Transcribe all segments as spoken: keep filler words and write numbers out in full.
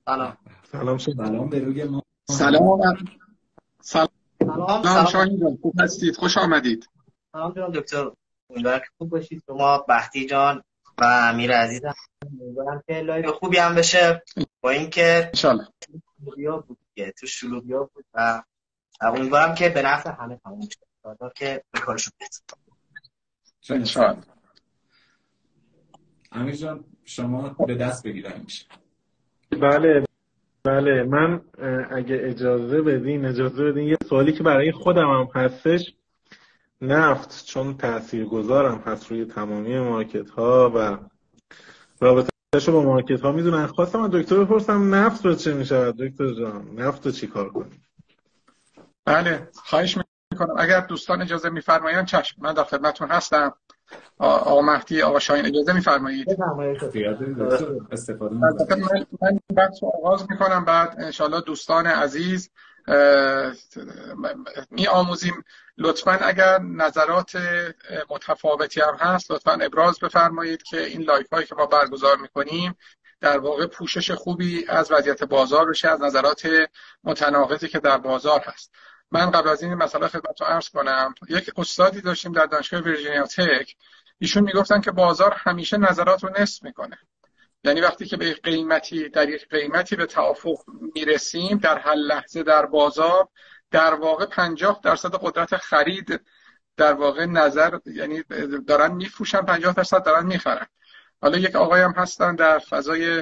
سلام. سلام شد. سلام به روی ما. سلام. سلام سلام سلام شاهین جان، خوب هستید؟ خوش آمدید. سلام جناب دکتر، امیدوارم که خوب باشید. شما بختی جان و امیر عزیزم، امیدوارم که لایو خوبی هم بشه، با اینکه انشالله شلوغیا بود که تو شلوغیا بود و امیدوارم که به نفع همه تموم شه تا که به کارشون برسه. انشالله. امیر جان شما به دست بگیرید میشه. بله بله من اگه اجازه بدین اجازه بدین یه سوالی که برای خودم هم هستش. نفت چون تاثیرگذارم هست روی تمامی مارکت ها و رابطه‌شو با مارکت ها میدونن، خواستم از دکتر بپرسم نفت رو چه میشه دکتر جان؟ نفت رو چی کار کنیم؟ بله خواهش میکنم، اگر دوستان اجازه میفرمایند چشم، من در خدمتتون هستم. آقا مهدی، آقا شاهین اجازه میفرمایید؟ استفاده من من بحث رو آغاز میکنم، بعد انشالله دوستان عزیز می آموزیم. لطفاً اگر نظرات متفاوتی هم هست لطفاً ابراز بفرمایید که این لایف هایی که ما برگزار میکنیم در واقع پوشش خوبی از وضعیت بازار بشه، از نظرات متناقضی که در بازار هست. من قبل از این مسئله خدمتتون عرض کنم، یک استادی داشتیم در دانشگاه ویرجینیا تک، ایشون میگفتن که بازار همیشه نظرات رو نصف میکنه. یعنی وقتی که به قیمتی در یک قیمتی به توافق میرسیم در هر لحظه در بازار، در واقع پنجاه درصد قدرت خرید در واقع نظر، یعنی دارن میفروشن، پنجاه درصد دارن میخرن. حالا یک آقای هم هستن در فضای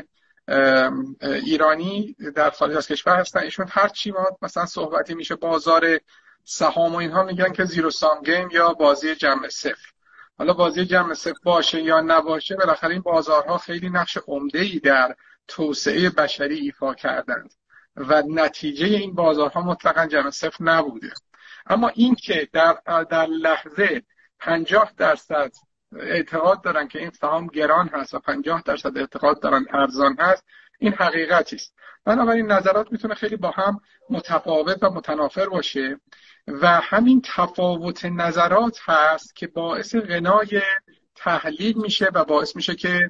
ایرانی در خارج از کشور هستن، ایشون هر چی ما مثلا صحبتی میشه بازار سهام و اینها میگن که زیرو سام گیم یا بازی جمع صفر. حالا بازی جمع صفر باشه یا نباشه، بالاخره این بازارها خیلی نقش عمده‌ای در توسعه بشری ایفا کردند و نتیجه این بازارها مطلقاً جمع صفر نبوده. اما این که در در لحظه پنجاه درصد اعتقاد دارن که این سهام گران هست و پنجاه درصد اعتقاد دارن ارزان هست، این حقیقتی است. بنابراین نظرات میتونه خیلی با هم متفاوت و متنافر باشه و همین تفاوت نظرات هست که باعث غنای تحلیل میشه و باعث میشه که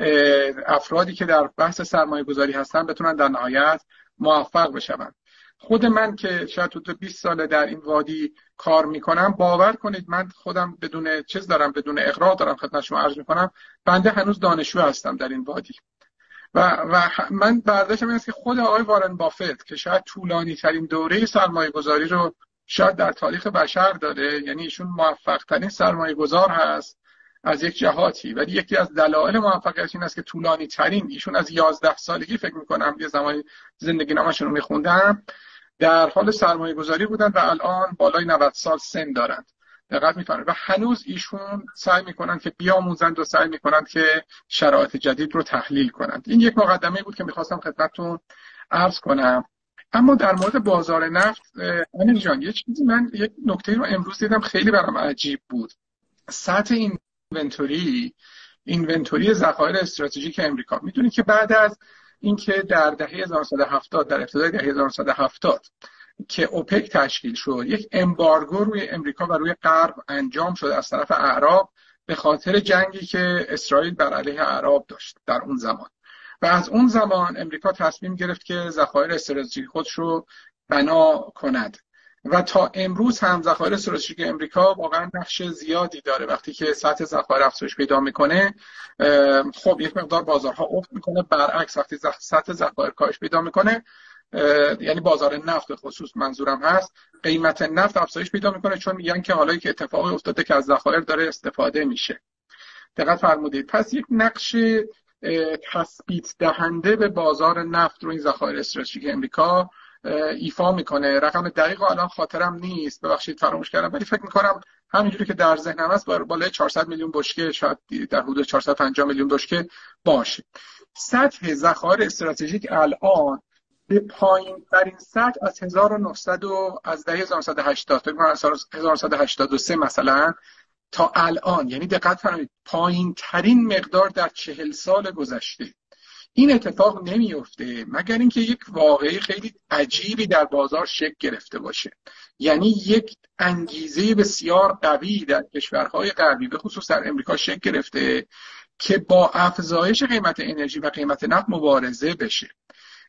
افرادی که در بحث سرمایه گذاری هستن بتونن در نهایت موفق بشن. خود من که شاید حدود بیست ساله در این وادی کار میکنم، باور کنید من خودم بدون چیز دارم، بدون اغراق دارم خدمت شما عرض میکنم، بنده هنوز دانشجو هستم در این وادی و و من برداشتم این است که خود آقای وارن بافت که شاید طولانی ترین دوره سرمایه گذاری رو شاید در تاریخ بشر داره، یعنی ایشون موفق ترین سرمایه گذار هست از یک جهاتی، ولی یکی از دلایل موفقیتش این است که طولانی ترین، ایشون از یازده سالگی فکر میکنم یه زمانی زندگی نامشون رو میخوندم در حال سرمایه گذاری بودن و الان بالای نود سال سن دارند. دقت میکنن و هنوز ایشون سعی میکنن که بیاموزند و سعی میکنند که شرایط جدید رو تحلیل کنند. این یک مقدمه بود که میخواستم خدمتتون عرض کنم. اما در مورد بازار نفت، امیر جان، یه چیزی، من یک نکته رو امروز دیدم خیلی برام عجیب بود. سطح این اینونتوری اینونتوری ذخایر استراتژیک امریکا، میدونید که بعد از اینکه در دهه هزار و نهصد و هفتاد، در ابتدای دهه هزار و نهصد و هفتاد که اوپک تشکیل شد، یک امبارگو روی امریکا و روی غرب انجام شد از طرف اعراب به خاطر جنگی که اسرائیل بر علیه اعراب داشت در اون زمان. و از اون زمان امریکا تصمیم گرفت که ذخایر استراتژیک خودش رو بنا کند و تا امروز هم ذخایر استراتژیک امریکا واقعا نقش زیادی داره. وقتی که سطح ذخایر افزایش پیدا میکنه، خب یک مقدار بازارها افت میکنه، برعکس وقتی سطح ذخایر کاهش پیدا میکنه، یعنی بازار نفت خصوص منظورم هست، قیمت نفت افزایش پیدا میکنه، چون میگن که حالا که اتفاقی افتاده که از ذخایر داره استفاده میشه. دقت فرمودید. پس یک نقش تثبیت دهنده به بازار نفت رو این ذخایر استراتژیک امریکا ایفا میکنه. رقم دقیق الان خاطرم نیست، ببخشید فراموش کردم، ولی فکر میکنم همینجوری که در ذهنم هست بالای چهارصد میلیون بشکه، شاید در حدود چهارصد و پنجاه میلیون بشکه باشه. سطح ذخایر استراتژیک الان به پایین ترین سطح از هزار و نهصد و از دهه هزار و نهصد و هشتاد تا هزار و نهصد و هشتاد و سه مثلا تا الان، یعنی دقت فرمایید پایین ترین مقدار در چهل سال گذشته. این اتفاق نمیفته مگر اینکه یک واقعه خیلی عجیبی در بازار شکل گرفته باشه. یعنی یک انگیزه بسیار قوی در کشورهای غربی به خصوص در امریکا شکل گرفته که با افزایش قیمت انرژی و قیمت نفت مبارزه بشه.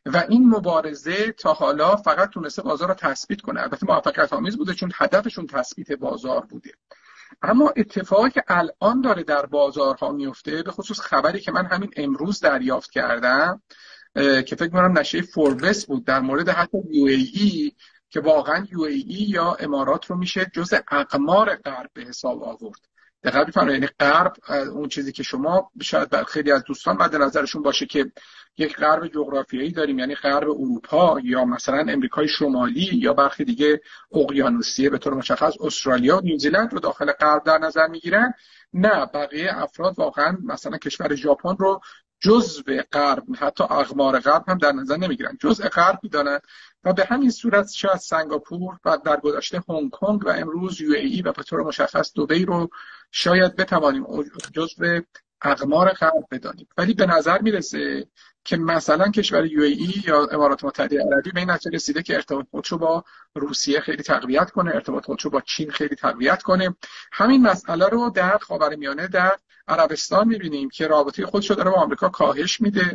و این مبارزه تا حالا فقط تونسته بازار رو تثبیت کنه. البته موفقیت آمیز بوده چون هدفشون تثبیت بازار بوده. اما اتفاقی که الان داره در بازارها میفته، به خصوص خبری که من همین امروز دریافت کردم که فکر می‌کنم نشریه فوربس بود در مورد حتی یو ای ای، که واقعا یو ای ای یا امارات رو میشه جزء اقمار غرب به حساب آورد. دقیقاً می‌فهمید، یعنی غرب اون چیزی که شما شاید بر خیلی از دوستان مد نظرشون باشه که یک غرب جغرافیایی داریم، یعنی غرب اروپا یا مثلا امریکای شمالی یا برخی دیگه اقیانوسیه به طور مشخص استرالیا و نیوزیلند رو داخل غرب در نظر میگیرن. نه، بقیه افراد واقعا مثلا کشور ژاپن رو جزء غرب، حتی اقمار غرب هم در نظر نمیگیرن، جزء غرب میدونن. و به همین صورت شاید سنگاپور و در گذشته هنگ کنگ و امروز یو ای ای و به طور مشخص دبی رو شاید بتوانیم جزء اقمار غرب بدانیم. ولی به نظر میرسه که مثلا کشور یو ای ای یا امارات متحده عربی به این نتیجه رسیده که ارتباط خودشو با روسیه خیلی تقویت کنه، ارتباط خودشو با چین خیلی تقویت کنه. همین مسئله رو در خاورمیانه در عربستان می‌بینیم که رابطه خودشو داره با آمریکا کاهش میده.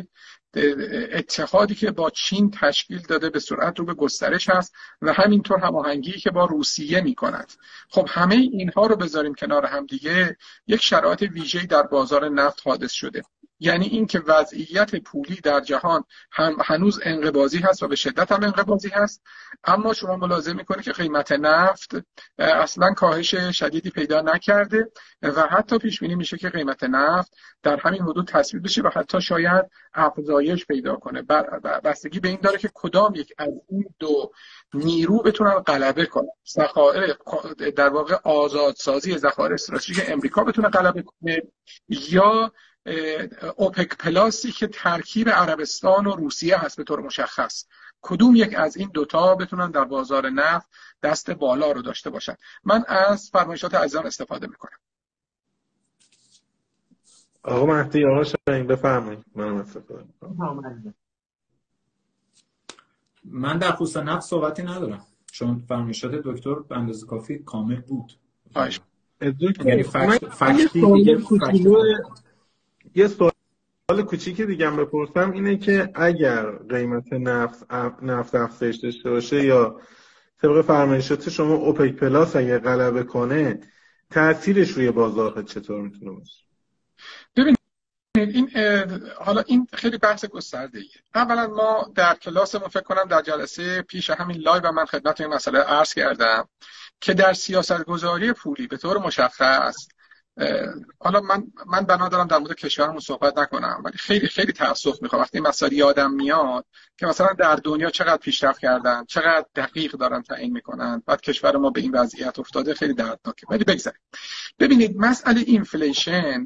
اتحادی که با چین تشکیل داده به سرعت رو به گسترش هست و همینطور هماهنگی که با روسیه می‌کند. خب همه اینها رو بذاریم کنار هم دیگه، یک شرایط ویژه‌ای در بازار نفت حادث شده. یعنی این که وضعیت پولی در جهان هم هنوز انقباضی هست و به شدت هم انقباضی هست، اما شما ملاحظه می‌کنید که قیمت نفت اصلا کاهش شدیدی پیدا نکرده و حتی پیش بینی میشه که قیمت نفت در همین حدود تثبیت بشه و حتی شاید افزایش پیدا کنه. بستگی به این داره که کدام یک از این دو نیرو بتونن غلبه کنن. ذخایر در واقع آزادسازی ذخایر استراتژیک امریکا بتونه غلبه کنه یا اوپک پلاسی که ترکیب عربستان و روسیه هست به طور مشخص. کدوم یک از این دوتا بتونن در بازار نفت دست بالا رو داشته باشن. من از فرمایشات عزیزان استفاده میکنم. آقا مهدی، آقا شاهین بفرمایید. منم استفاده میکنم. من در خصوص نفت صحبتی ندارم چون فرمایشات دکتر به اندازه کافی کامل بود. باشه. یعنی فکت فکتی دیگه یه سوال کوچیک دیگه هم بپرسم اینه که اگر قیمت نفت نفت افزایش داشته باشه یا طبق فرمایشات شما اوپک پلاس اگه غلبه کنه، تأثیرش روی بازار چطور میتونه باشه؟ ببینید این حالا این خیلی بحث گسترده‌ایه. اولا ما در کلاسمون فکر کنم در جلسه پیش همین لایو من خدمت این مسئله عرض کردم که در سیاست‌گذاری پولی به طور مشخص، حالا من من بنا دارم در مورد کشورمون صحبت نکنم، ولی خیلی خیلی تأسف میخوام وقتی مسائل یادم میاد که مثلا در دنیا چقدر پیشرفت کردن، چقدر دقیق دارن تعیین میکنن، بعد کشور ما به این وضعیت افتاده، خیلی دردناکه. ولی بگذاریم. ببینید مسئله اینفلیشن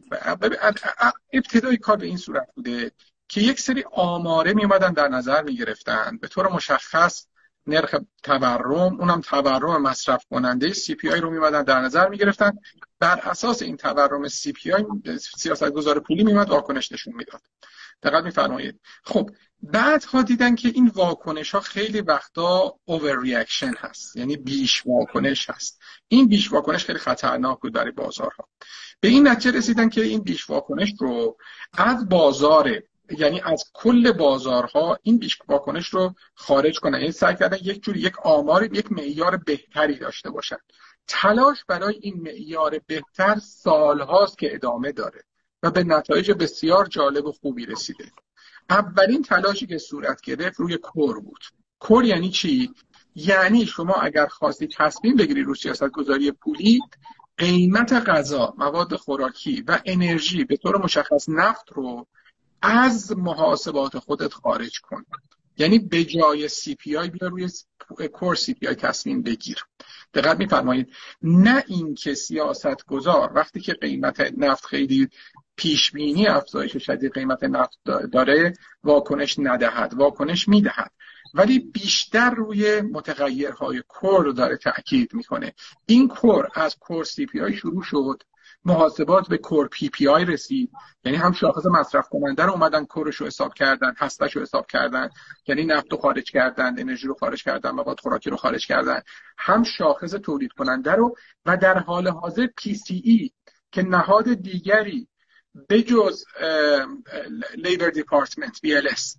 ابتدای کار به این صورت بوده که یک سری آماره میومدن در نظر میگرفتن به طور مشخص نرخ تورم، اونم تورم مصرف کننده سی پی آی رو میمدن در نظر میگرفتن. بر اساس این تورم سی پی آی سیاستگزار پولی میمد واکنش نشون میداد. دقیق میفرمایید. خب بعدها دیدن که این واکنش ها خیلی وقتا اوور ریاکشن هست، یعنی بیش واکنش هست. این بیش واکنش خیلی خطرناک بود برای بازارها. به این نتیجه رسیدن که این بیش واکنش رو از بازار، یعنی از کل بازارها این بیش واکنش رو خارج کنن. این سعی کردن یک جوری یک آمار، یک معیار بهتری داشته باشن. تلاش برای این معیار بهتر سالهاست که ادامه داره و به نتایج بسیار جالب و خوبی رسیده. اولین تلاشی که صورت گرفت روی کور بود. کور یعنی چی؟ یعنی شما اگر خواستی تصمیم بگیری روی سیاست‌گذاری پولی، قیمت غذا، مواد خوراکی و انرژی به طور مشخص نفت رو از محاسبات خودت خارج کن. یعنی به جای سی پی آی بیا روی کور سی پی آی تصمیم بگیر. دقت می‌فرمایید. نه اینکه سیاستگزار وقتی که قیمت نفت خیلی پیش بینی افزایش شدید قیمت نفت داره واکنش ندهد، واکنش میدهد، ولی بیشتر روی متغیرهای کور داره تأکید میکنه. این کور از کور سی پی آی شروع شد، محاسبات به کور پی پی آی رسید، یعنی هم شاخص مصرف کننده رو اومدن کورش رو حساب کردن، هستش رو حساب کردن، یعنی نفت رو خارج کردن، انرژی رو خارج کردن، مواد خوراکی رو خارج کردن، هم شاخص تولید کننده رو، و در حال حاضر پی سی ای که نهاد دیگری بجز لیبر دیپارتمنت بی ال اس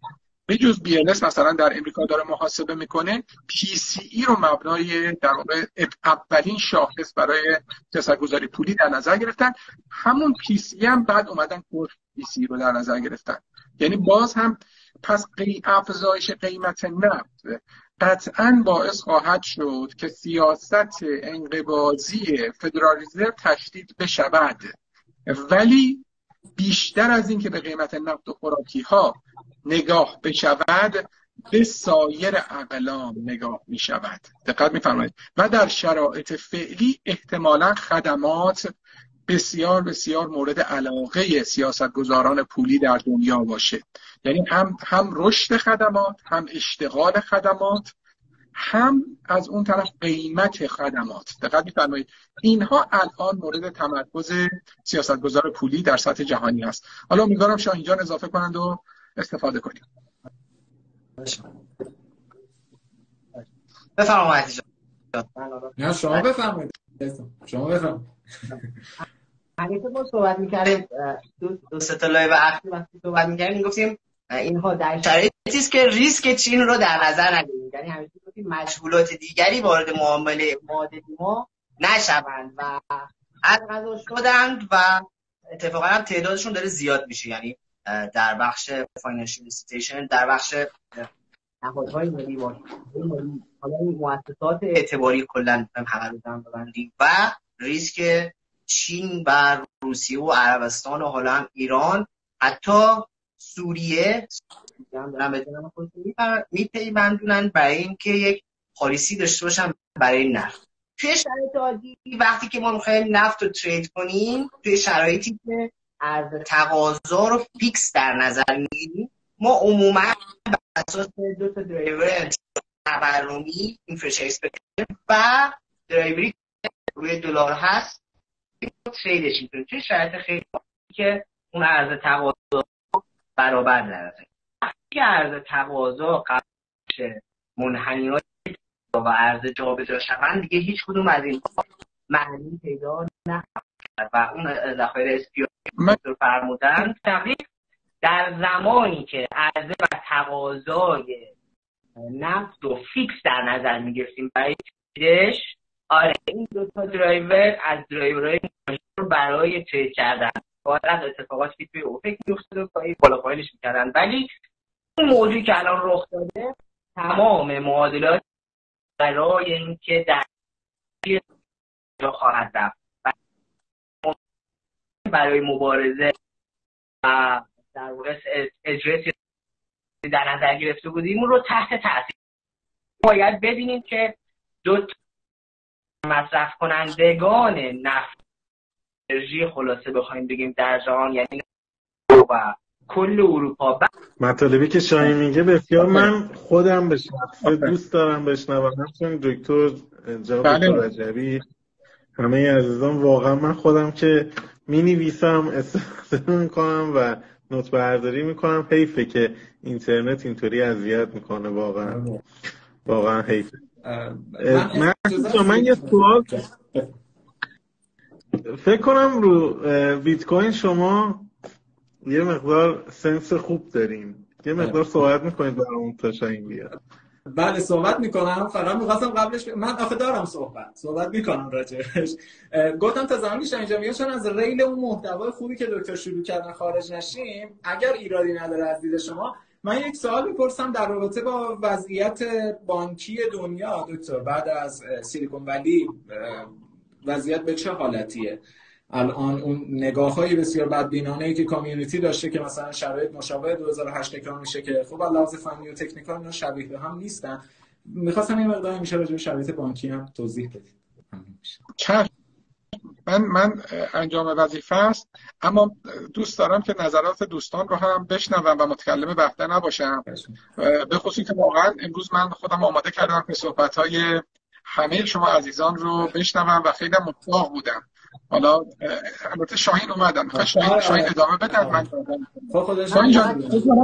به جز بی ال اس مثلا در امریکا داره محاسبه میکنه، پی سی ای رو مبنای در واقع اولین شاخص برای سیاستگذاری پولی در نظر گرفتن. همون پی سی ای هم بعد اومدن کورس پی سی ای رو در نظر گرفتن. یعنی باز هم پس قی... افزایش قیمت نفت قطعاً باعث خواهد شد که سیاست انقباضی فدرال رزرو تشدید بشود، ولی بیشتر از این که به قیمت نفت و خوراکی ها نگاه بشود، به سایر اقلام نگاه می شود. دقت می فرمایید. و در شرایط فعلی احتمالاً خدمات بسیار بسیار مورد علاقه سیاستگزاران پولی در دنیا باشه. یعنی هم هم رشد خدمات، هم اشتغال خدمات، هم از اون طرف قیمت خدمات. دقت می‌فرمایید. اینها الان مورد تمرکز سیاستگزار پولی در سطح جهانی هست. حالا امیدوارم شاهین جان اضافه کنند و استفاده کنیم. بفرمایید. نه شما بفرمایید. شما بفرمایید. همیشه ما صحبت می‌کردیم دو, دو سه تا لایو اخیر وقتی صحبت می‌کردیم میگفتیم اینها در شرایطی است که ریسک چین رو در نظر نگیریم. یعنی همیشه گفتیم مشغولات دیگری وارد معامله معادلی ما نشوند و از قضا شدند و اتفاقا هم تعدادشون داره زیاد میشه. یعنی در بخش فاینانشال اینستیتوشن، در بخش نهادهای مالی باشه، حالا مؤسسات اعتباری کلا همه رو هم ببندیم و ریسک چین و روسیه و عربستان و حالا هم ایران، حتی سوریه هم دارن به جنم خودشون میپیوندونن برای اینکه یک پالیسی داشته باشن برای نفت. توی شرایط عادی وقتی که ما میخوایم نفت رو ترید کنیم، توی شرایطی که عرض تقاضا رو فیکس در نظر میگیریم، ما عموما بر اساس دو تا درایور تورمی، اینفلیشن اکسپکتیشن و درایوری روی دلار هست تریدش میکنیم. توی شرایط خیلی که اون عرض تقاضا برابر نرسه، وقتی عرض تقاضا قبلش منحنیات و عرض جابجا شوند، دیگه هیچ کدوم از این معنی پیدا نکنه و اون ذخایر اسپیو رو فرمودن تقریبا در زمانی که عرضه و تقاضای نفت رو فیکس در نظر میگرفتیم برای تریدش، آره این دو تا درایور از درایورهای مهم برای ترید کردن باید از اتفاقاتی که توی اوپک می‌افتاد و پای بالا پایینش می‌کردن. ولی اون موضوعی که الان رخ داده، تمام معادلات برای اینکه در جا خواهد رفت برای مبارزه و در واقع اجرای در نظر گرفته بودیم اون رو تحت تاثیر باید ببینیم که دو تا مصرف کنندگان نفت انرژی خلاصه بخوایم بگیم در جهان، یعنی و کل اروپا. مطالبی که شاهین میگه بسیار من خودم به شخصه دوست دارم بشنوم، چون دکتر جناب رجبی همه عزیزان، واقعا من خودم که می نویسم استفاده میکنم و نوت برداری میکنم. حیفه که اینترنت اینطوری اذیت میکنه، واقعا واقعا حیفه. من من یه سوال فکر کنم رو بیت کوین شما یه مقدار سنس خوب دارین، یه مقدار صحبت میکنید برامون تا شاهین بیاد. بله صحبت میکنم. فقط میخواستم قبلش ب... من آخه دارم صحبت صحبت میکنم راجعش. گفتم تا زمانی شاهین جان میاد، چون از ریل اون محتوای خوبی که دکتر شروع کردن خارج نشیم، اگر ایرادی نداره از دید شما، من یک سوال میپرسم در رابطه با وضعیت بانکی دنیا. دکتر بعد از سیلیکون ولی وضعیت به چه حالتیه الان؟ اون نگاه‌های بسیار بدبینانه‌ای که کامیونیتی داشته که مثلا شرایط مشابه دو هزار و هشت تکرار میشه، که خب از لحاظ فنی و تکنیکال اینا شبیه به هم نیستن. می‌خواستم این مقدار میشه راجع به شرایط بانکی هم توضیح بدید. چشم. من من انجام وظیفه است، اما دوست دارم که نظرات دوستان رو هم بشنوم و متکلم بحث نباشم. به خصوص که واقعا امروز من خودم آماده کردم که صحبت‌های همه شما عزیزان رو بشنوم و خیلی مشتاق بودم. حالا البته شاهین اومدن، میخوای شاهین شاهین ادامه بدن؟ من خب شاهین جان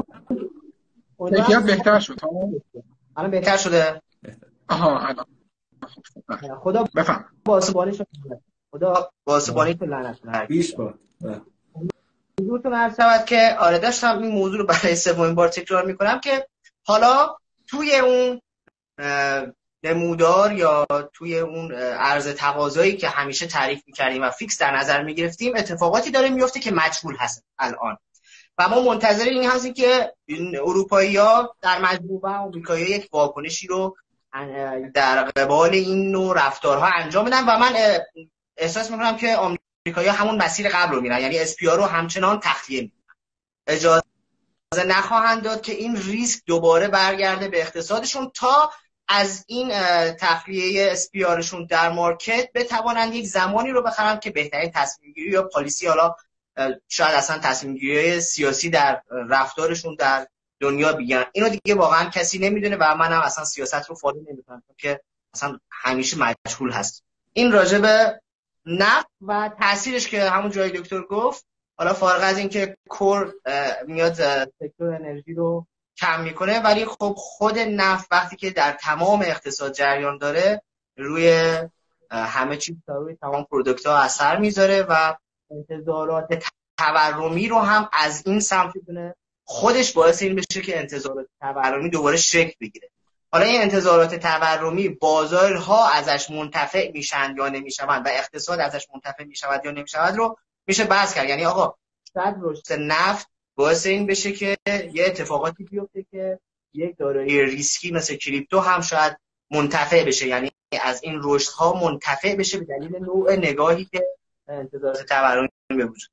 کیفیت بهتر شد؟ الان بهتر شده؟ آها الان خدا بفهم پاسبانی شد، خدا پاسبانی تو لعنت کنه. بیش باد حضورتون عرض شود که آره داشتم این موضوع رو برای سومین بار تکرار میکنم که حالا توی اون نمودار یا توی اون عرض تقاضایی که همیشه تعریف میکردیم و فیکس در نظر میگرفتیم اتفاقاتی داره میفته که مجهول هست الان و ما منتظر این هستیم که اروپایی‌ها در مجموع و آمریکایی‌ها یک واکنشی رو در قبال این نوع رفتارها انجام بدن و من احساس میکنم که آمریکایی‌ها همون مسیر قبل رو میرن، یعنی اسپیا رو همچنان تخلیه میکنن، اجازه نخواهند داد که این ریسک دوباره برگرده به اقتصادشون تا از این تخلیه اسپیارشون در مارکت بتوانند یک زمانی رو بخرن که بهترین تصمیم گیری یا پالیسی، حالا شاید اصلا تصمیم گیری سیاسی در رفتارشون در دنیا بگیرن. اینو دیگه واقعا کسی نمیدونه و منم اصلا سیاست رو فالو نمیکنم که اصلا همیشه مجهول هست. این راجع به نفت و تاثیرش که همون جای دکتر گفت، حالا فارغ از این که کور میاد سکتور انرژی رو کم میکنه، ولی خب خود نفت وقتی که در تمام اقتصاد جریان داره روی همه چیز، روی تمام پروداکت ها اثر میذاره و انتظارات تورمی رو هم از این سمت میتونه خودش باعث این بشه که انتظارات تورمی دوباره شکل بگیره. حالا این انتظارات تورمی بازارها ازش منتفع میشن یا نمیشن و اقتصاد ازش منتفع میشود یا نمیشود رو میشه بحث کرد. یعنی آقا شاید رشد نفت باعث این بشه که یه اتفاقاتی بیفته که یک دارایی ریسکی مثل کریپتو هم شاید منتفع بشه، یعنی از این رشدها منتفع بشه به دلیل نوع نگاهی که انتظارات تورمی به وجود.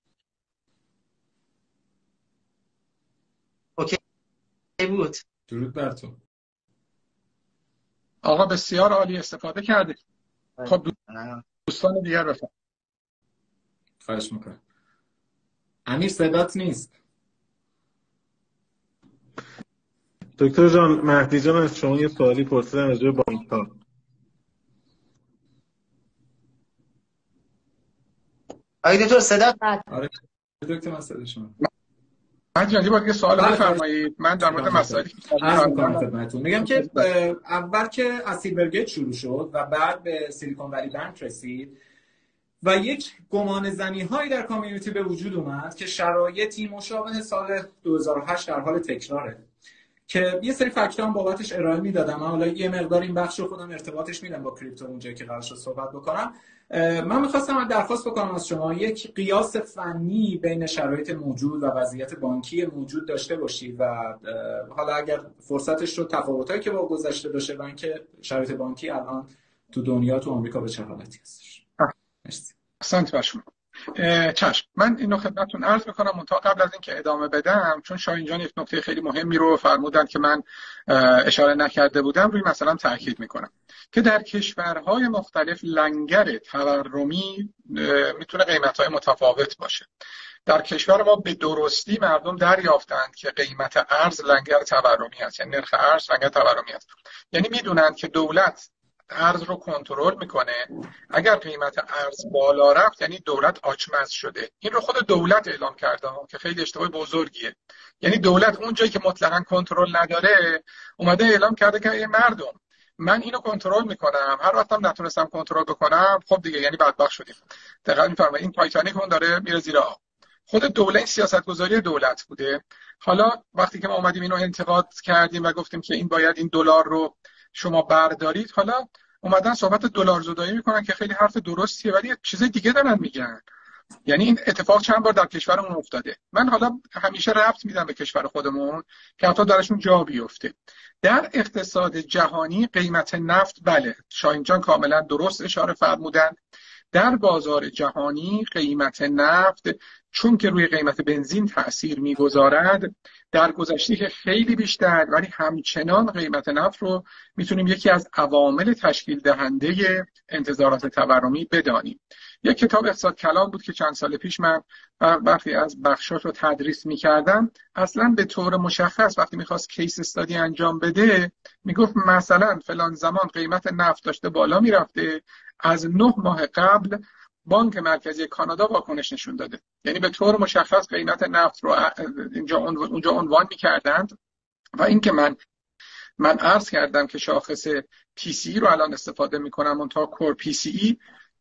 اوکی بود. درود بر تو. آقا بسیار عالی استفاده کردید. خب دوستان دیگر بفرمایید. خواهش میکنم. امیر صدات نیست. دکتر جان، مهدی جان از شما یه سوالی پرسیدن راجع به بانک ها. آقای دکتر صدات هست؟ آره دکتر من صدا شما. مهدی جان یه بار دیگه سوال بفرمایید. من در مورد مسائلی که عرض می‌کنم خدمتتون میگم که اول که از سیلورگیت شروع شد و بعد به سیلیکون ولی بانک رسید و یک گمان زنی هایی در کامیونیتی به وجود اومد که شرایطی مشابه سال دو هزار و هشت در حال تکراره، که یه سری فکت‌ها هم بابتش ارائه میدادم. من حالا یه مقدار این بخش رو خودم ارتباطش میدم با کریپتو اونجایی که قرار شد صحبت بکنم. من می‌خواستم درخواست بکنم از شما یک قیاس فنی بین شرایط موجود و وضعیت بانکی موجود داشته باشید و حالا اگر فرصتش رو تفاوتایی که با گذشته داشته و اینکه شرایط بانکی الان تو دنیا تو آمریکا به چه حالتی هستش. مرسی. احسنت بر شما. چشم، من اینو خدمتتون عرض میکنم منتها قبل از اینکه ادامه بدم، چون شاهین جان یک نکته خیلی مهمی رو فرمودن که من اشاره نکرده بودم، روی مثلا تاکید میکنم که در کشورهای مختلف لنگر تورمی میتونه قیمت‌های متفاوت باشه. در کشور ما به درستی مردم دریافتند که قیمت ارز لنگر تورمی هست، یعنی نرخ ارز لنگر تورمی هست، یعنی میدونند که دولت ارز رو کنترل میکنه. اگر قیمت ارز بالا رفت یعنی دولت آچمز شده. این رو خود دولت اعلام کرده که خیلی اشتباه بزرگیه. یعنی دولت اون جایی که مطلقاً کنترل نداره اومده اعلام کرده که ای مردم من اینو کنترل میکنم، هر وقتم نتونستم کنترل بکنم خب دیگه یعنی بدبخت شدیم. دقیقاً میفرمایید. این تایتانیک اون داره میره زیر آب. خود دولت، این سیاستگذاری دولت بوده. حالا وقتی که ما اومدیم اینو انتقاد کردیم و گفتیم که این باید این دلار رو شما بردارید، حالا اومدن صحبت دلار زدایی میکنن که خیلی حرف درستیه ولی چیز دیگه دارن میگن. یعنی این اتفاق چند بار در کشورمون افتاده. من حالا همیشه ربط میدم به کشور خودمون که حتی درشون جا بیفته. در اقتصاد جهانی قیمت نفت، بله شاهین جان کاملا درست اشاره فرمودن، در بازار جهانی قیمت نفت چون که روی قیمت بنزین تأثیر میگذارد در گذشته که خیلی بیشتر، ولی همچنان قیمت نفت رو میتونیم یکی از عوامل تشکیل دهنده انتظارات تورمی بدانیم. یک کتاب اقتصاد کلام بود که چند سال پیش من برخی از بخشاش رو تدریس میکردم. اصلا به طور مشخص وقتی میخواست کیس استادی انجام بده میگفت مثلا فلان زمان قیمت نفت داشته بالا میرفته، از نه ماه قبل بانک مرکزی کانادا واکنش نشون داده. یعنی به طور مشخص قیمت نفت رو اینجا اونجا عنوان می‌کردند. و اینکه من من عرض کردم که شاخص پی سی ای رو الان استفاده می‌کنم اون تا کور پی سی ای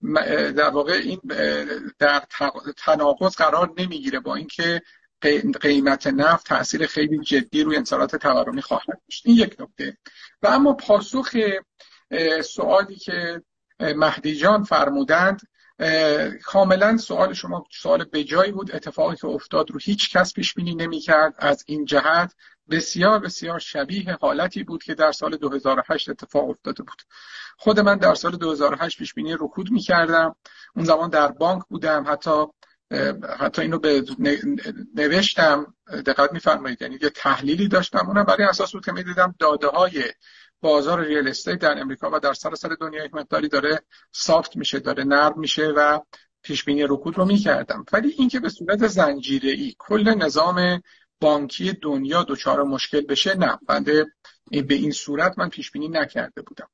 در واقع این در تناقض قرار نمیگیره با اینکه قیمت نفت تأثیر خیلی جدی روی انتظارات تورمی خواهد داشت. این یک نکته. و اما پاسخ سوالی که مهدی جان فرمودند، کاملا سوال شما سوال بجایی بود. اتفاقی که افتاد رو هیچ کس پیش بینی نمی‌کرد. از این جهت بسیار بسیار شبیه حالتی بود که در سال دو هزار و هشت اتفاق افتاده بود. خود من در سال دو هزار و هشت پیش بینی رکود می‌کردم. اون زمان در بانک بودم، حتی حتی اینو به نوشتم، دقت می‌فرمایید، یعنی یه تحلیلی داشتم، اونم برای اساس بود که می‌دیدم داده‌های بازار ریال استیت در امریکا و در سراسر دنیا یک مقداری داره سافت میشه، داره نرم میشه و پیش بینی رکود رو می‌کردم. ولی اینکه به صورت زنجیره‌ای کل نظام بانکی دنیا دچار مشکل بشه، نه، بنده به این صورت من پیش بینی نکرده بودم.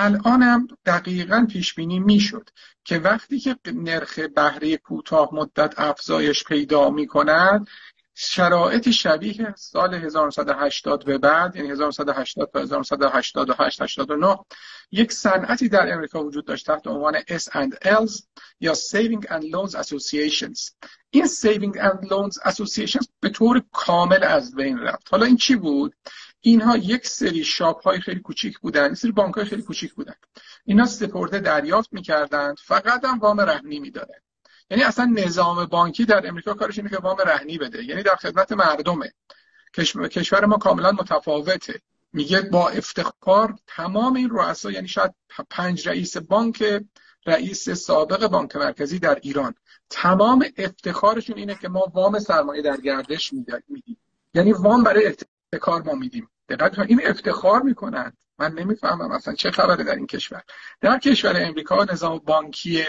الانم دقیقاً پیش بینی میشد که وقتی که نرخ بهره کوتاه مدت افزایش پیدا می‌کند، شرایط شبیه سال هزار و نهصد و هشتاد و بعد، یعنی هزار و نهصد و هشتاد تا هزار و نهصد و هشتاد و هشت هشتاد و نه، یک صنعتی در امریکا وجود داشت تحت عنوان اس اند الز یا Saving and Loans Associations. این Saving and Loans Associations به طور کامل از بین رفت. حالا این چی بود؟ اینها یک سری شاپ های خیلی کوچیک بودن، یک سری بانک های خیلی کوچیک بودن. اینا سپرده دریافت می‌کردند، فقط هم وام رهنی می‌دادن. یعنی اصلا نظام بانکی در امریکا کارش اینه که وام رهنی بده، یعنی در خدمت مردمه. کشور ما کاملا متفاوته. میگه با افتخار تمام این رؤسا، یعنی شاید پنج رئیس بانک، رئیس سابق بانک مرکزی در ایران، تمام افتخارشون اینه که ما وام سرمایه در گردش میدیم، یعنی وام برای احتکار ما میدیم. دقیقاً این افتخار میکنن. من نمیفهمم اصلا چه خبره در این کشور. در کشور امریکا نظام بانکی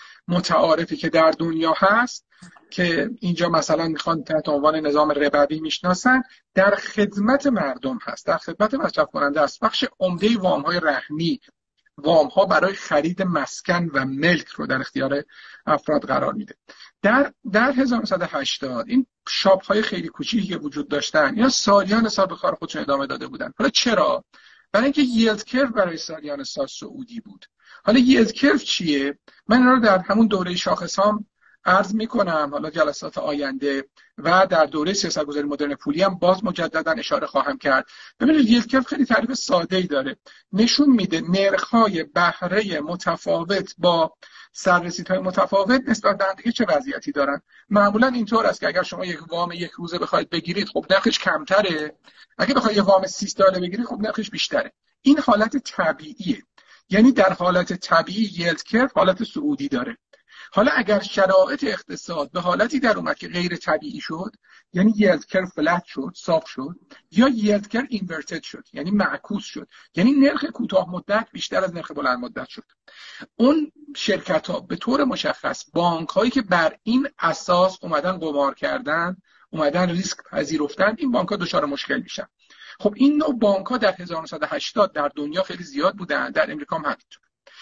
متعارفی که در دنیا هست که اینجا مثلا میخوان تحت عنوان نظام ربوی میشناسن، در خدمت مردم هست، در خدمت مصرف کننده است. بخش عمده وام های رهنی، وام ها برای خرید مسکن و ملک رو در اختیار افراد قرار میده. در در هزار و نهصد و هشتاد این شاپ های خیلی کوچیکی که وجود داشتن، اینا سالیان سال به کار خودشون ادامه داده بودن. حالا چرا؟ برای اینکه ییلد کرو برای سالیان سال صعودی بود. حالا ییلد کرو چیه؟ من اینا رو در همون دوره شاخصام عرض میکنم، حالا جلسات آینده و در دوره سیاست‌گذاری مدرن پولی هم باز مجددا اشاره خواهم کرد. ببینید ییلد کرو خیلی تعریف ساده‌ای داره. نشون میده نرخ‌های بهره متفاوت با سررسیدهای متفاوت نسبت به هم دیگه چه وضعیتی دارن. معمولا اینطور است که اگر شما یک وام یک روزه بخواید بگیرید، خب نرخش کمتره. اگه بخواید یک وام سی ساله بگیرید، خب نرخش بیشتره. این حالت طبیعیه. یعنی در حالت طبیعی ییلد کرو حالت صعودی داره. حالا اگر شرایط اقتصاد به حالتی در اومد که غیر طبیعی شد، یعنی ییلد کرو فلت شد، صاف شد، یا ییلد کرو اینورتد شد، یعنی معکوس شد، یعنی نرخ کوتاه مدت بیشتر از نرخ بلند مدت شد، اون شرکت ها به طور مشخص، بانک هایی که بر این اساس اومدن قمار کردن، اومدن ریسک پذیرفتن، این بانک ها دچار مشکل میشن. خب این نوع بانک ها در هزار و نهصد و هشتاد در دنیا خیلی زیاد بودن، در امریکا هم همینطور.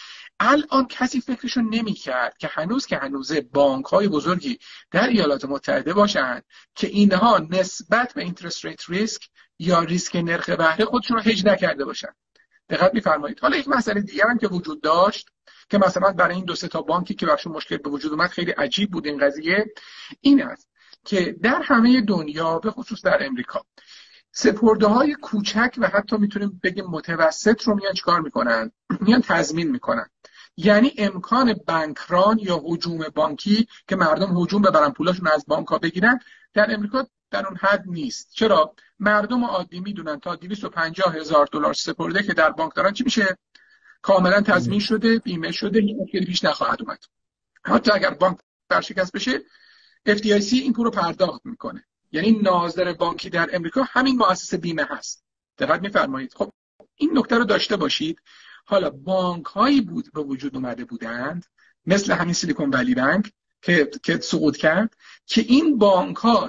الان کسی فکرشو نمی‌کرد که هنوز که هنوزه بانک‌های بزرگی در ایالات متحده باشن که اینها نسبت به اینترست ریت ریسک یا ریسک نرخ بهره خودشون رو هج نکرده باشن. دقت می‌فرمایید. حالا یک مسئله دیگه هم که وجود داشت که مثلا برای این دو سه تا بانکی که براشون مشکل به وجود اومد خیلی عجیب بود این قضیه، این است که در همه دنیا به خصوص در امریکا سپرده‌های کوچک و حتی میتونیم بگیم متوسط رو میان چیکار میکنن؟ میان تضمین میکنن. یعنی امکان بانکران یا هجوم بانکی که مردم هجوم ببرن پولاشون از بانک‌ها بگیرن در امریکا در اون حد نیست. چرا؟ مردم عادی میدونن تا دویست و پنجاه هزار دلار سپرده که در بانک دارن چی میشه؟ کاملا تضمین شده، بیمه شده، هیچ مشکلی پیش نخواهد اومد. حتی اگر بانک ورشکست بشه، اف دی آی سی این پول رو پرداخت میکنه. یعنی ناظر بانکی در امریکا همین مؤسسه بیمه هست. دقت می‌فرمایید. خب این نکته رو داشته باشید. حالا بانک هایی بود به وجود اومده بودند مثل همین سیلیکون ولی بانک که که سقوط کرد که این بانک ها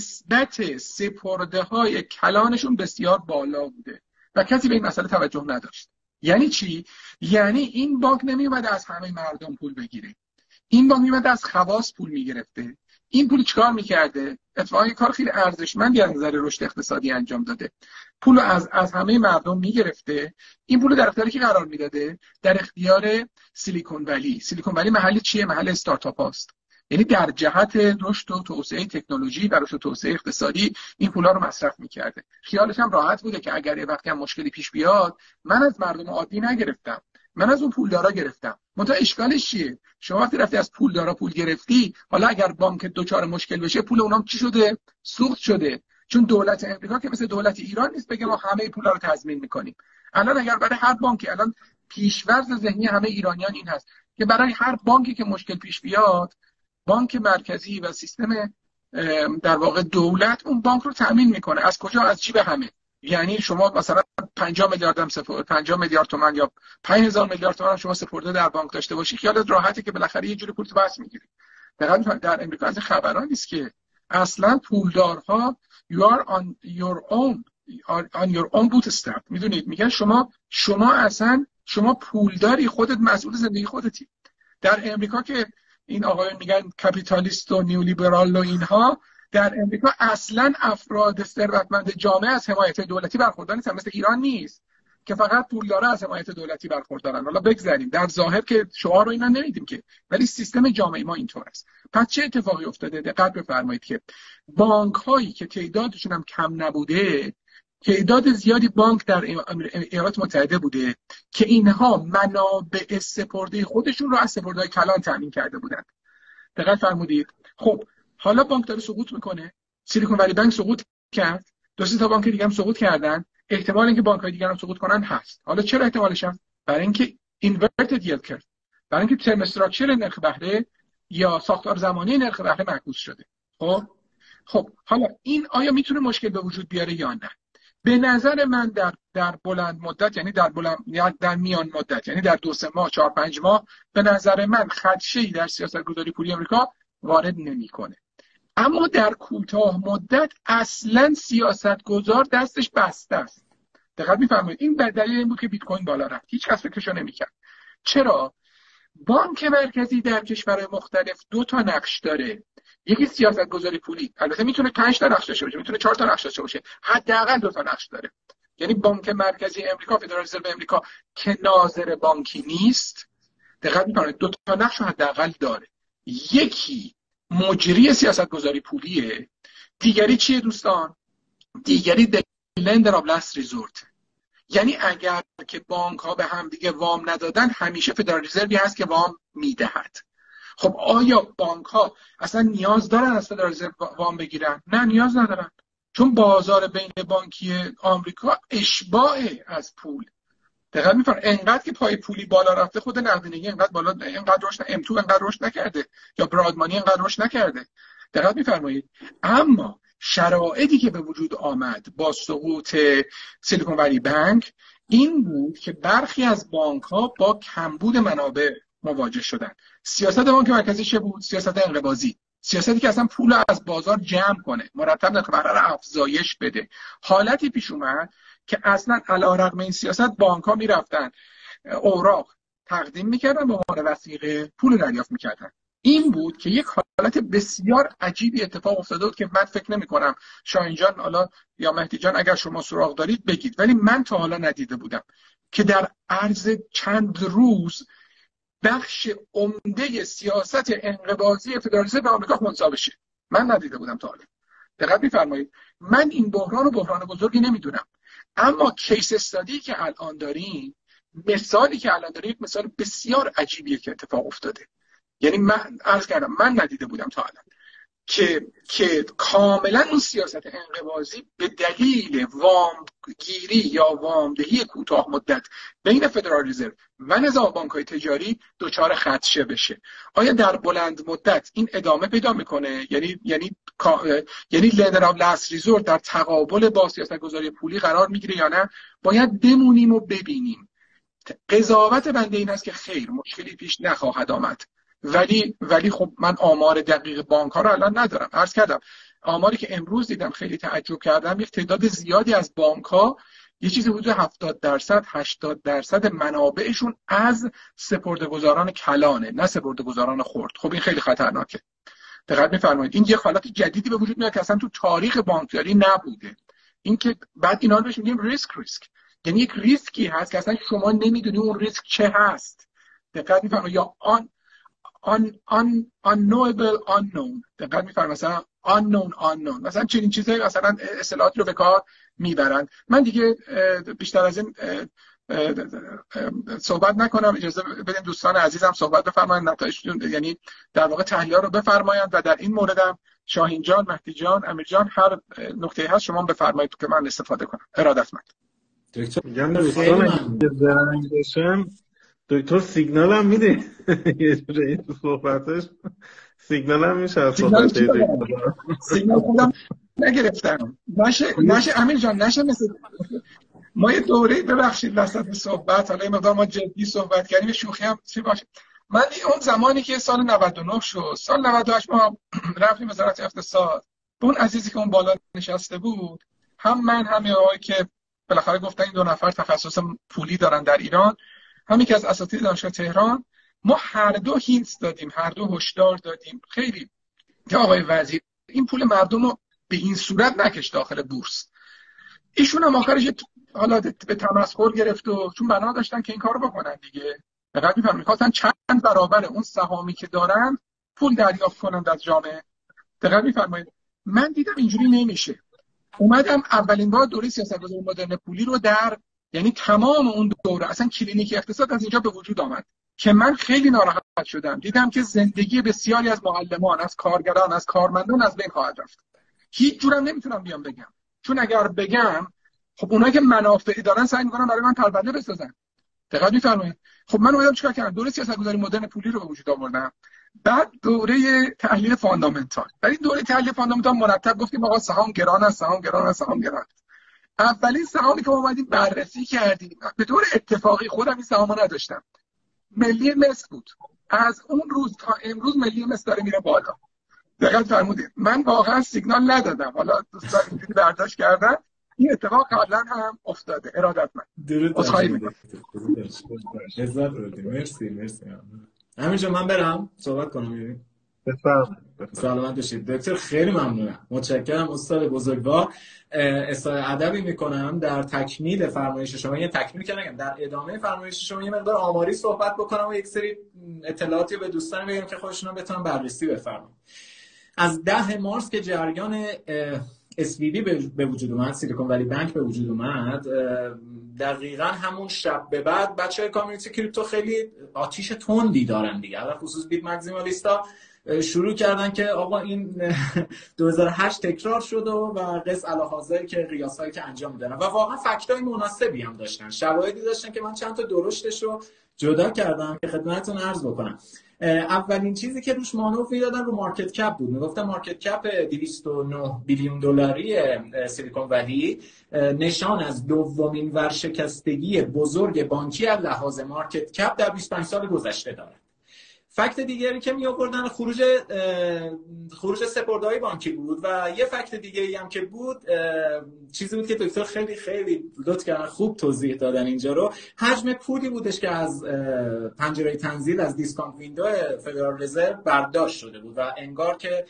نسبت سپرده های کلانشون بسیار بالا بوده و کسی به این مسئله توجه نداشت. یعنی چی؟ یعنی این بانک نمی اومده از همه مردم پول بگیره. این بانک می اومده از خواص پول میگرفته. این پول چیکار میکرده؟ اتفاقا کار خیلی ارزشمندی از نظر رشد اقتصادی انجام داده. پول از از همه مردم میگرفته. این پول در اختیار کی قرار میداده؟ در اختیار سیلیکون ولی. سیلیکون ولی محل چیه؟ محل استارتاپ هاست. یعنی در جهت رشد و توسعه تکنولوژی و رشد و توسعه اقتصادی این پولا رو مصرف میکرده. خیالش هم راحت بوده که اگر یه وقتی هم مشکلی پیش بیاد، من از مردم عادی نگرفتم، من از اون پولدارا گرفتم. منتها اشکالش چیه؟ شما وقتی رفتی از پولدارا پول گرفتی، حالا اگر بانک دوچار مشکل بشه، پول اونام چی شده؟ سوخت شده. چون دولت امریکا که مثل دولت ایران نیست بگه ما همه پولا رو تضمین میکنیم. الان اگر برای هر بانکی، الان پیش‌ورز ذهنی همه ایرانیان این هست که برای هر بانکی که مشکل پیش بیاد، بانک مرکزی و سیستم در واقع دولت اون بانک رو تامین میکنه. از کجا؟ از جیب همه. یعنی شما مثلا پنجاه میلیارد هم سپرده، پنجاه میلیارد تومان یا پنج هزار میلیارد تومان شما سپرده در بانک داشته باشی، خیالت راحته که بالاخره یه جوری پول تو بس میگیری. در در امریکا از خبران نیست که اصلا پولدارها you are on your own on your own bootstrap. میدونید میگن شما شما اصلا شما پولداری، خودت مسئول زندگی خودتی. در امریکا که این آقایون میگن کاپیتالیست و نیولیبرال و اینها، در امریکا اصلا افراد ثروتمند جامعه از حمایت دولتی برخوردار نیستن، مثل ایران نیست که فقط پولدارا از حمایت دولتی برخوردارن. حالا بگذاریم در ظاهر که شعار رو اینا نمیدیم که، ولی سیستم جامعه ما اینطور است. پس چه اتفاقی افتاده؟ دقت بفرمایید که بانک هایی که تعدادشون هم کم نبوده، تعداد زیادی بانک در ایالات متحده بوده که اینها منابع سپرده خودشون رو از سپرده‌های کلان تامین کرده بودن. دقت فرمودید؟ خب حالا بانک داره سقوط میکنه. سیلیکون ولی بانک سقوط کرد، دو سه تا بانک دیگه هم سقوط کردن. احتمال اینکه بانک‌های دیگه هم سقوط کنن هست. حالا چرا احتمالش هست؟ برای اینکه اینورتد ییلد کرو، برای اینکه ترم استراکچر نرخ بهره یا ساختار زمانی نرخ بهره معکوس شده. خب خب حالا این آیا میتونه مشکل به وجود بیاره یا نه؟ به نظر من در در بلند مدت، یعنی در بلند در میان مدت، یعنی در دو سه ماه چهار پنج ماه، به نظر من خدشه‌ای در سیاست‌گذاری پولی آمریکا وارد نمی‌کنه. اما در کوتاه مدت اصلا سیاست‌گذار دستش بسته است. دقت می‌فرمایید؟ این به دلیل این بود که بیت کوین بالا رفت. هیچ کس فکرشو نمی‌کرد. چرا؟ بانک مرکزی در کشورهای مختلف دو تا نقش داره. یکی سیاست‌گذاری پولی، البته میتونه پنج تا نقش داشته باشه، میتونه چهار تا نقش داشته باشه، حداقل دو تا نقش داره. یعنی بانک مرکزی امریکا، فدرال رزرو امریکا که ناظر بانکی نیست، دقت می‌کنید، دو تا نقش حداقل داره. یکی مجری سیاست‌گذاری پولیه، دیگری چیه دوستان؟ دیگری لندر آف لاست ریزورت. یعنی اگر که بانک‌ها به هم دیگه وام ندادن، همیشه فدرال رزرو هست که وام میدهد. خب آیا بانک‌ها اصلا نیاز دارن از فدرال رزرو وام بگیرن؟ نه، نیاز ندارن، چون بازار بین بانکی آمریکا اشباع از پول. دقیقاً میفهمن انقدر که پای پولی بالا رفته، خود نقدینگی انقدر بالا، انقدر رشد ام تو انقدر رشد نکرده یا برادمانی انقدر رشد نکرده. دقت میفرمایید. اما شرایطی که به وجود آمد با سقوط سیلیکون ولی بانک این بود که برخی از بانک‌ها با کمبود منابع مواجه شدن. سیاست بانک مرکزی چه بود؟ سیاست انقباضی، سیاستی که اصلا پول از بازار جمع کنه، مرتب نرخ بهره رو افزایش بده. حالتی پیش اومد که اصلا علیرغم این سیاست بانک‌ها میرفتن اوراق تقدیم میکردن، به عنوان وثیقه پول دریافت میکردن. این بود که یک حالت بسیار عجیبی اتفاق افتاده بود که من فکر نمی‌کنم شاهین جان حالا یا مهدی جان اگر شما سراغ دارید بگید، ولی من تا حالا ندیده بودم که در عرض چند روز بخش عمده سیاست انقباضی فدرال رزرو آمریکا خنثی بشه. من ندیده بودم تا حالا. دقت می‌فرمایید. من این بحران و بحران بزرگی نمیدونم، اما کیس استادی که الان داریم، مثالی که الان داریم، یک مثال بسیار عجیبیه که اتفاق افتاده. یعنی من عرض کردم من ندیده بودم تا الان که که کاملا اون سیاست انقباضی به دلیل وام گیری یا وامدهی کوتاه مدت بین فدرال رزرو و نظام بانک‌های تجاری دچار خدشه بشه. آیا در بلند مدت این ادامه پیدا میکنه؟ یعنی یعنی یعنی لندر آف لاست ریزورت در تقابل با سیاست‌گذاری پولی قرار میگیره یا نه؟ باید بمونیم و ببینیم. قضاوت بنده این است که خیر، مشکلی پیش نخواهد آمد. ولی ولی خب من آمار دقیق بانک ها رو الان ندارم. عرض کردم آماری که امروز دیدم خیلی تعجب کردم، یک تعداد زیادی از بانک ها یه چیزی حدود هفتاد درصد هشتاد درصد منابعشون از سپرده‌گذاران کلانه، نه سپرده‌گذاران خرد. خب این خیلی خطرناکه. دقت می‌فرمایید. این یه حالت جدیدی به وجود میاد که اصلا تو تاریخ بانکداری نبوده. این که بعد اینا رو بهش میگیم ریسک ریسک یعنی یک ریسکی هست که اصلا شما نمیدونی اون ریسک چه هست. دقت می‌فرمایید؟ یا آن آن آن unknowable unknown. دقت می‌فرمایید؟ مثلا unknown unknown مثلا چنین چیزایی مثلا اصطلاحاتی رو به کار میبرن. من دیگه بیشتر از این صحبت نکنم، اجازه بدین دوستان عزیزم صحبت بفرمایید، نتایجشون یعنی در واقع تحلیل رو بفرمایید و در این موردم شاهین جان، مهدی جان، امیر جان هر نکته هست شما بفرمایید که من استفاده کنم. ارادتمند. میگم دوستان اگه زنگ بشن دکتر سیگنال هم میده یه جوری این صحبتش سیگنال هم میشه از صحبت دکتر. سیگنال خودم نگرفتم. نشه نشه امیر جان نشه مثل ما یه دوره ببخشید وسط صحبت حالا این مقدار ما جدی صحبت کردیم شوخی هم چی باشه. من اون زمانی که سال نود و نه شد، سال نود و هشت ما رفتیم وزارت اقتصاد، اون عزیزی که اون بالا نشسته بود، هم من هم آقایی که بالاخره گفتن این دو نفر تخصص پولی دارن در ایران، همین که از اساتید دانشگاه تهران، ما هر دو هینت دادیم، هر دو هشدار دادیم خیلی که آقای وزیر این پول مردم رو به این صورت نکش داخل بورس. ایشون هم آخرش حالا به تمسخر گرفت و چون بنا داشتن که این کارو بکنن دیگه، دقیقاً می‌فهمید می‌خواستن چند برابر اون سهامی که دارن پول دریافت کنن از جامعه. دقیقاً می‌فرمایید. من دیدم اینجوری نمیشه. اومدم اولین بار دوره سیاست‌گذاری مدرن پولی رو در یعنی تمام اون دوره اصلا کلینیک اقتصاد از اینجا به وجود آمد که من خیلی ناراحت شدم. دیدم که زندگی بسیاری از معلمان، از کارگران، از کارمندان از بین خواهد رفت. هیچ جورم نمیتونم بیام بگم، چون اگر بگم خب اونایی که منافعی دارن سعی می‌کنن برای من پرونده بسازن. دقیقاً می‌فرمایید. خب من اومدم چیکار کردم؟ دوره سیاست‌گذاری مدرن پولی رو به وجود آوردم. بعد دوره تحلیل فاندامنتال. در این دوره تحلیل فاندامنتال مرتب گفتیم آقا سهام گران است، سهام گران است، سهام گران است. اولین سهامی که ما اومدیم بررسی کردیم به طور اتفاقی خودم این سهامو نداشتم. ملی مصر بود. از اون روز تا امروز ملی مصر داره میره بالا. دقیقاً فرمودید. من واقعا سیگنال ندادم. حالا دوستان اینجوری برداشت کردن. این اتفاق قبلا هم افتاده. ارادتمند. درود مرسی مرسی. همینجا من برم صحبت کنم. بفرمایید. سلامت باشید دکتر، خیلی ممنونم، متشکرم استاد بزرگوار. اصلاح ادبی میکنم در تکمیل فرمایش شما، یه تکمیل که نگم در ادامه فرمایش شما یه مقدار آماری صحبت بکنم و یک سری اطلاعاتی به دوستان بگم که خودشون بتونن بررسی بفرمایید. از ده مارس که جریان اس وی بی به وجود اومد، سیلیکون ولی بانک به وجود اومد، دقیقاً همون شب به بعد بچه‌های کامیونیتی کریپتو خیلی آتیش تندی دارن دیگه، در خصوص بیت ماکسیمالیستا شروع کردن که آقا این دو هزار و هشت تکرار شد و قص الهازایی که قیاسایی که انجام میدن و واقعا فکتای مناسبی هم داشتن، شواهدی داشتن که من چند تا درشتش رو جدا کردم که خدمتتون عرض بکنم. اولین چیزی که روش مانور میدادن رو مارکت کپ بود. میگفتن مارکت کپ دویست و نه بیلیون دلاری سیلیکون ولی نشان از دومین ورشکستگی بزرگ بانکی از لحاظ مارکت کپ در بیست و پنج سال گذشته داره. فکت دیگری که می آوردن خروج خروج سپرده‌های بانکی بود و یه فکت دیگری هم که بود چیزی بود که دکتر خیلی خیلی لطف کردن خوب توضیح دادن اینجا رو، حجم پولی بودش که از پنجره تنزیل از دیسکانت ویندو فدرال رزرو برداشت شده بود و انگار که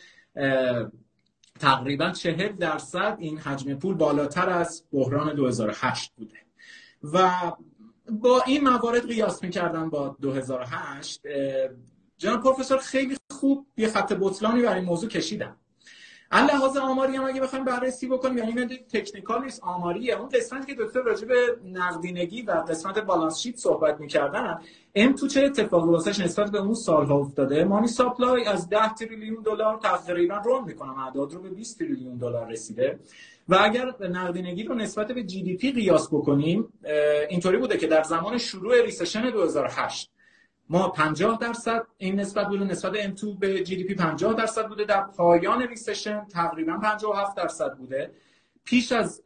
تقریبا چهل درصد این حجم پول بالاتر از بحران دو هزار و هشت بوده و با این موارد قیاس می‌کردن با دو هزار و هشت. جناب پروفسور خیلی خوب یه خط بطلانی برای این موضوع کشیدن. لحاظ آماری هم اگه بخوایم بررسی بکنیم، یعنی این تکنیکال نیست، آماریه. اون قسمتی که دکتر راجع به نقدینگی و قسمت بالانس شیت صحبت می‌کردن، ام تو چه اتفاقی واسش نسبت به اون سال‌ها افتاده؟ مانی ساپلای از ده تریلیون دلار تقریبا رون می‌کنم اعداد رو به بیست تریلیون دلار رسیده و اگر نقدینگی رو نسبت به جی دی پی قیاس بکنیم اینطوری بوده که در زمان شروع ریسشن دو هزار و هشت ما پنجاه درصد این نسبت بوده، نسبت ام تو به جی دی پی پنجاه درصد بوده، در پایان ریسشن تقریبا پنجاه و هفت درصد بوده، پیش از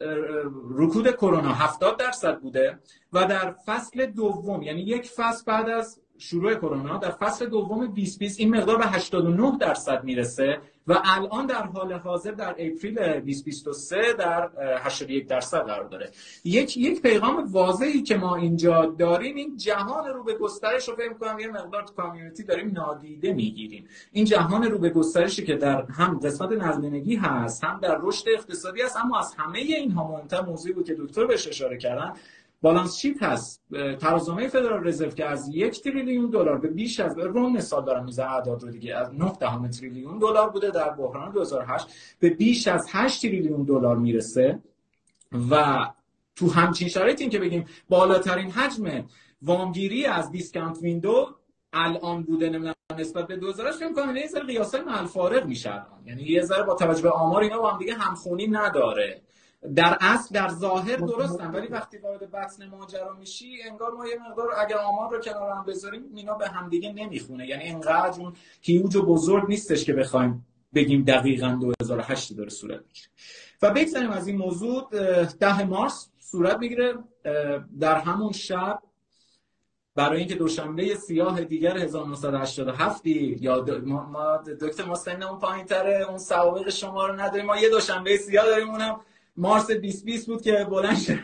رکود کرونا هفتاد درصد بوده و در فصل دوم یعنی یک فصل بعد از شروع کرونا در فصل دوم بیست بیست این مقدار به هشتاد و نه درصد میرسه و الان در حال حاضر در اپریل بیست بیست و سه در هشتاد و یک درصد قرار داره. یک یک پیغام واضحی که ما اینجا داریم، این جهان رو به گسترش رو فکر می‌کنم یه مقدار تو کامیونیتی داریم نادیده میگیریم. این جهان رو به گسترشی که در هم قسمت نقدینگی هست، هم در رشد اقتصادی هست، اما از همه اینها مهمتر موضوعی بود که دکتر بهش اشاره کردن، بالانس شیت هست. ترازنامه فدرال رزرو که از یک تریلیون دلار به بیش از رو مثال دارم میزنم اعداد رو دیگه، از نه دهم تریلیون دلار بوده در بحران دو هزار و هشت به بیش از هشت تریلیون دلار میرسه و تو همچین شرایطی این که بگیم بالاترین حجم وامگیری از دیسکانت ویندو الان بوده نمیدونم نسبت به دو هزار و هشت، فکر کنم یه ذره قیاسای معالفارق میشه، یعنی یه ذره با توجه به آمار اینا با هم دیگه همخونی نداره. در اصل در ظاهر درستن ولی وقتی وارد بحث ماجرا میشی انگار ما یه مقدار اگر آمار رو کنار هم بذاریم اینا به هم دیگه نمیخونه، یعنی انقدر اون هیوج و بزرگ نیستش که بخوایم بگیم دقیقاً دو هزار و هشت داره صورت میگیره. و بگذاریم از این موضوع، ده مارس صورت میگیره. در همون شب برای اینکه دوشنبه سیاه دیگر هزار و نهصد و هشتاد و هفت یا ما, ما دکتر ما سنمون پایین‌تره اون سوابق شما رو نداریم، ما یه دوشنبه سیاه داریم اونم مارس بیست بیست بود که بلند شد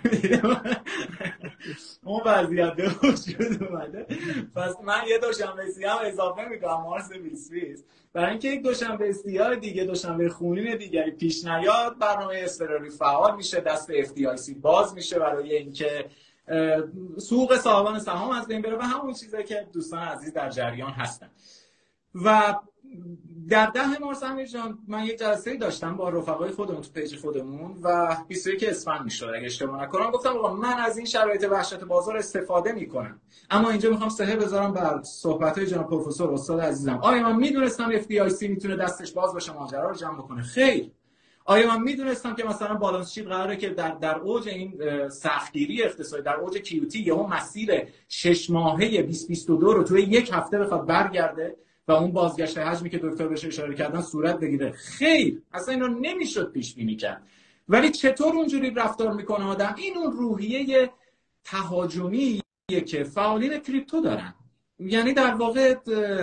اون وضعیت به وجود اومده. پس من یه دوشنبه سیاه اضافه میکنم مارس بیست بیست برای اینکه یک دوشنبه سیاه دیگه، دوشنبه خونین دیگری پیش نیاد، برنامه اضطراری فعال میشه، دست اف دی آی سی باز میشه برای اینکه سوق صاحبان سهام از بین بره و همون چیزایی که دوستان عزیز در جریان هستن. و در ده مارس امیر جان من یک جلسه داشتم با رفقای خودمون تو پیج خودمون و بیست و یک اسفند میشد اگه اشتباه نکنم، گفتم آقا من از این شرایط وحشت بازار استفاده میکنم، اما اینجا میخوام سهه بذارم بر صحبت‌های جناب پروفسور استاد عزیزم. آیا من میدونستم اف دی آی سی میتونه دستش باز باشه ماجرا رو جمع بکنه؟ خیر. آیا من میدونستم که مثلا بالانس شیت قراره که در در اوج این سختگیری اقتصادی، در اوج کیوتی یا اون مسیر شش ماهه بیست بیست و دو رو توی یک هفته بخواد برگرده و اون بازگشت حجمی که دکتر بهش اشاره کردن صورت بگیره؟ خیر، اصلا این رو نمیشد پیش بینی کرد. ولی چطور اونجوری رفتار میکنه آدم؟ این اون روحیه تهاجمیه که فعالین کریپتو دارن. یعنی در واقع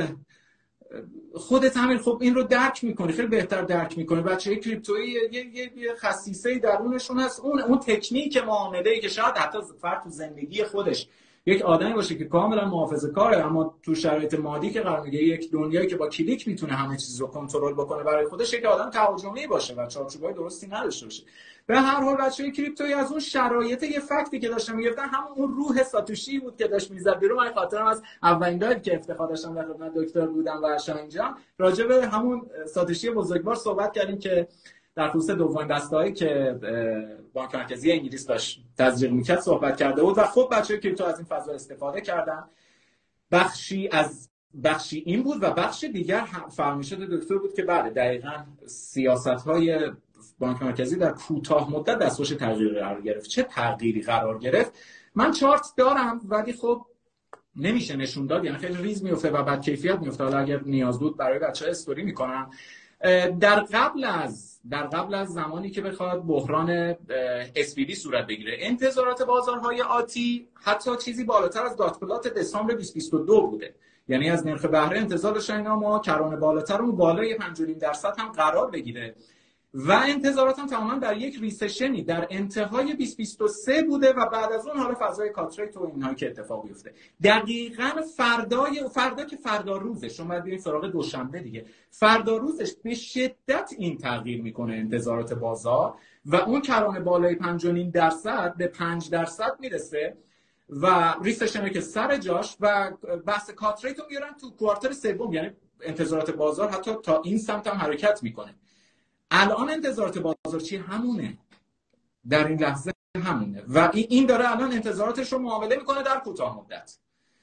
خودت همین خب این رو درک میکنی، خیلی بهتر درک میکنه. بچه‌های کریپتویی یه یه یه خصیصه‌ای درونشون هست، اون اون تکنیک معامله‌ای که شاید حتی فرد تو زندگی خودش یک آدمی باشه که کاملا محافظه‌کاره، اما تو شرایط مادی که قرار میگیره، یک دنیایی که با کلیک میتونه همه چیز رو کنترل بکنه برای خودش، یک آدم تهاجمی باشه و چارچوبای درستی نداشته باشه. به هر حال بچه‌های کریپتویی از اون شرایط یه فکتی که داشتن میگفتن همون اون روح ساتوشی بود که داشت میزد بیرون. من خاطرم از اولین دایو که افتخار داشتم در خدمت دکتر بودم و شما اینجا راجع به همون ساتوشی بزرگوار صحبت کردیم که در خصوص دومین دسته‌ای که بانک مرکزی انگلیس داشت تزریق میکرد صحبت کرده بود و خب بچه‌های کریپتو از این فضا استفاده کردن. بخشی از بخشی این بود و بخش دیگر فرمایشات دکتر بود که بله دقیقاً سیاست‌های بانک مرکزی در کوتاه مدت دستخوش تغییر قرار گرفت. چه تغییری قرار گرفت؟ من چارت دارم ولی خب نمیشه نشون داد، یعنی خیلی ریز میفته و بد کیفیت میفته. حالا اگر نیاز بود برای بچه‌ها استوری میکنم. در قبل از در قبل از زمانی که بخواد بحران اس وی دی صورت بگیره، انتظارات بازارهای آتی حتی چیزی بالاتر از دات پلات دسامبر بیست بیست و دو بوده. یعنی از نرخ بهره انتظار داشتن اینا ما کرانه بالاتر اون بالای پنج و نیم درصد هم قرار بگیره و انتظارات هم تماما در یک ریسشنی در انتهای بیست بیست و سه بوده و بعد از اون حالا فضای کاتریت و اینها که اتفاق بیفته. دقیقاً فردای فردا که فردا روزش، شما باید برید سراغ دوشنبه دیگه، فردا روزش به شدت این تغییر میکنه انتظارات بازار و اون کرانه بالای پنج و نیم درصد به پنج درصد میرسه و ریسشنه که سر جاش و بحث کاتریت رو میارن تو کوارتر سوم، یعنی انتظارات بازار حتی تا این سمت هم حرکت میکنه. الان انتظارات بازار چی؟ همونه، در این لحظه همونه و این داره الان انتظاراتش رو معامله میکنه در کوتاه مدت.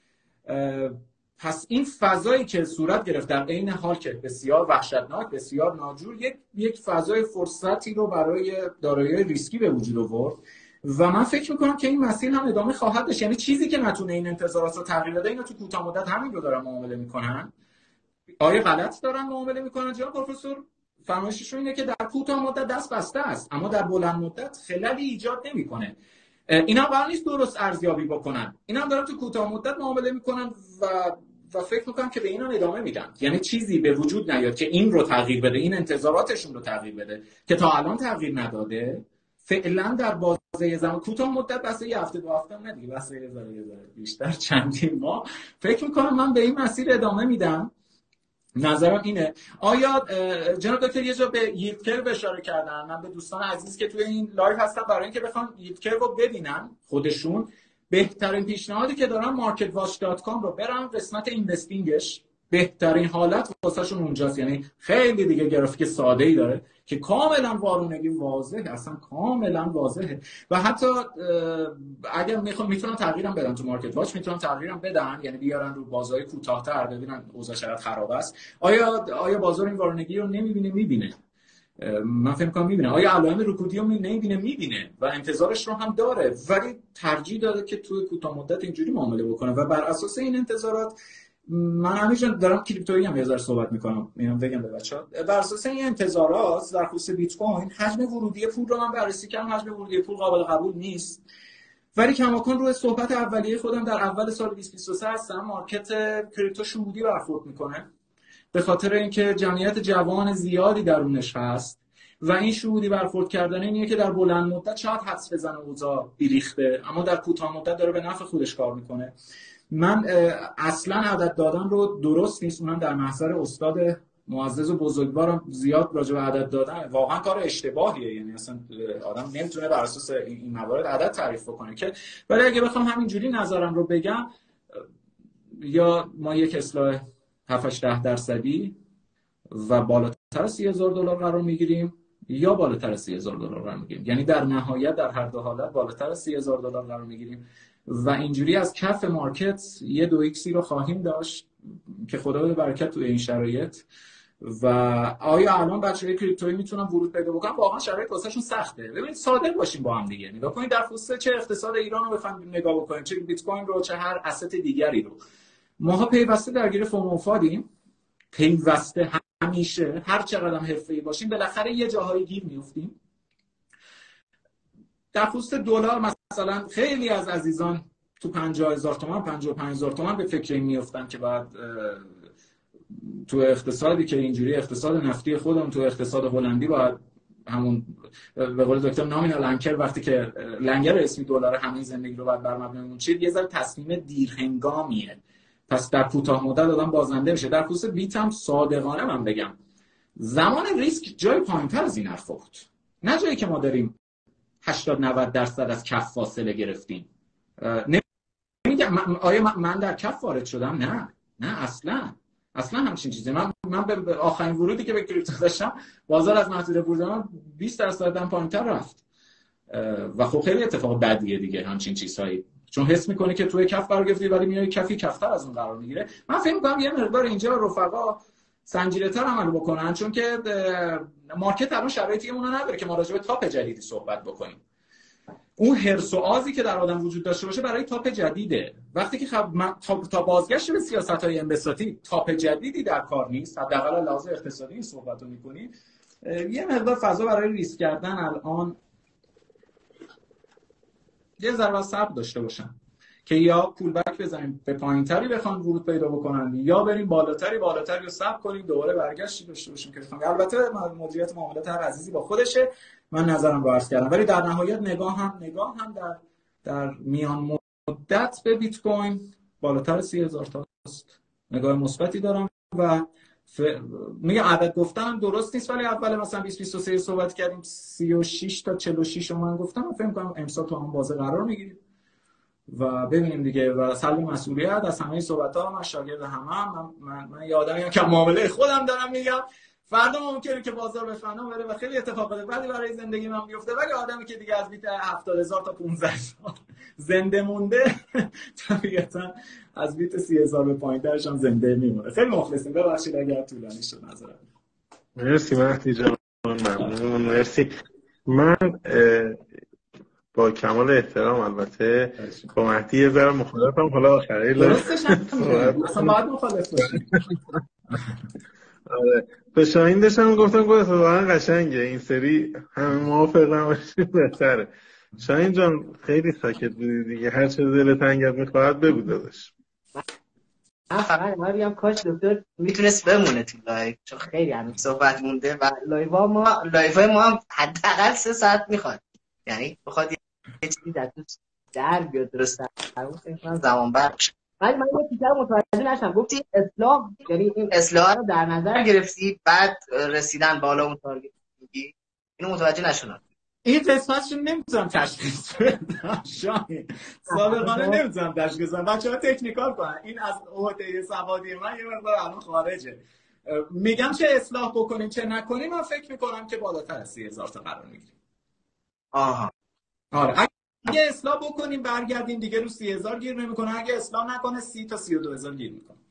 پس این فضایی که صورت گرفت در عین حال که بسیار وحشتناک، بسیار ناجور، یک یک فضای فرصتی رو برای دارایی‌های ریسکی به وجود آورد و من فکر میکنم که این مسیر هم ادامه خواهد داشت. یعنی چیزی که نتونه این انتظارات رو تغییر بده، اینا تو کوتاه مدت همین رو دارن معامله میکنن. آیا غلط دارن معامله میکنن جناب پروفسور؟ فرمایششون اینه که در کوتاه مدت دست بسته است اما در بلند مدت خللی ایجاد نمیکنه. اینا قرار نیست درست ارزیابی بکنن، اینا هم دارن تو کوتاه مدت معامله میکنن و و فکر میکنم که به اینا ادامه میدن. یعنی چیزی به وجود نیاد که این رو تغییر بده، این انتظاراتشون رو تغییر بده که تا الان تغییر نداده. فعلا در بازه زمان کوتاه مدت، بس یه هفته دو هفته نه دیگه، بس یه ذره یه ذره بیشتر چندین ماه، فکر میکنم من به این مسیر ادامه میدم. نظرم اینه. آیا جناب دکتر یه جا به ییلد کرو اشاره کردن؟ من به دوستان عزیز که توی این لایو هستن برای اینکه بخوان ییلد کرو رو ببینن خودشون، بهترین پیشنهادی که دارن مارکت واچ دات کام رو برن قسمت اینوستینگش، بهترین حالت واسهشون اونجاست. یعنی خیلی دیگه گرافیک ساده ای داره که کاملا وارونگی واضحه، اصلا کاملا واضحه. و حتی اگر میخوام میتونن تغییرم بدن تو مارکت واچ، میتونن تغییرم بدن، یعنی بیارن رو بازارهای کوتاه‌تر ببینن اوضاع چقدر خراب است. آیا آیا بازار این وارونگی رو نمیبینه؟ میبینه. من فکر می‌کنم میبینه. آیا علائم رکودی رو نمیبینه؟ میبینه و انتظارش رو هم داره، ولی ترجیح داده که توی کوتاه مدت اینجوری معامله بکنه و بر اساس این انتظارات من همیشه دارم کریپتویی هم یه ذره صحبت میکنم، اینو بگم به بچه‌ها. بر اساس این انتظارات در خصوص بیت کوین حجم ورودی پول رو من بررسی کردم. حجم ورودی پول قابل قبول نیست، ولی کماکان روی صحبت اولیه خودم در اول سال بیست بیست و سه هستم، مارکت کریپتو شهودی برخورد میکنه به خاطر اینکه جمعیت جوان زیادی درونش هست و این شهودی برخورد کردن اینیه که در بلند مدت شاید حدس بزنه اوضاع بیریخته، اما در کوتاه مدت داره به نفع خودش کار میکنه. من اصلا عدد دادن رو درست نیست، اونم در محضر استاد معزز و بزرگوارم زیاد راجع به عدد دادن واقعا کار اشتباهیه. یعنی اصلا آدم نمیتونه بر اساس این موارد عدد تعریف بکنه که، ولی اگه بخوام همینجوری نظرم رو بگم، یا ما یک اصلاح هفت ده درصدی و بالاتر از سی هزار دلار قرار میگیریم یا بالاتر از سی هزار دلار قرار میگیریم، یعنی در نهایت در هر دو حالت بالاتر از سی هزار دلار قرار میگیریم و اینجوری از کف مارکت یه دو ایکسی رو خواهیم داشت که خدا بده برکت توی این شرایط. و آیا الان بچه‌های کریپتویی میتونن ورود پیدا بکنن؟ واقعا شرایط واسهشون سخته. ببینید صادق باشیم با هم دیگه، نگاه کنید در خصوص چه اقتصاد ایران رو بفهمید نگاه بکنید، چه بیت کوین رو، چه هر اسست دیگری رو. ماها پیوسته درگیر فوم و فادیم، پیوسته همیشه هر چقدر هم حرفه‌ای باشیم بالاخره یه جاهایی گیر میافتیم. در خصوص دلار مثلا خیلی از عزیزان تو پنجاه هزار تومان پنجاه و پنج هزار تومان به فکر این میافتن که بعد تو اقتصادی که اینجوری اقتصاد نفتی خودمون، تو اقتصاد هلندی باید همون به قول دکتر نامینال انکر، وقتی که لنگر اسمی دلار همین زندگی رو باید بر مبنای اون چیز، یه ذره تصمیم دیرهنگامیه. پس در کوتاه مدت آدم بازنده بشه. در خصوص بیت هم صادقانه من بگم زمان ریسک جای پایین‌تر از این حرفا بود، نه جایی که ما داریم هشتاد نود درصد از کف فاصله گرفتیم. نمیگم آیا من در کف وارد شدم؟ نه نه اصلا اصلا همچین چیزی. من من به آخرین ورودی که به کریپتو داشتم بازار از محدود ورود من بیست درصد هم پایین‌تر رفت و خب خیلی اتفاق بدیه دیگه همچین چیزهایی، چون حس میکنه که توی کف قرار گرفتی ولی میای کفی کفتر از اون قرار میگیره. من فکر میکنم یه مقدار اینجا رفقا سنجیده‌تر عمل بکنن، چون که مارکت الان شرایطی اون نداره که ما راجع به تاپ جدیدی صحبت بکنیم. اون حرص و آزی که در آدم وجود داشته باشه برای تاپ جدیده. وقتی که خب تا, تا بازگشت به سیاست‌های انبساطی تاپ جدیدی در کار نیست، حداقل لحاظ اقتصادی این صحبت رو می‌کنی، یه مقدار فضا برای ریسک کردن الان یه ذره صبر داشته باشن که یا پول بک بزنیم به پایین‌تری بخوان ورود پیدا بکنن، یا بریم بالاتری بالاتری رو صبر کنیم دوباره برگشتی داشته باشیم که بخوام. البته مدیریت معاملات هر عزیزی با خودشه، من نظرم رو عرض کردم، ولی در نهایت نگاه هم نگاه هم در در میان مدت به بیت کوین بالاتر سی هزار تاست، نگاه مثبتی دارم و ف... میگه عدد گفتم درست نیست، ولی اول مثلا بیست بیست و سه صحبت کردیم سی و شش تا چهل و شش رو من گفتم، فکر کنم امسال تو هم بازه قرار میگیریم و ببینیم دیگه و سلب مسئولیت از همه صحبت‌ها. من شاگرد همه هم من, من, من یادم که معامله خودم دارم میگم، فردا ممکنه که بازار به فنا بره و خیلی اتفاقات بعدی برای زندگی من بیفته، ولی آدمی که دیگه از بیت هفتاد هزار تا پانزده هزار زنده مونده طبیعتا از بیت سی هزار به پایین‌ترش هم زنده میمونه. خیلی مخلصیم، ببخشید اگر طولانی شد نظرم. مرسی مهدی جان، ممنون. مرسی. من با کمال احترام البته با مهدی یه ذره مخالفم، حالا آخره درستش هم اصلا باید مخالف باشیم. آره به شاهین داشتم گفتم گفتم واقعا قشنگه این سری، همه موافق نباشیم بهتره. شاهین جان خیلی ساکت بودی دیگه، هر چه دلت انگیز میخواهد بگو داداش. من فقط ما بگم کاش دکتر میتونست بمونه تو لایو، چون خیلی هنوز صحبت مونده و لایو ما لایو ما هم حداقل سه ساعت میخواد، یعنی بخواد یه چیزی در توش در بیاد درست در فکر کنم زمان بر. ولی من یه چیزی رو متوجه نشدم، گفتی اصلاح، یعنی این اصلاح رو در نظر گرفتی بعد رسیدن بالا اون تارگت میگی؟ اینو متوجه نشدم. این قسمتشو نمیتونم تشخیص بدم شاهین، صادقانه نمیتونم تشخیص بدم. بچه‌ها تکنیکال کنن، این از عهده سوادی من یه مقدار الان خارجه. میگم چه اصلاح بکنیم چه نکنیم، من فکر میکنم که بالاتر از سی هزار تا قرار میگیریم. آها آره اگه اصلاح بکنیم برگردیم دیگه رو سی هزار گیر نمیکنه، اگه اصلاح نکنه سی تا سی و دو هزار گیر میکنه.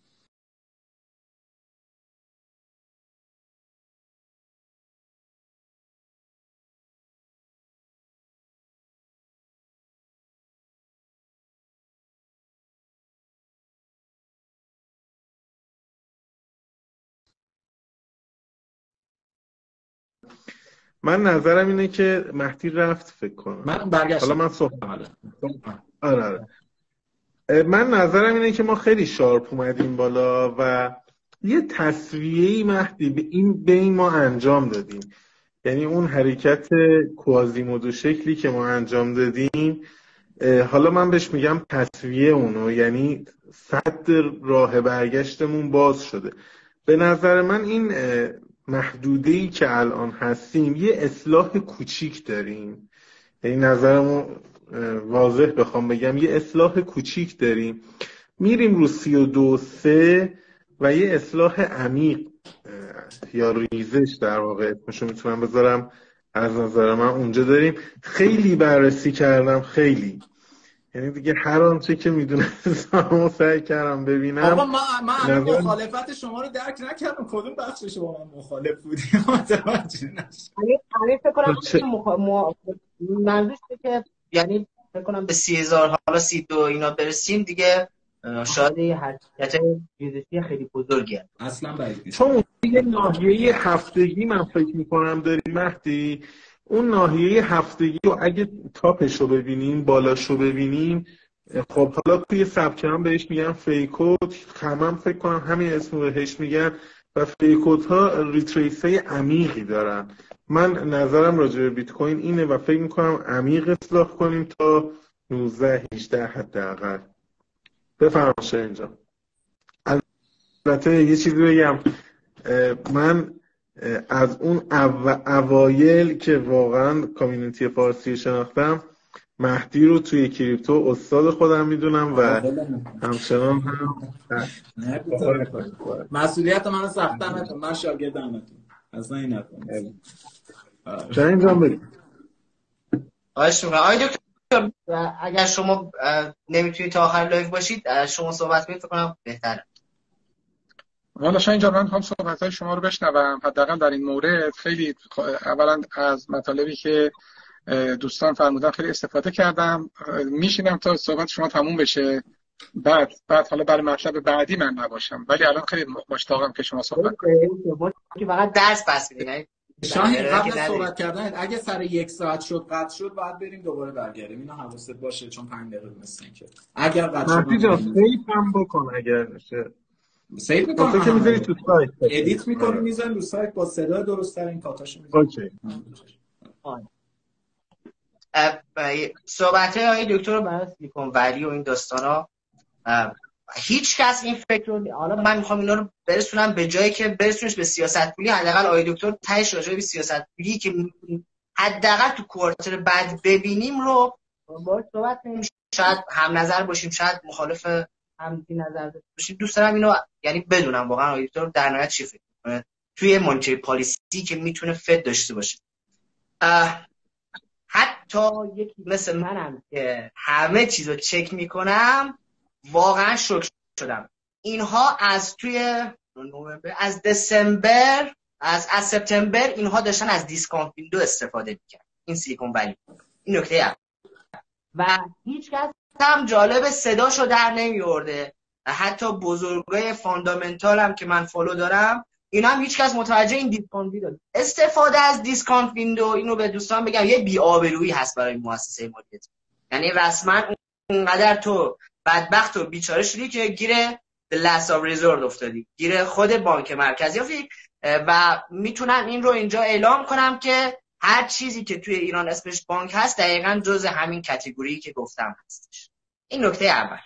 من نظرم اینه که مهدی رفت فکر کنم. من برگشتم. حالا من صحبت آره آره من نظرم اینه که ما خیلی شارپ اومدیم بالا و یه تسویه‌ای مهدی به این بین ما انجام دادیم. یعنی اون حرکت کوازیمودو شکلی که ما انجام دادیم، حالا من بهش میگم تسویه اونو، یعنی صد راه برگشتمون باز شده. به نظر من این محدوده‌ای که الان هستیم یه اصلاح کوچیک داریم، یعنی نظرمو واضح بخوام بگم یه اصلاح کوچیک داریم، میریم رو سی و دو سه و یه اصلاح عمیق یا ریزش در واقع اسمشو میتونم بذارم از نظر من اونجا داریم. خیلی بررسی کردم، خیلی، یعنی دیگه هر آنچه که میدونستم سعی کردم ببینم. آقا ما من نظر... مخالفت شما رو درک نکردم، کدوم بخش شما من مخالف بودیم متوجه نشدم. یعنی فکر کنم مخ... م... منظورش که یعنی فکر کنم به سی هزار حالا سی دو اینا برسیم دیگه شاید یه حرکت ریزشی خیلی بزرگی اصلا بعید نیست. چون یه ناحیه هفتگی من فکر میکنم داریم مهدی، اون ناحیه هفتگی رو اگه تاپش رو ببینیم بالاشو ببینیم، خب حالا توی سبک هم بهش میگن فیکوت، همم فکر کنم همین اسم رو بهش میگن و فیکوت ها ریتریس های عمیقی دارن. من نظرم راجع به بیت کوین اینه و فکر میکنم عمیق اصلاح کنیم تا نوزده هجده حداقل. بفرمایید اینجا. البته یه چیزی بگم، من از اون او... اوایل که واقعا کامیونیتی فارسی شناختم، مهدی رو توی کریپتو استاد خودم میدونم و همچنان هم مسئولیت منو سخت‌تر نکن، من شاگردمتون اصلا این نکن. چه اینجام بگید آیش میکنم. آی دکتر اگر شما نمیتونید تا آخر لایف باشید شما صحبت کنید فکر کنم بهتره. والا شاید اینجا من هم صحبت‌های شما رو بشنوم، حداقل در این مورد خیلی اولا از مطالبی که دوستان فرمودن خیلی استفاده کردم. میشینم تا صحبت شما تموم بشه، بعد بعد حالا برای مطلب بعدی من نباشم، ولی الان خیلی مشتاقم که شما صحبت کنید که فقط درس پس میدین. شاهین قبل از صحبت کردن اگه سر یک ساعت شد قطع شد باید بریم دوباره برگردیم، اینو حواست باشه چون پنج دقیقه مثلا که اگر قطع شد مهدی جان سیف هم بکن اگر میشه. سیو میکنم تو که میذاری تو سایت ادیت میکنیم میذاریم رو سایت با صدا درست تر این کاتاشو میذاریم. اوکی. صحبت های دکتر رو برای سیلیکون ولی و این داستانا هیچ کس این فکر رو، حالا من میخوام اینا رو برسونم به جایی که برسونش به سیاست پولی، حداقل آقای دکتر تهش راجع به سیاست پولی که حداقل تو کوارتر بعد ببینیم رو باهاش صحبت کنیم، شاید هم نظر باشیم شاید مخالف هم نظر باشیم. دوست دارم اینو یعنی بدونم واقعا آقای دکتر در نهایت چی فکر می‌کنه توی مانیتری پالیسی که میتونه فد داشته باشه. حتی یکی مثل منم که همه چیزو چک میکنم واقعا شوک شدم. اینها از توی نوامبر، از دسامبر، از از سپتامبر اینها داشتن از دیسکانت ویندو استفاده میکرد، این سیلیکون ولی. این نکته هم. و هیچ کس هم جالب صداشو در نمیورده. حتی بزرگای فاندامنتال هم که من فالو دارم اینا هم هیچ کس متوجه این دیسکانت ویندو. استفاده از دیسکانت ویندو، اینو به دوستان بگم، یه بی‌آبرویی هست برای مؤسسه مالیاتی. یعنی رسما اونقدر تو بدبخت و بیچاره شدی که گیر لاست آف ریزورت افتادی، گیر خود بانک مرکزی افتادی. و میتونم این رو اینجا اعلام کنم که هر چیزی که توی ایران اسمش بانک هست دقیقاً جز همین کاتگوری که گفتم هستش. این نکته اول.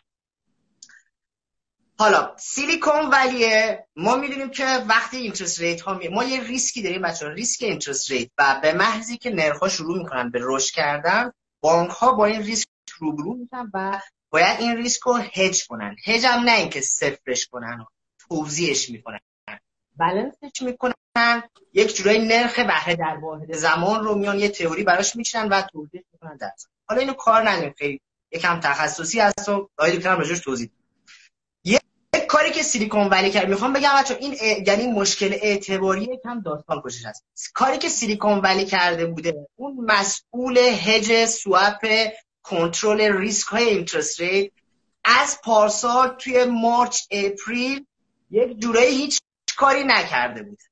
حالا سیلیکون ولیه، ما میدونیم که وقتی اینترست ریت ها می... ما یه ریسکی داریم بچه‌ها، ریسک اینترست ریت، و به محضی که نرخ ها شروع میکنن به رشد کردن، بانک ها با این ریسک روبرو میشن و باید این ریسک رو هج کنن. هج هم نه اینکه صفرش کنن، توزیعش میکنن، بالانسش میکنن، یک جورایی نرخ بهره در واحد زمان رو میان یه تئوری براش میچینن و توزیع میکنن در زمان. حالا اینو کار نداریم، خیلی یکم تخصصی هست و آقای دکتر هم راجعش توضیح یه کاری که سیلیکون ولی کرد. میخوام بگم بچه‌ها این ا... یعنی مشکل اعتباری یکم داستان پشتش هست. کاری که سیلیکون ولی کرده بوده، اون مسئول هج سواب کنترل ریسک های اینترست ریت از پارسال توی مارچ اپریل یک جورایی هیچ کاری نکرده بود.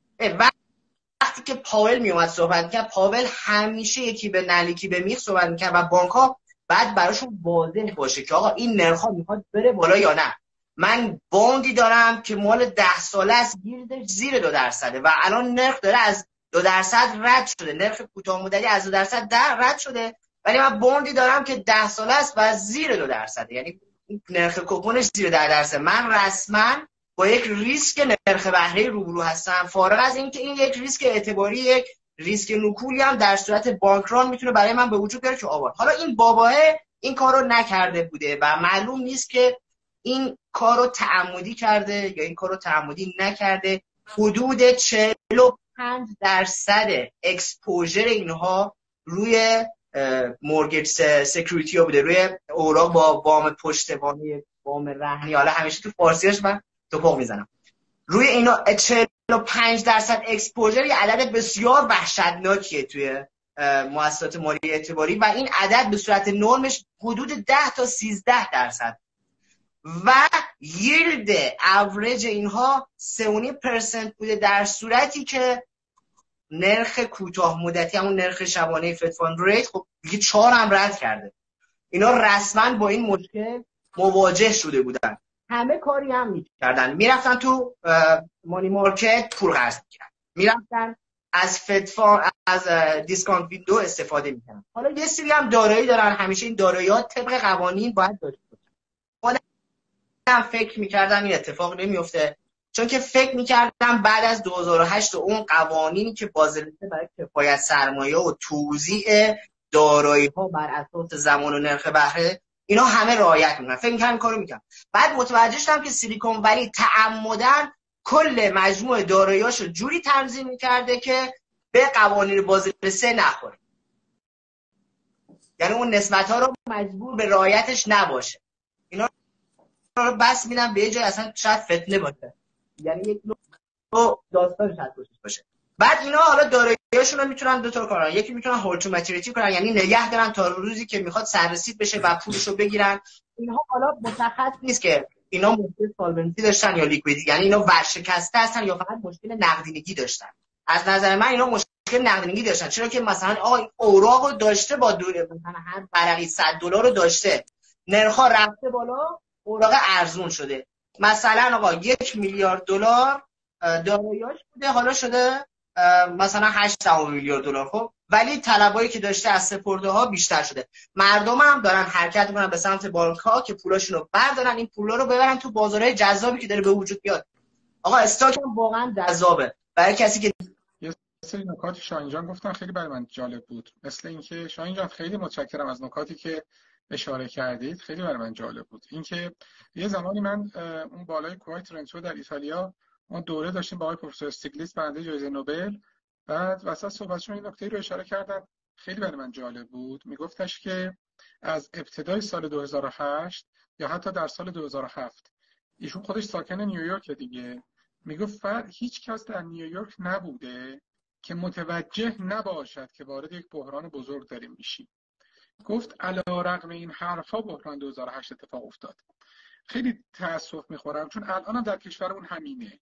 وقتی که پاول می اومد صحبت کرد، پاول همیشه یکی به نلیکی به میخ صحبت میکرد و بانک ها بعد براشون واضح باشه که آقا این نرخ ها میخواد بره بالا یا نه. من باندی دارم که مال ده ساله است، گیردش زیر دو درصده و الان نرخ داره از دو درصد رد شده، نرخ کوتاه مدتی از دو درصد در رد شده، ولی من باندی دارم که ده ساله است و زیر دو درصده، یعنی نرخ کوپنش زیر ده درصد. من رسما با یک ریسک نرخ بهره روبرو هستم، فارغ از اینکه این یک ریسک اعتباری، یک ریسک نکولی هم در صورت بانکران میتونه برای من به وجود بیاره که آوار. حالا این باباه این کارو نکرده بوده و معلوم نیست که این کارو تعمدی کرده یا این کارو تعمدی نکرده. حدود چهل و پنج درصد اکسپوژر اینها روی مورگیج سکیوریتی ها بوده، روی اوراق با وام پشتوانه، وام رهنی. حالا همیشه تو فارسیش من توپق میزنم روی اینا. چهل و پنج درصد اکسپوژر یه عدد بسیار وحشتناکیه توی مؤسسات مالی اعتباری و این عدد به صورت نرمش حدود ده تا سیزده درصد و ییلد اوریج اینها سه و نیم درصد بوده، در صورتی که نرخ کوتاه مدتی همون نرخ شبانه فد فاند ریت خب دیگه چهار هم رد کرده. اینا رسما با این مشکل مواجه شده بودن، همه کاری هم میکردن، میرفتن تو مانی مارکت پول قرض میکردن، میرفتن از فد فاند، از دیسکانت ویندو استفاده میکردن. حالا یه سری هم دارایی دارن، همیشه این دارایی‌ها طبق قوانین باید داشته باشن. خودم فکر میکردم این اتفاق نمیفته، چون که فکر میکردم بعد از دو هزار و هشت و اون قوانینی که بازل برای کفایت سرمایه و توزیع دارایی‌ها بر اساس زمان و نرخ بهره، اینا همه رعایت میکنن، فکر میکردم کارو میکنم. بعد متوجه شدم که سیلیکون ولی تعمداً کل مجموع دارایی‌هاشو جوری تنظیم میکرده که به قوانین بازل سه نخوره، یعنی اون نسبت‌ها رو مجبور به رعایتش نباشه. اینا رو بس میدم به یه جای اصلا شاید فتنه باشه، یعنی یک نوع داستان شاید باشه. بعد اینا حالا دارایی‌هاشون رو میتونن دو تا کار کنن، یکی میتونن هولد تو مچوریتی کنن، یعنی نگه دارن تا روزی که میخواد سررسید بشه و پولشو بگیرن. اینها حالا مشخص نیست که اینا مشکل سالونتی داشتن یا لیکویدیتی، یعنی اینا ورشکسته هستن یا فقط مشکل نقدینگی داشتن. از نظر من اینا مشکل نقدینگی داشتن، چرا که مثلا آقا این اوراقو داشته با دوره، مثلا هر ورقی صد دلار رو داشته، نرخ‌ها رفته بالا، اوراق ارزون شده، مثلا آقا یک میلیارد دلار دارایی‌اش بوده، حالا شده مثلا هشت میلیارد دلار، خب ولی طلبایی که داشته از سپرده ها بیشتر شده. مردم هم دارن حرکت میکنن به سمت بانک ها که پولاشون رو بردارن، این پولا رو ببرن تو بازارهای جذابی که داره به وجود میاد. آقا استاک هم واقعا جذابه برای کسی که یه سری نکات شاهین جان گفتن خیلی برای من جالب بود، مثل اینکه شاهین جان خیلی متشکرم از نکاتی که اشاره کردید، خیلی برای من جالب بود. اینکه یه زمانی من اون بالای کوهای ترنتو در ایتالیا ما دوره داشتیم با آقای پروفسور استیگلیتز برنده جایزه نوبل، بعد وسط صحبتشون این نکته رو اشاره کردن خیلی برای من جالب بود. میگفتش که از ابتدای سال دو هزار و هشت یا حتی در سال دو هزار و هفت، ایشون خودش ساکن نیویورک دیگه، میگفت هیچ کس در نیویورک نبوده که متوجه نباشد که وارد یک بحران بزرگ داریم میشیم. گفت علی‌رغم این حرفا بحران دو هزار و هشت اتفاق افتاد. خیلی تأسف میخورم چون الان هم در کشورمون همینه.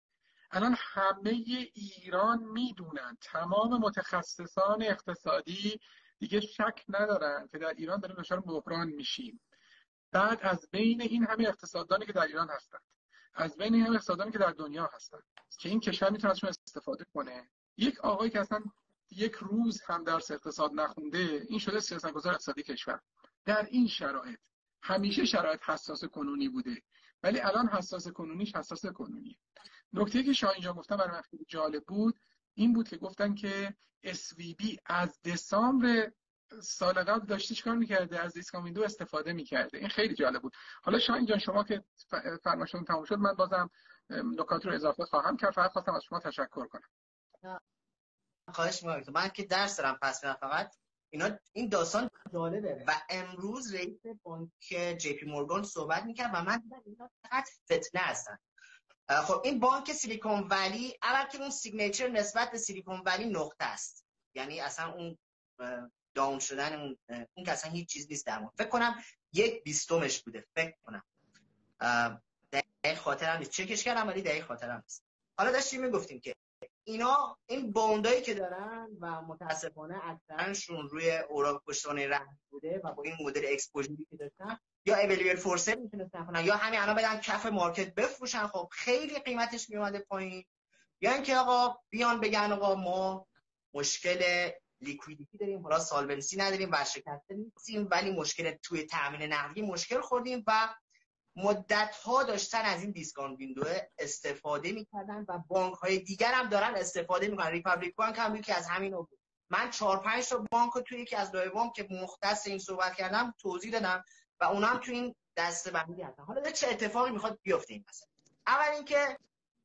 الان همه ایران میدونن، تمام متخصصان اقتصادی دیگه شک ندارن که در ایران داریم دچار بحران میشیم. بعد از بین این همه اقتصاددانی که در ایران هستند، از بین این همه اقتصاددانی که در دنیا هستند که این کشور میتونه ازشون استفاده کنه، یک آقایی که اصلا یک روز هم درس اقتصاد نخونده این شده سیاستگزار اقتصادی کشور. در این شرایط همیشه شرایط حساس کنونی بوده، ولی الان حساس کنونیش حساس کنونیه. نکته که شاه اینجا گفتن برای من خیلی جالب بود این بود که گفتن که اس وی بی از دسامبر سال قبل داشته چیکار میکرده؟ از دیسکام ویندو استفاده میکرده. این خیلی جالب بود. حالا شاه اینجا شما که فرمایشتون تموم شد، من بازم نکات رو اضافه خواهم کرد. فقط خواستم از شما تشکر کنم. خواهش می‌کنم. من که درس دارم پس میرم. فقط اینا این داستان جالبه و امروز رئیس بانک جی پی مورگان صحبت میکرد و من دیدم اینا فقط فتنه هستن. خب این بانک سیلیکون ولی اول که اون سیگنیچر نسبت به سیلیکون ولی نقطه است، یعنی اصلا اون داون شدن اون اون که اصلا هیچ چیز نیست در مورد. فکر کنم یک بیستمش بوده فکر کنم، دقیق خاطرم نیست، چکش کردم ولی دقیق خاطرم نیست. حالا داشتیم میگفتیم که اینا این باندایی که دارن و متاسفانه اکثرشون روی اوراق پشتوانه رهن بوده و با این مدل اکسپوژری که داشتن یا اولیور فورسر میتونستن کنن یا همین الان بدن کف مارکت بفروشن، خب خیلی قیمتش میومده پایین، یا اینکه آقا بیان بگن آقا ما مشکل لیکویدیتی داریم، حالا سالونسی نداریم، ورشکسته نیستیم، ولی مشکل توی تامین نقدی مشکل خوردیم و مدت‌ها داشتن از این دیسکانت ویندو استفاده می‌کردن و بانک‌های دیگر هم دارن استفاده می‌کنن. ریپابلیک بانک هم یکی از همین بود. من چهار پنج تا بانک رو توی یکی از لایوام که مختص این صحبت کردم توضیح دادم و اونا هم توی این دسته‌بندی هستن. حالا چه اتفاقی می‌خواد بیفته این مثلا؟ اول اینکه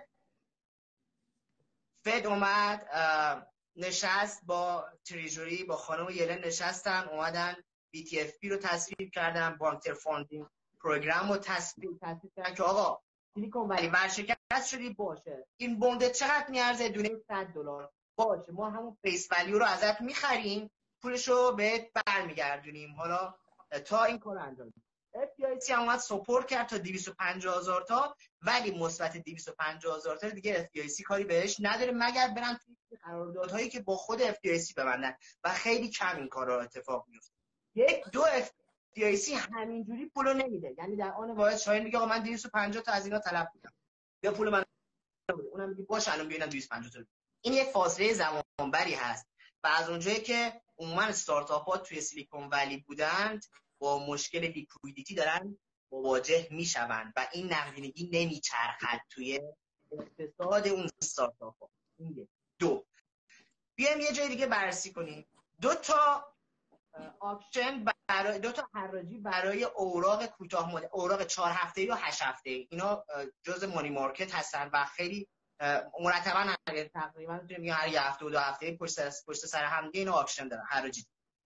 فد اومد نشست با تریجوری، با خانم یلن نشستن، اومدن بی تی اف پی رو تصویب کردن، بانک فاندینگ پروگرام رو تصویب تصویب کردن که آقا سیلیکون ولی ورشکست شدی باشه، این بونده چقدر میارزه؟ دونه صد دلار باشه، ما همون فیس ولیو رو ازت میخریم، پولشو بهت برمیگردونیم. حالا تا این کار انجام بدیم. اف دی آی سی هم اومد سپورت کرد تا دویست و پنجاه هزار تا، ولی مثبت دویست و پنجاه هزار تا دیگه اف دی آی سی کاری بهش نداره مگر برن توی قراردادهایی که با خود اف دی آی سی ببندن و خیلی کم این کارا اتفاق میفته. یک دو اف دی آی سی همینجوری پولو نمیده، یعنی در آن واحد شاید میگه آقا من دویست و پنجاه تا از اینا طلب میکنم یا پول من بده، اونم میگه باشه الان ببینم دویست و پنجاه تا. این یک فاصله زمانبری هست و از اونجایی که عموما استارتاپ‌ها توی سیلیکون ولی بودند با مشکل لیکویدیتی دارن مواجه میشوند و این نقدینگی نمیچرخد توی اقتصاد اون استارتاپ‌ها. این دو بیایم یه جای دیگه بررسی کنیم. دو تا آپشن برای دو تا حراجی برای اوراق کوتاه مدت، اوراق چهار هفته‌ای و هشت هفته‌ای، اینا جزء مانی مارکت هستن و خیلی مرتبا تقریبا میتونیم بگیم هر یه هفته و دو هفته پشت پشت سر هم دیگه اینا آپشن دارن حراجی.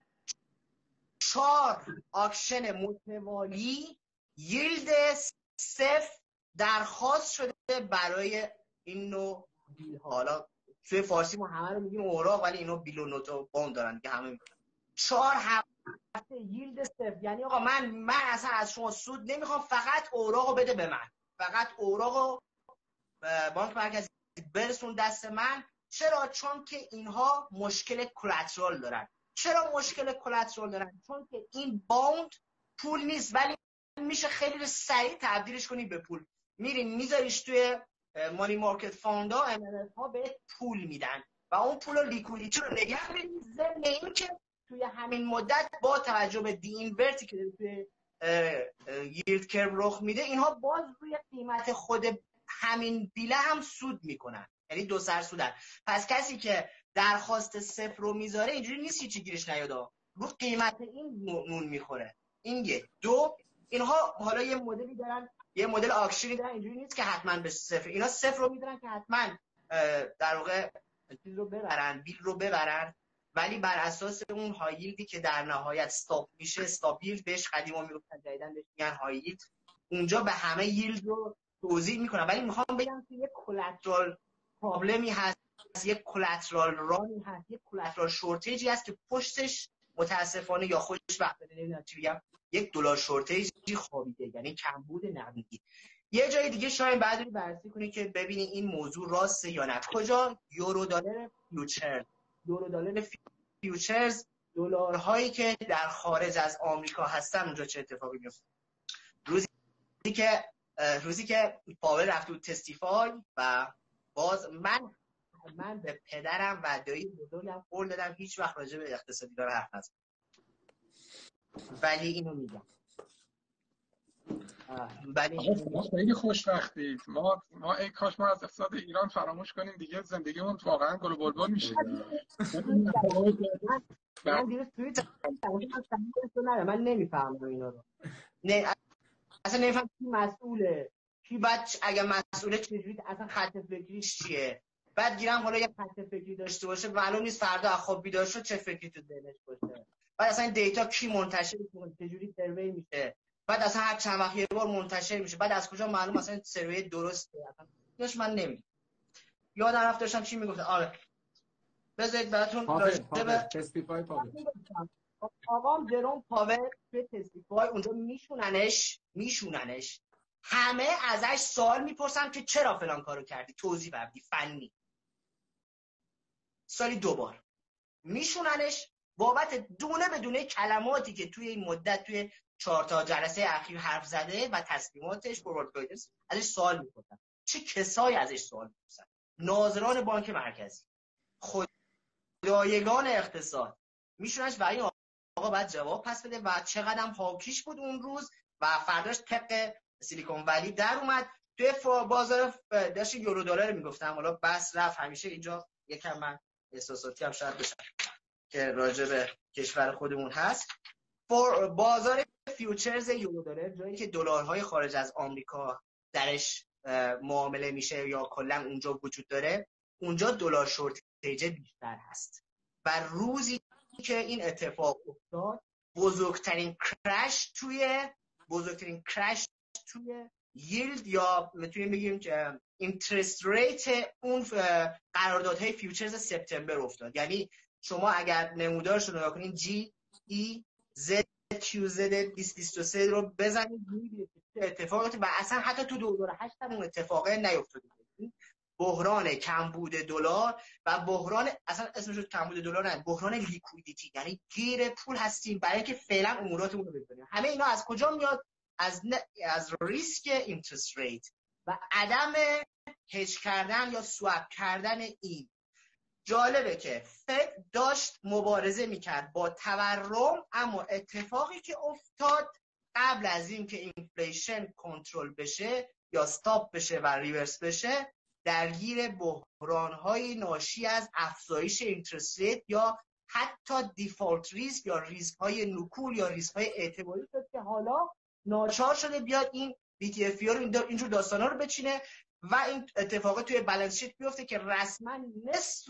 چهار آکشن متوالی ییلد صفر درخواست شده برای این نوع بیل. حالا توی فارسی ما همه رو میگیم اوراق ولی اینا بیل و نوت و باند دارن که همه میگن. چهار هفته ییلد صفر، یعنی آقا من من اصلا از شما سود نمیخوام، فقط اوراقو بده به من، فقط اوراقو بانک مرکزی برسون دست من. چرا؟ چون که اینها مشکل کلاترال دارن. چرا مشکل کلاترال دارن؟ چون که این باوند پول نیست ولی میشه خیلی سریع تبدیلش کنی به پول. میرین میذاریش توی مانی مارکت فاندا، ام ال اف ها به پول میدن و اون پول رو لیکویدیتی رو نگه می‌داری، ضمن اینکه توی همین مدت با توجه به دی اینورتی که توی ییلد کرو رخ میده اینها باز روی قیمت خود همین بیله هم سود میکنن، یعنی دو سر سودن. پس کسی که درخواست صفر رو میذاره اینجوری نیست هیچی گیرش نیاد، رو قیمت این نون میخوره. این یک. دو اینها حالا یه مدلی دارن، یه مدل آکشنی دارن، اینجوری نیست که حتما به صفر، اینا صفر رو میذارن که حتما در واقع چیز رو ببرن، بیل رو ببرن، ولی بر اساس اون های ییلدی که در نهایت استاپ میشه، استاپ ییلد بهش قدیما میگفتن، جدیدن بهش میگن های ییلد، اونجا به همه ییلد رو توضیح میکنم. ولی میخوام بگم که یک کلاترال پرابلمی هست، یک کلاترال رانی هست، یک کلاترال شورتیجی هست که پشتش متاسفانه یا خوشبختانه نمیدونم چی بگم یک دلار شورتیجی خوابیده، یعنی کمبود نقدینگی. یه جای دیگه شاید بعدی بررسی کنی که ببینی این موضوع راسته یا نه. کجا؟ یورو دلار فیوچر، یورو دلار فیوچرز، دلارهایی که در خارج از آمریکا هستن اونجا چه اتفاقی میفته. روزی که روزی که پاول رفت تو تستیفای و باز من من به پدرم و دایی بزرگم قول دادم هیچ وقت راجع به اقتصادی داره حرف نزنم، ولی اینو میگم. ولی ما خیلی خوشبختید. ما ما ای کاش ما از اقتصاد ایران فراموش کنیم دیگه، زندگیمون واقعا گل و بلبل میشه. من دیگه توی من نمیفهمم اینا رو. نه اصلا نمیفهمم کی مسئوله، کی بعد اگه مسئوله چجوری، اصلا خط فکریش چیه. بعد گیرم حالا یه خط فکری داشته باشه معلوم نیست فردا از خواب بیدار شد چه فکری تو ذهنش باشه. بعد اصلا این دیتا کی منتشر میکنه، چجوری سروی میشه، بعد اصلا هر چند وقت یه بار منتشر میشه، بعد از کجا معلوم اصلا سروی درسته. اصلا داش من نمیدونم. یادم رفت داشتم چی میگفتن. آره بذارید براتون راجع به تستیفای پاول. آقام جروم پاول توی تستیفای اونجا میشوننش میشوننش همه ازش سوال میپرسن که چرا فلان کارو کردی، توضیح بدی فنی. سالی دوبار میشوننش بابت دونه به دونه کلماتی که توی این مدت توی چهار تا جلسه اخیر حرف زده و تصمیماتش فورورد گایدنس ازش سوال میپرسن. چه کسایی ازش سوال میپرسن؟ ناظران بانک مرکزی، خدایگان اقتصاد میشونش و این آقا بعد جواب پس بده و چقدرم هاکیش بود اون روز و فرداش طبق سیلیکون ولی در اومد توی بازار داشت یورو دلار میگفتم. حالا بس رفت. همیشه اینجا یکم من احساساتی هم شاید بشم که راجع به کشور خودمون هست. بازار فیوچرز یورو دلار، جایی که دلارهای خارج از آمریکا درش معامله میشه یا کلا اونجا وجود داره، اونجا دلار شورتیج بیشتر هست. و روزی که این اتفاق افتاد بزرگترین کرش توی بزرگترین کرش توی ییلد یا میتونیم بگیم که اینترست ریت اون قراردادهای فیوچرز سپتامبر افتاد. یعنی شما اگر نمودارش رو نگاه کنین جی ای زد کیو زد بیست بیست و سه رو بزنید میبینید اتفاقاتی و اصلا حتی تو دو هزار و هشت هم اون اتفاقه نیفتاده. بحران کمبود دلار و بحران اصلا اسمش کمبود دلار نه، بحران لیکویدیتی، یعنی گیر پول هستیم برای اینکه فعلا اموراتمون رو بکنیم. همه اینا از کجا میاد؟ از ن... از ریسک اینترست ریت و عدم هج کردن یا سواب کردن این. جالبه که فد داشت مبارزه میکرد با تورم، اما اتفاقی که افتاد قبل از این که اینفلیشن کنترل بشه یا استاپ بشه و ریورس بشه، درگیر بحران‌های ناشی از افزایش اینترست ریت یا حتی دیفالت ریسک یا ریسک‌های نکول یا ریسک‌های اعتباری شد که حالا ناچار شده بیاد این بی تی اف رو اینجور داستانا رو بچینه و این اتفاقات توی بالانس شیت بیفته که رسما نصف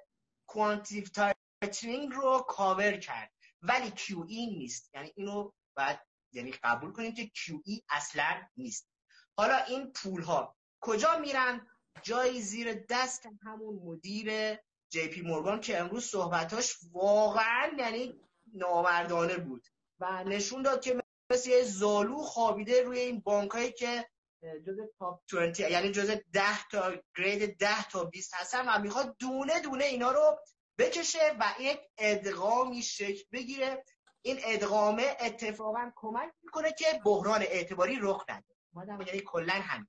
کوانتیتیو تایتنینگ رو کاور کرد، ولی کیو ای نیست. یعنی اینو باید یعنی قبول کنیم که کیو ای اصلا نیست. حالا این پول‌ها کجا میرن؟ جایی زیر دست همون مدیر جی پی مورگان که امروز صحبتاش واقعا یعنی نامردانه بود و نشون داد که مثل یه زالو خوابیده روی این بانکایی که جزء تاپ بیست یعنی جزء ده تا گرید ده تا بیست هستن و میخواد دونه دونه اینا رو بکشه و یک ادغامی شکل بگیره. این ادغامه اتفاقا کمک میکنه که بحران اعتباری رخ نده. مادام یعنی کلا همین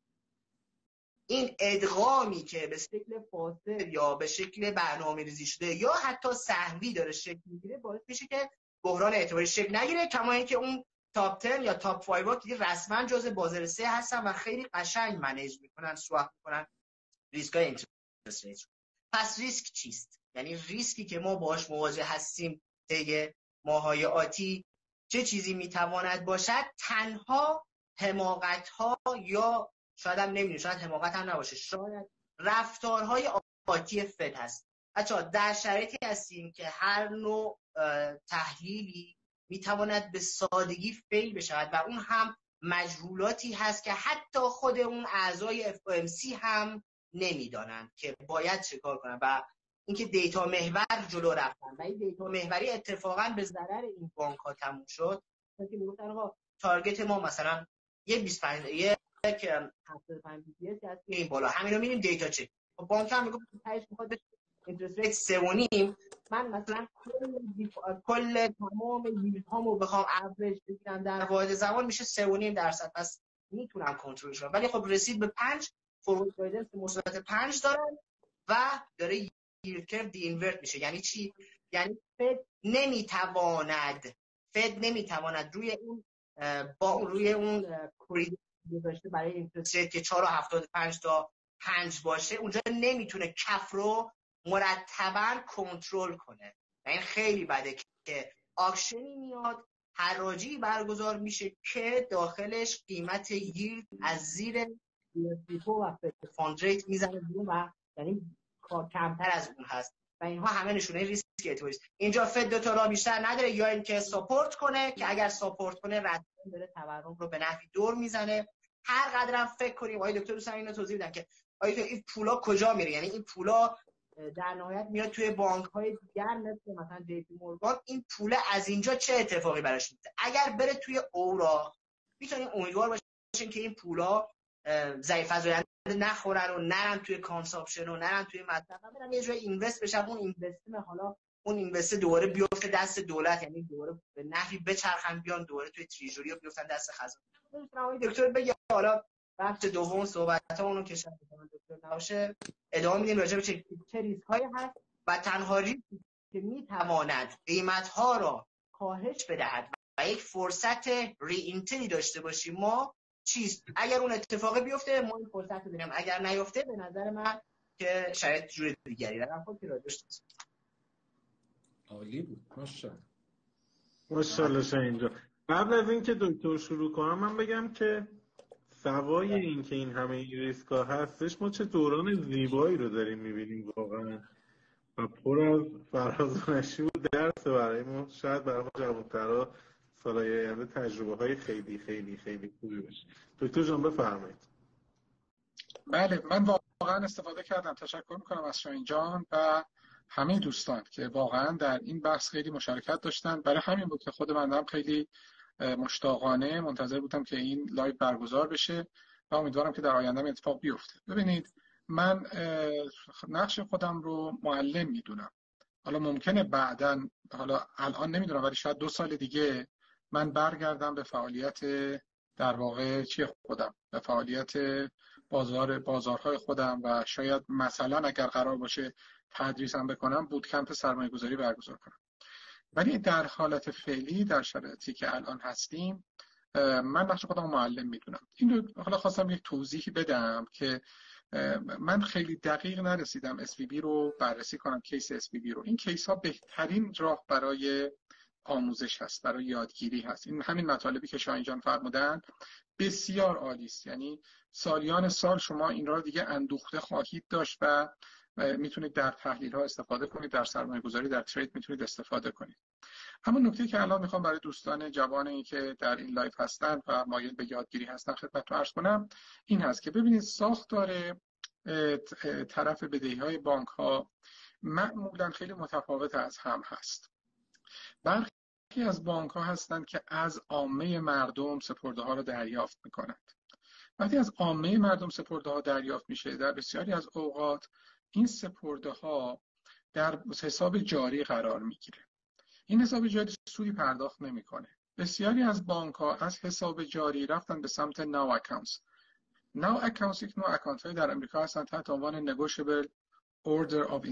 این ادغامی که به شکل فاسد یا به شکل برنامه‌ریزی شده یا حتی سهوی داره شکل میگیره باعث میشه که بحران اعتباری شکل نگیره. کما اینکه اون تاپ ده یا تاپ پنج ها که رسما جزء بازار سه هستن و خیلی قشنگ منیج میکنن، سواب میکنن ریسکای اینترست ریت. پس ریسک چیست؟ یعنی ریسکی که ما باهاش مواجه هستیم طی ماهای آتی چه چیزی میتواند باشد؟ تنها حماقت ها یا شاید هم نمیدونم، شاید حماقت هم نباشه، شاید رفتارهای آتی فد هست. بچه‌ها در شرایطی هستیم که هر نوع تحلیلی میتواند به سادگی فیل بشود و اون هم مجهولاتی هست که حتی خود اون اعضای اف او ام سی هم نمیدانند که باید چه کار کنن و اینکه دیتا محور جلو رفتن و این دیتا محوری اتفاقا به ضرر این بانک ها تموم شد. که میگفتن آقا تارگت ما مثلا یه بیست و پنج یه هفتاد و پنج بی پی اس هست این بالا، همینو می‌بینیم دیتا چک. خب بانک هم میگه تهش میخواد بشه اینترست ریت سه و نیم. من مثلا کل کل تمام ییلد هامو بخوام اوریج بگیرم در واحد زمان میشه سه و نیم درصد، پس میتونم کنترلش کنم. ولی خب رسید به پنج، فورورد گایدنس مثبت پنج دارن و داره ییلد کرو دی اینورت میشه. یعنی چی؟ یعنی فد نمیتواند فد نمیتواند روی اون با روی اون کوریدور گذاشته برای اینترست ریت که چهار و هفتاد و پنج تا پنج باشه، اونجا نمیتونه کف رو مرتباً کنترل کنه. و این خیلی بده که آکشنی میاد، حراجی برگزار میشه که داخلش قیمت ییلد از زیر دیپو و فاند ریت میزنه بیرون و یعنی کمتر از اون هست و اینها همه نشونه ریسک اتوریست. اینجا فد دو تا راه بیشتر نداره، یا اینکه ساپورت کنه که اگر ساپورت کنه رد داره تورم رو به نفع دور میزنه. هر قدرم فکر کنیم، آقای دکتر دوستان اینو توضیح بدن که آیا این پولا کجا میره، یعنی این پولا در نهایت میاد توی بانک‌های دیگر مثل مثلا جی پی مورگان، این پول از اینجا چه اتفاقی براش میفته؟ اگر بره توی اوراق میتونیم امیدوار باشیم که این پولا ضعیف فزاینده نخورن و نرن توی کانسامپشن و نرن توی مصرف، برن یه جای اینوست بشن، اون اینوستم حالا اون اینوست دوباره بیفته دست دولت، یعنی دوباره به نفعی بچرخن بیان دوباره توی تریژوری و بیفتن دست خزانه. میتونم دکتر بگه حالا بخش دوم صحبتامونو که شاید دکتر نباشه ادامه میدیم راجع به چه, چه ریسک‌هایی هست و تنها ریسکی که میتواند قیمت‌ها را کاهش بدهد و یک فرصت ری اینتری داشته باشیم ما چیست؟ اگر اون اتفاق بیفته ما این فرصت رو داریم، اگر نیفته به نظر من که شاید جور دیگری دارم. خود که راجعش عالی بود. ماشاءالله ماشاءالله. شه اینجا قبل از اینکه دکتر شروع کنم من بگم که سوای این که این همه این ریسکا هستش، ما چه دوران زیبایی رو داریم میبینیم واقعا و پر از فراز و نشیب و درس برای ما، شاید برای ما جوان‌ترا سالهای آینده تجربه های خیلی خیلی خیلی خوبی باشه. دکتر جان بفرمایید. بله، من واقعا استفاده کردم. تشکر میکنم از شاهین جان و همه دوستان که واقعا در این بحث خیلی مشارکت داشتن. برای همین بود که خود من هم خیلی مشتاقانه منتظر بودم که این لایو برگزار بشه و امیدوارم که در آینده اتفاق بیفته. ببینید، من نقش خودم رو معلم میدونم. حالا ممکنه بعداً، حالا الان نمیدونم، ولی شاید دو سال دیگه من برگردم به فعالیت در واقع چی خودم، به فعالیت بازار بازارهای خودم و شاید مثلا اگر قرار باشه تدریسم بکنم بوتکمپ سرمایه‌گذاری برگزار کنم. ولی در حالت فعلی در شرایطی که الان هستیم من نقش خودم معلم میدونم. این رو حالا خواستم یک توضیحی بدم که من خیلی دقیق نرسیدم اس وی بی رو بررسی کنم، کیس اس وی بی رو. این کیس ها بهترین راه برای آموزش هست، برای یادگیری هست. این همین مطالبی که شاهین جان فرمودن بسیار عالی است. یعنی سالیان سال شما این را دیگه اندوخته خواهید داشت و میتونید در تحلیل ها استفاده کنید، در سرمایه گذاری، در ترید میتونید استفاده کنید. اما نکته که الان میخوام برای دوستان جوانی که در این لایف هستن و مایل به یادگیری هستن خدمتتون عرض کنم این هست که ببینید ساختار طرف بدهی های بانک ها معمولا خیلی متفاوت از هم هست. برخی از بانک ها هستند که از عامه مردم سپرده ها رو دریافت میکنند. وقتی از عامه مردم سپرده ها دریافت میشه، در بسیاری از اوقات این سپرده ها در حساب جاری قرار میگیره. این حساب جاری سودی پرداخت نمیکنه. بسیاری از بانک ها از حساب جاری رفتن به سمت ناو اکانتس. ناو اکانتس یک نوع اکانت های در امریکا هستن تحت عنوان negotiable order of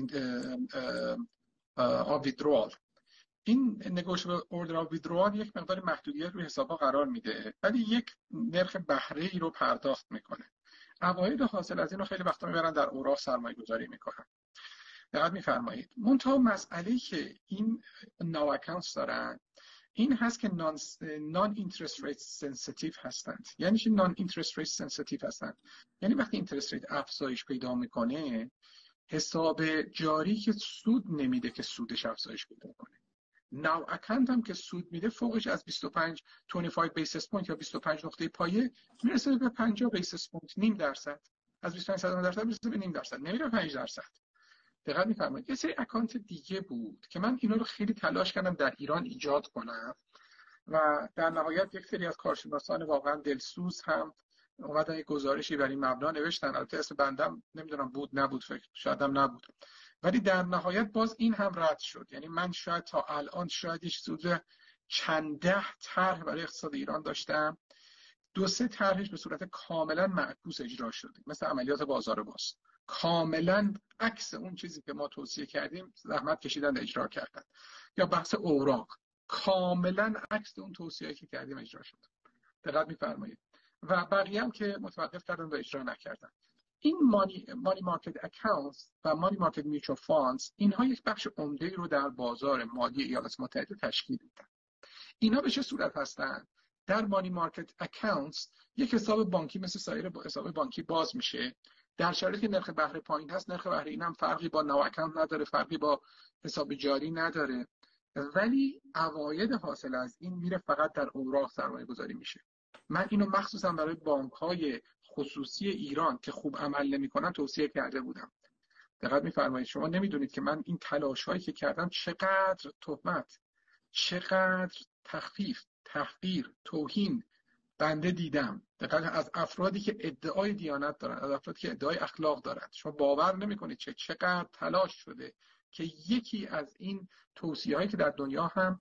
of withdrawal. این negotiable order of withdrawal یک مقدار محدودیت روی حساب‌ها قرار میده ولی یک نرخ بهره ای رو پرداخت میکنه. عواید حاصل از این رو خیلی وقتا میبرن در اوراق سرمایه گذاری میکنن. دقت میفرمایید. منتها مسئله‌ای که این ناو اکانتس دارن این هست که نان نان اینترست ریت سنسیتیو هستند. یعنی چی نان اینترست ریت سنسیتیو هستند؟ یعنی وقتی اینترست ریت افزایش پیدا میکنه حساب جاری که سود نمیده که سودش افزایش پیدا کنه. ناو اکانت هم که سود میده فوقش از بیست و پنج بیست و پنج بیسیس پوینت یا بیست و پنج نقطه پایه میرسه به پنجاه بیسیس پوینت، نیم درصد. از بیست و پنج درصد میرسه به نیم درصد، نمیره پنج درصد. دقت می‌فرمایید. یه سری اکانت دیگه بود که من اینا رو خیلی تلاش کردم در ایران ایجاد کنم و در نهایت یک سری از کارشناسان واقعا دلسوز هم اومدن یک گزارشی بر این مبنا نوشتن، البته اسم بندم نمیدونم بود نبود، فکر شایدم نبود، ولی در نهایت باز این هم رد شد. یعنی من شاید تا الان شاید یک حدود چند ده طرح برای اقتصاد ایران داشتم، دو سه طرحش به صورت کاملا معکوس اجرا شده، مثل عملیات بازار باز، کاملا عکس اون چیزی که ما توصیه کردیم زحمت کشیدن اجرا کردن. یا بحث اوراق کاملا عکس اون توصیه‌ای که کردیم اجرا شد. دقت می‌فرمایید. و بقیه هم که متوقف کردن و اجرا نکردن. این مانی مانی مارکت اکانتس و مانی مارکت میوچوال فاندز، اینها یک بخش عمده‌ای رو در بازار مالی ایالات متحده تشکیل میدن. اینا به چه صورت هستن؟ در مانی مارکت اکانتس یک حساب بانکی مثل سایر حساب بانکی باز میشه. در شرایطی که نرخ بهره پایین هست، نرخ بهره این هم فرقی با نو اکانت نداره، فرقی با حساب جاری نداره، ولی عواید حاصل از این میره فقط در اوراق سرمایه گذاری میشه. من اینو مخصوصا برای بانک‌های خصوصی ایران که خوب عمل نمی‌کنن توصیه کرده بودم. دقت می‌فرمایید. شما نمی‌دونید که من این تلاش‌هایی که کردم چقدر تهمت، چقدر تخفیف، تحقیر، توهین بنده دیدم. دقیقاً از افرادی که ادعای دیانت دارن، از افرادی که ادعای اخلاق دارن. شما باور نمی‌کنید چه چقدر تلاش شده که یکی از این توصیه‌هایی که در دنیا هم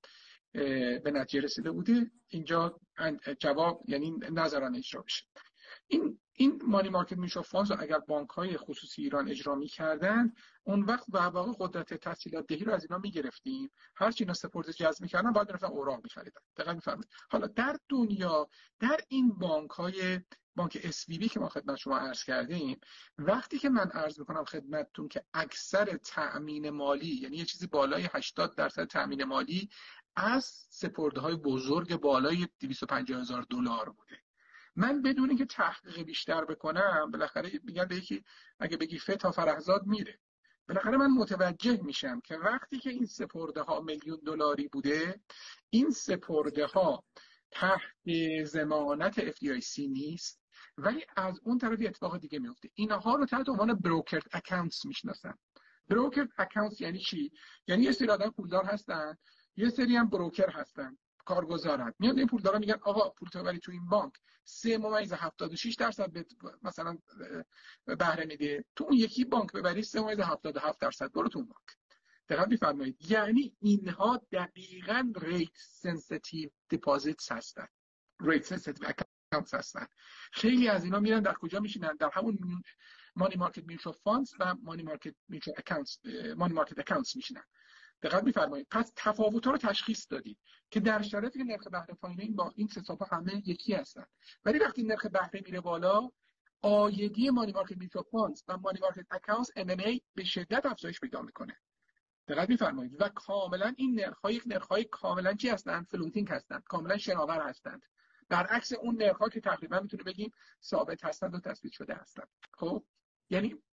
به نتیجه رسیده بوده اینجا جواب، یعنی نظران اجرا بشه. این این مانی مارکت میوچوال فاندز رو اگر بانک‌های خصوصی ایران اجرا می‌کردن، اون وقت به واقع قدرت تسهیلات دهی رو از اینا می‌گرفتیم. هر چی اینا سپرد جذب می‌کردن باید می‌رفتن اوراق می‌خریدن. دقیقاً می‌فهمید. حالا در دنیا در این بانک‌های بانک اس وی بی که ما خدمت شما عرض کردیم، وقتی که من عرض می‌کنم خدمتتون که اکثر تأمین مالی، یعنی یه چیزی بالای هشتاد درصد تأمین مالی از سپرده‌های بزرگ بالای دویست و پنجاه هزار دلار بوده، من بدون اینکه تحقیق بیشتر بکنم، بالاخره میگن به یکی اگه بگی فتا فرهزاد میره، بالاخره من متوجه میشم که وقتی که این سپرده ها میلیون دلاری بوده، این سپرده ها تحت ضمانت اف دی آی سی نیست، ولی از اون طرف اتفاق دیگه میفته. اینها رو تحت عنوان بروکرد اکانتس میشناسن. بروکرد اکانتس یعنی چی؟ یعنی یه سری آدم پولدار هستن، یه سری هم بروکر هستن، کارگزارن. میاد این پولدارا میگن آقا پول تو ببری تو این بانک سه ممیز هفتاد و شش درصد به مثلا بهره میده، تو اون یکی بانک ببری سه ممیز هفتاد و هفت درصد برو تو اون بانک. دقیقاً میفرمایید. یعنی اینها دقیقاً ریت سنسیتیو دیپوزیتس هستن، ریت سنسیتیو اکانتس هستن. خیلی از اینا میرن در کجا میشینن؟ در همون مانی مارکت میوچوال فاندز و مانی مارکت میوچوال اکانتس، مانی مارکت اکانتس میشینن. دقت می‌فرمایید. پس تفاوت‌ها رو تشخیص دادید که در شرایطی که نرخ بهره پایینه این با این سه صفحه همه یکی هستن، ولی وقتی نرخ بهره میره بالا، عایدی مانی مارکت میوچوال فاندز و مانی مارکت اکانتس ام ام ای به شدت افزایش پیدا میکنه. دقت می‌فرمایید. و کاملا این نرخ‌ها یک نرخ‌های کاملا چی هستن؟ فلوتینگ هستند، کاملا شناور هستند، برعکس اون نرخ‌ها که تقریبا میتونه بگیم ثابت هستند و تثبیت شده هستند. خب یعنی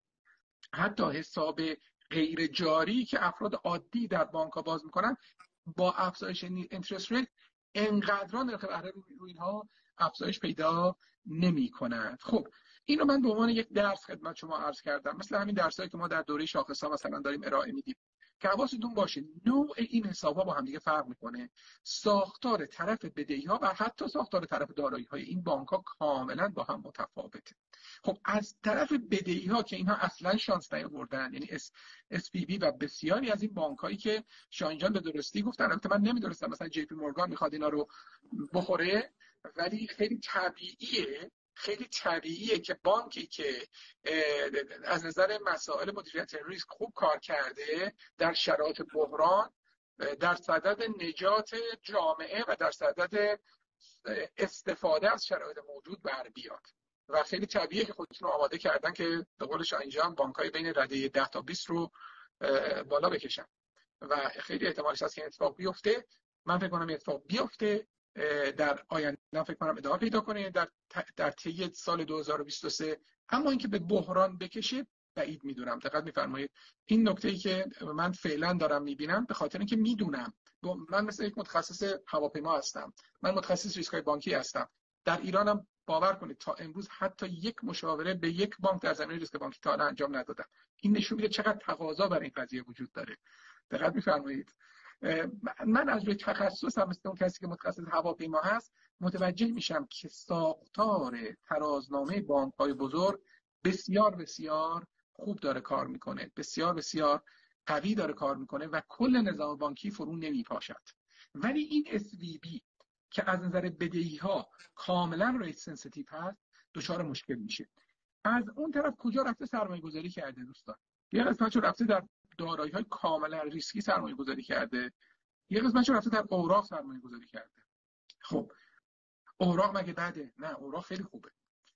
حتی حساب غیر جاری که افراد عادی در بانک‌ها باز میکنن، با افزایش اینترست ریت انقدر نرخ بهره روی اینها افزایش پیدا نمی‌کند. خب اینو من به عنوان یک درس خدمت شما عرض کردم، مثل همین درسایی که ما در دوره شاخص‌ها مثلا داریم ارائه میدیم، که حواستون باشه نوع این حساب‌ها با هم دیگه فرق میکنه. ساختار طرف بدهی‌ها و حتی ساختار طرف دارایی‌های این بانک‌ها کاملا با هم متفاوته. خب از طرف بدهی‌ها که اینها اصلا شانس نیاوردن، یعنی اس اس پی بی و بسیاری از این بانک‌هایی که شاهین جان به درستی گفتن، البته من نمی‌دونستم مثلا جی پی مورگان میخواد اینا رو بخوره، ولی خیلی طبیعیه خیلی طبیعیه که بانکی که از نظر مسائل مدیریت ریسک خوب کار کرده در شرایط بحران در صدد نجات جامعه و در صدد استفاده از شرایط موجود بر بیاد. و خیلی طبیعیه که خودشون رو آماده کردن که به قول شاهینجا بانک‌های بین رده ده تا بیست رو بالا بکشن و خیلی احتمالش هست که اتفاق بیفته. من فکر کنم اتفاق بیفته در آینده، فکر کنم ادامه پیدا کنه در در طی سال دو هزار و بیست و سه، اما اینکه به بحران بکشه بعید میدونم. دقت میفرمایید. این نکته‌ای که من فعلا دارم میبینم، به خاطر اینکه میدونم من مثل یک متخصص هواپیما هستم، من متخصص ریسک‌های بانکی هستم، در ایرانم باور کنید تا امروز حتی یک مشاوره به یک بانک در زمینه ریسک بانکی تا الان انجام ندادم. این نشون میده چقدر تقاضا برای این قضیه وجود داره. دقت میفرمایید. من از روی تخصصم مثل اون کسی که متخصص هواپیما هست متوجه میشم که ساختار ترازنامه بانک‌های بزرگ بسیار بسیار خوب داره کار میکنه، بسیار بسیار قوی داره کار میکنه و کل نظام بانکی فرو نمیپاشد. ولی این اس وی بی که از نظر بدهی‌ها کاملا ریت سنسیتیو هست دچار مشکل میشه. از اون طرف کجا رفته سرمایه گذاری کرده دوستان؟ یه قسمتش رفته در دارایی‌های کاملا ریسکی سرمایه گذاری کرده، یه قسمتش رفته در اوراق سرمایه گذاری کرده. خب اوراق مگه بده؟ نه، اوراق خیلی خوبه.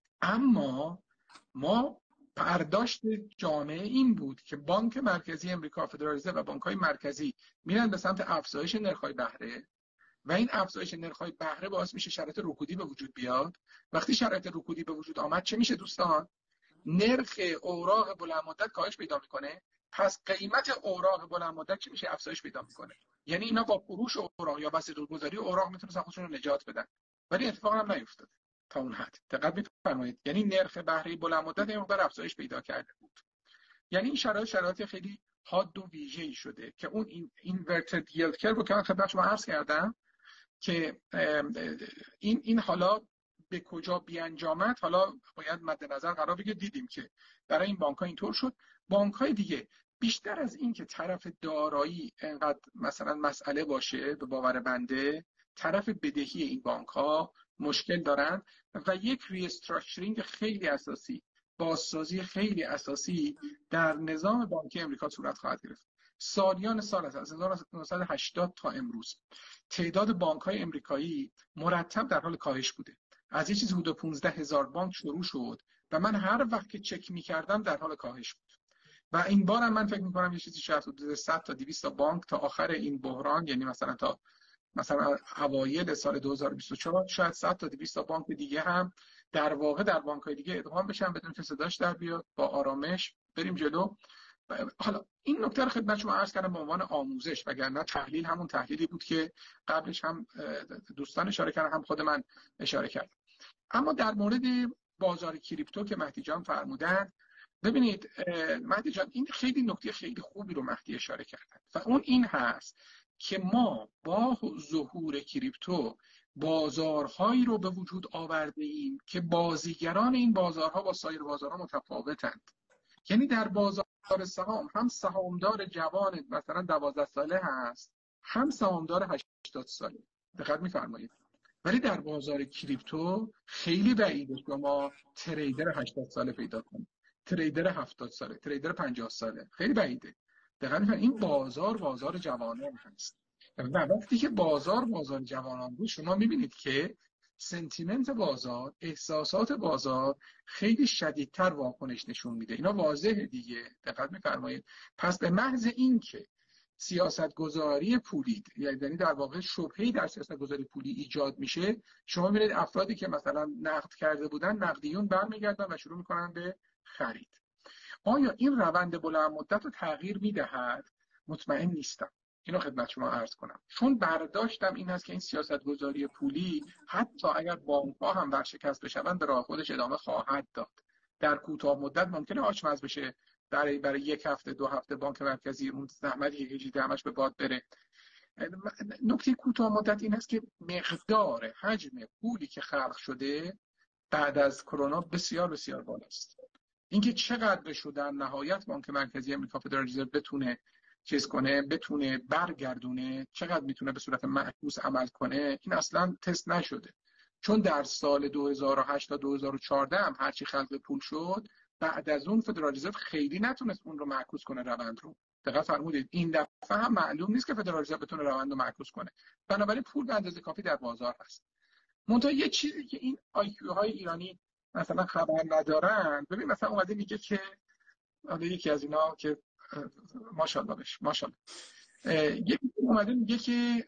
اما ما برداشت جامعه این بود که بانک مرکزی امریکا، فدرال رزرو و بانک‌های مرکزی میرن به سمت افزایش نرخ‌های بهره و این افزایش نرخ‌های بهره باعث میشه شرایط رکودی به وجود بیاد. وقتی شرایط رکودی به وجود آمد چه میشه دوستان؟ نرخ اوراق بلند مدت کاهش پیدا میکنه، پس قیمت اوراق بلند مدت چی میشه؟ افزایش پیدا میکنه. یعنی اینا با فروش اوراق یا بسیط‌الگذاری اوراق میتونن خودشون رو نجات بدن، ولی اتفاقا هم نیفتاده تا اون حد. دقت می‌فرمایید، یعنی نرخ بهره بلند مدت این مقدار افزایش پیدا کرده بود. یعنی این شرایط شرایط خیلی حاد و ویژه‌ای شده که اون این اینورتد ییلد کرو رو که من خدمت شما عرض کردم که این این حالا به کجا بیانجامد حالا باید مد نظر قرار بگیرید. دیدیم که برای این بانک‌ها اینطور شد. بانک‌های دیگه بیشتر از این که طرف دارایی انقدر مثلا مسئله باشه به باور بنده، طرف بدهی این بانک‌ها مشکل دارن و یک ریستراکچرینگ خیلی اساسی، بازسازی خیلی اساسی در نظام بانکی امریکا صورت خواهد گرفت. سالیان سال از هزار و نهصد و هشتاد تا امروز تعداد بانک‌های امریکایی مرتب در حال کاهش بوده. از یه چیزی حدود پانزده هزار بانک شروع شد و من هر وقت که چک می‌کردم در حال کاهش بود. و این بار هم من فکر می‌کنم یه چیزی شاید حدود صد تا دویست تا بانک تا آخر این بحران، یعنی مثلا تا مثلا اوایل سال دو هزار و بیست و چهار شاید صد تا دویست تا بانک دیگه هم در واقع در بانک‌های دیگه ادغام بشن بدون که صداش در بیاد، با آرامش بریم جلو. حالا این نکته رو خدمت شما عرض کردم به عنوان آموزش، وگرنه تحلیل همون تحلیلی بود که قبلش هم دوستان اشاره کردن هم خود من اشاره کردم. اما در مورد بازار کریپتو که مهدی جان فرمودن، ببینید مهدی جان این خیلی نکته خیلی خوبی رو مهدی اشاره کردن و اون این هست که ما با ظهور کریپتو بازارهایی رو به وجود آورده ایم که بازیگران این بازارها با سایر بازارها متفاوتند. یعنی در بازار سهام هم سهامدار جوان مثلا دوازده ساله هست، هم سهامدار هشتاد ساله. دقت می‌فرمایید. ولی در بازار کریپتو خیلی بعیده شما تریدر هشتاد ساله پیدا کنید، تریدر هفتاد ساله، تریدر پنجاه ساله، خیلی بعیده. دقیقاً این بازار بازار جوانان هست و وقتی که بازار بازار جوانان بود شما میبینید که سنتیمنت بازار، احساسات بازار خیلی شدیدتر واکنش نشون میده. اینا واضحه دیگه. دقت می‌فرمایید. پس به محض این که سیاستگذاری پولی، یعنی در واقع شبهه‌ای در سیاستگذاری پولی ایجاد میشه، شما میبینید افرادی که مثلا نقد کرده بودن نقدیون برمیگردن و شروع میکنن به خرید. آیا این روند بلند مدت رو تغییر میدهد؟ مطمئن نیستم. اینو خدمت شما عرض کنم. چون برداشتم این هست که این سیاستگذاری پولی حتی اگر بانک‌ها هم ورشکست بشوند به راه خودش ادامه خواهد داد. در کوتاه مدت ممکنه آچمز بشه، برای برای یک هفته دو هفته بانک مرکزی اون زحمتی که کشیده همش به باد بره. نکته کوتاه مدت این است که مقدار حجم پولی که خلق شده بعد از کرونا بسیار بسیار بالاست. اینکه چقدر شده در نهایت بانک مرکزی امریکا فدرال رزرو بتونه چیز کنه، بتونه برگردونه، چقدر میتونه به صورت معکوس عمل کنه، این اصلا تست نشده. چون در سال دو هزار و هشت تا دو هزار و چهارده هم هرچی خلق پول شد، بعد از اون فدرال رزرو خیلی نتونست اون رو معکوس کنه روند رو. دقیقاً فرمودید. این دفعه هم معلوم نیست که فدرال رزرو بتونه روند رو معکوس کنه. بنابراین پول به اندازه کافی در بازار هست. منتها یه چیزی که این آی کیو های ایرانی مثلا خبر ندارن، ببین مثلا اومده میگه که حالا یکی از اینا که ماشاءالله بش ماشاءالله یکی اومده میگه که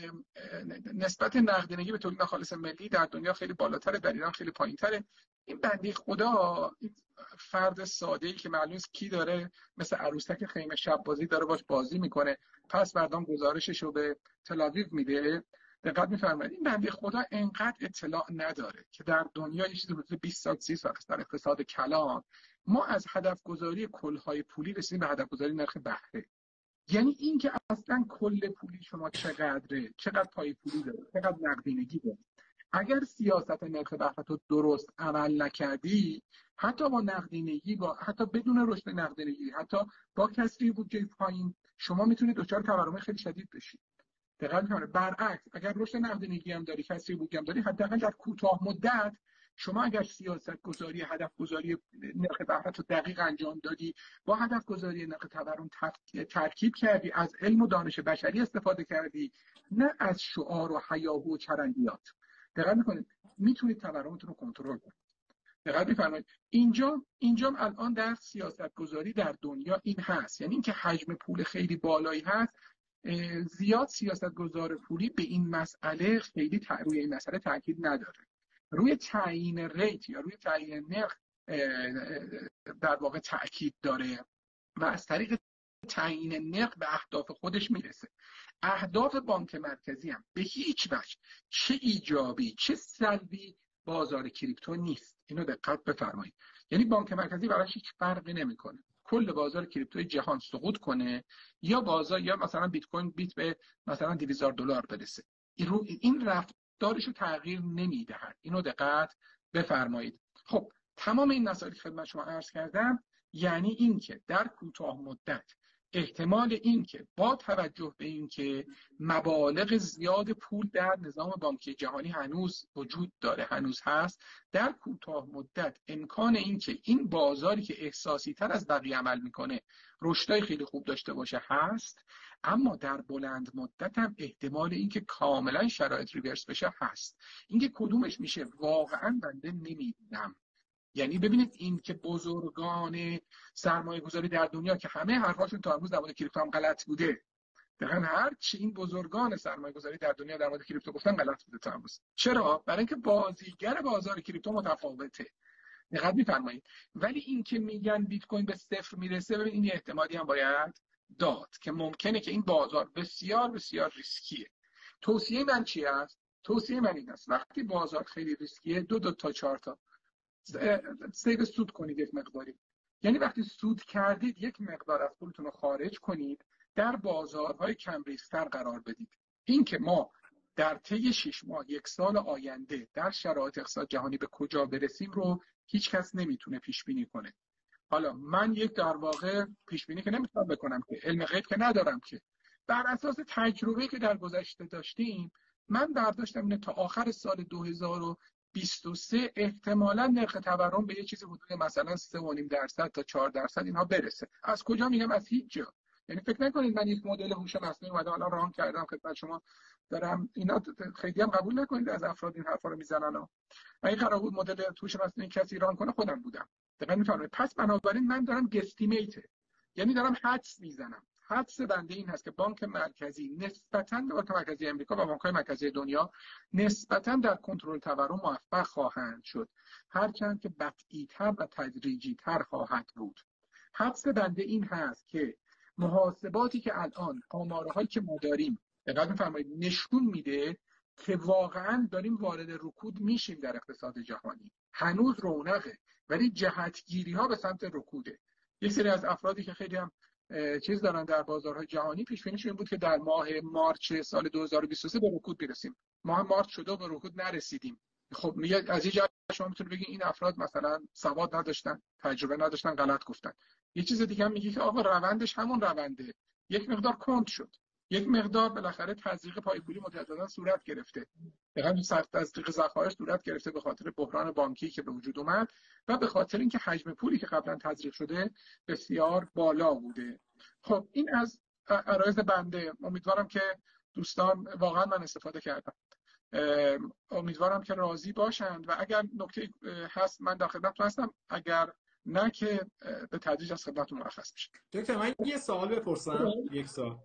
نسبت نقدینگی به تولید خالص ملی در دنیا خیلی بالاتره، در ایران خیلی پایینتره. این بنده خدا، این فرد ساده‌ای که معلوم نیست کی داره مثل عروسک خیمه شب بازی داره باش بازی میکنه، پس بردام گزارشش رو به تل‌آویو میده. دقت می‌فرمایید این بنده خدا انقدر اطلاع نداره که در دنیا یه چیزی حدود بیست سال سی سال است در اقتصاد کلان ما از هدف گذاری کلهای پولی رسیدیم به هدف گذاری نرخ بهره. یعنی این که اصلا کل پولی شما چقدره، چقدر پای پولی داره، چقدر نقدینگی داره. اگر سیاست نرخ بهره رو درست عمل نکردی، حتی با نقدینگی، با حتی بدون رشد نقدینگی، حتی با کسری بودجه پایین، شما میتونید دچار تورم خیلی شدید بشید. دقت کنید. برعکس اگر رشد نقدینگی هم داری، کسری بودجه هم داری، حداقل در کوتاه مدت شما اگر سیاست گذاری، هدف گذاری نرخ بهره رو دقیق انجام دادی، با هدف گذاری نرخ تورم ترکیب کردی، از علم و دانش بشری استفاده کردی، نه از شعار و هیاهو و چرندیات، دقت میکنید، میتونید تورمتون رو کنترل کنید. دقت میفرمایید. اینجا اینجا الان در سیاست گذاری در دنیا این هست، یعنی اینکه حجم پول خیلی بالایی هست، زیاد سیاست گذار پولی به این مسئله خیلی روی این مسئله تاکید نداره. روی تعیین ریت یا روی تعیین نرخ در واقع تاکید داره و از طریق تعیین نرخ به اهداف خودش میرسه. اهداف بانک مرکزی هم به هیچ وجه چه ایجابی چه سلبی بازار کریپتو نیست. اینو دقت بفرمایید. یعنی بانک مرکزی براش هیچ فرقی نمیکنه کل بازار کریپتوی جهان سقوط کنه یا بازار یا مثلا بیت کوین بیت به مثلا دویست هزار دلار برسه، این رفتارش رو تغییر نمیدهد. اینو دقت بفرمایید. خب تمام این مسائلی که خدمت شما عرض کردم یعنی این که در کوتاه مدت احتمال این که با توجه به این که مبالغ زیاد پول در نظام بانکی جهانی هنوز وجود داره، هنوز هست، در کوتاه مدت امکان این که این بازاری که احساسی تر از بقیه عمل میکنه رشدای خیلی خوب داشته باشه هست، اما در بلند مدت هم احتمال این که کاملا شرایط ریورس بشه هست. اینکه کدومش میشه واقعا بنده نمیدونم. یعنی ببینید این که بزرگان سرمایه گذاری در دنیا که همه حرفاشون تا امروز در مورد کریپتو هم غلط بوده، دقیقاً هر چی این بزرگان سرمایه گذاری در دنیا در مورد کریپتو گفتن غلط بوده تا امروز. چرا؟ برای اینکه بازیگر بازار کریپتو متفاوته. دقت می‌فرمایید. ولی این که میگن بیت کوین به صفر میرسه، ببین این احتمالی هم باید داد که ممکنه که این بازار بسیار بسیار ریسکیه. توصیه من چی است؟ توصیه من این است وقتی بازار خیلی ریسکیه دو دو تا چهار تا سیو سود کنید یک مقداری. یعنی وقتی سود کردید یک مقدار از پولتون رو خارج کنید، در بازارهای کم ریسک‌تر قرار بدید. این که ما در طی شش ماه یک سال آینده در شرایط اقتصاد جهانی به کجا برسیم رو هیچ کس نمیتونه پیش بینی کنه. حالا من یک در واقع پیش بینی که نمیتونم بکنم که علم غیب که ندارم، که بر اساس تجربه‌ای که در گذشته داشتیم من برداشتم اینه تا آخر سال دو هزار و بیست و سه احتمالاً نرخ تورم به یه چیز حدود مثلا سه و نیم درصد تا چهار درصد اینها برسه. از کجا میگم؟ از هیچ جا. یعنی فکر نکنید من یک مدل هوش مصنوعی اومدم الان ران کردم خدمت شما دارم اینا، خیلی هم قبول نکنید از افراد این حرفا رو میزنن. اگه قرار بود مدل هوش مصنوعی کسی ران کنه خودم بودم. دقیقاً میفهمید. پس بنابراین من دارم گستیمیت، یعنی دارم حدس میزنم. حدس بنده این هست که بانک مرکزی نسبتاً به بانک مرکزی امریکا و بانک‌های مرکزی دنیا نسبتاً در کنترل تورم موفق خواهند شد، هرچند که بطئی‌تر و تدریجی‌تر خواهد بود. حدس بنده این هست که محاسباتی که الان آمارهایی که ما داریم دقیقاً می‌فرمایید نشون میده که واقعاً داریم وارد رکود میشیم در اقتصاد جهانی. هنوز رونقه ولی جهتگیری‌ها به سمت رکوده. یک سری از افرادی که خیلی هم چیز دارن در بازارهای جهانی پیش بینیشون بود که در ماه مارچ سال دو هزار و بیست و سه به رکود برسیم. ماه مارچ شده و به رکود نرسیدیم. خب میگه از یه جهت شما میتونید بگین این افراد مثلا سواد نداشتن، تجربه نداشتن، غلط گفتن. یه چیز دیگه هم میگه که آقا روندش همون رونده، یک مقدار کند شد، یک مقدار بالاخره تزریق پای پولی متعددا صورت گرفته. دقیقاً سخت تزریق ذخایر صورت گرفته به خاطر بحران بانکی که به وجود اومد و به خاطر اینکه حجم پولی که قبلا تزریق شده بسیار بالا بوده. خب این از عرایض بنده. امیدوارم که دوستان واقعا من استفاده کردم. امیدوارم که راضی باشند و اگر نکته هست من در خدمتتون هستم، اگر نه که به تدریج از خدمتتون مرخص میشم. دکتر من یه سوال بپرسم. یک سوال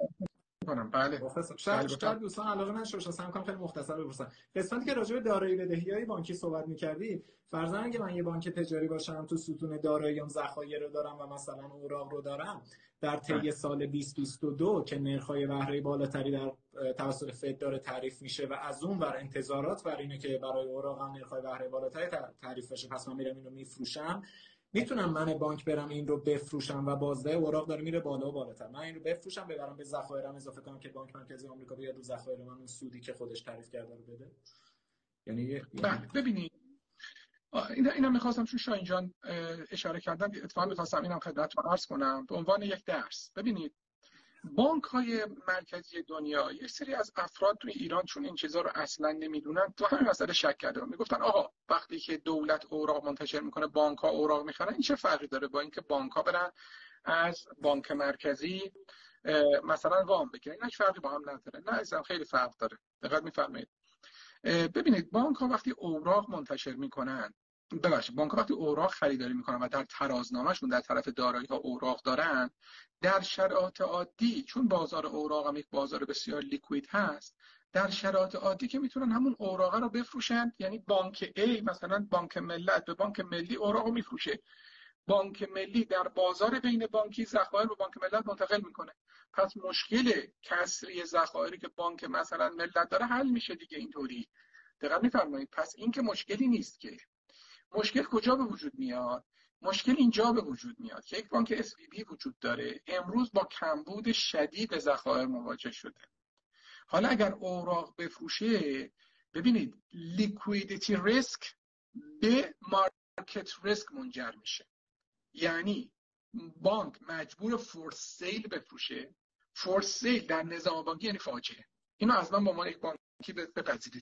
کنم. بله شاید شاید دوستان علاقه من شوشا سعی کنم خیلی مختصر بپرسم. قسمتی که راجع به دارایی بدهی‌های بانکی صحبت می‌کردی، فرضاً اگه من یه بانک تجاری باشم تو ستون داراییام ذخایر رو دارم و مثلا اوراق رو دارم، در طی سال بیست بیست و دو که نرخ‌های بهره بالاتری در توسط فد داره تعریف میشه و از اون ور انتظارات بر اینه که برای اوراقم نرخ‌های بهره بالاتری تعریف بشه، پس من میرم اینو میفروشم، میتونم من بانک برم این رو بفروشم و بازده اوراق داره میره بالا و بالاتر، من این رو بفروشم ببرم به ذخایرم اضافه کنم که بانک مرکزی آمریکا بیاد رو ذخایر من اون سودی که خودش تعریف کرده رو بده. یعنی بله ببینید اینا اینا می‌خواستم چون شاهین جان اشاره کردن اتفاقا می‌خواستم اینم خدمتتون عرض کنم به عنوان یک درس. ببینید بانک‌های مرکزی دنیا یک سری از افراد توی ایران چون این چیزا رو اصلا نمیدونن تو همین مسئله شک کردن، میگفتن آقا وقتی که دولت اوراق منتشر میکنه بانک‌ها اوراق میخرن این چه فرقی داره با اینکه بانک‌ها برن از بانک مرکزی مثلا وام بگیرن؟ این هیچ فرقی با هم نداره. نه اصلا خیلی فرق داره. دقت می‌فرمایید. ببینید بانک‌ها وقتی اوراق منتشر میکنن ببخشید بانک‌ها وقتی اوراق خریداری میکنن و در ترازنامه‌شون در طرف دارایی‌ها اوراق دارن، در شرایط عادی چون بازار اوراق هم یک بازار بسیار لیکوید هست، در شرایط عادی که میتونن همون اوراق رو بفروشن، یعنی بانک A مثلا بانک ملت به بانک ملی اوراق رو میفروشه، بانک ملی در بازار بین بانکی ذخایر به بانک ملت منتقل میکنه. پس مشکل کسری ذخایری که بانک مثلا ملت داره حل میشه دیگه اینطوری. دقیقاً میفرمایید. پس این که مشکلی نیست. که مشکل کجا به وجود میاد؟ مشکل اینجا به وجود میاد که یک بانک اس وی بی وجود داره امروز با کمبود شدید ذخایر مواجه شده. حالا اگر اوراق بفروشه، ببینید لیکویدیتی ریسک به مارکت ریسک منجر میشه. یعنی بانک مجبور فورس سیل بفروشه. فورس سیل در نظام بانکی یعنی فاجعه. اینو از من به عنوان یک بانکی بپذیرید.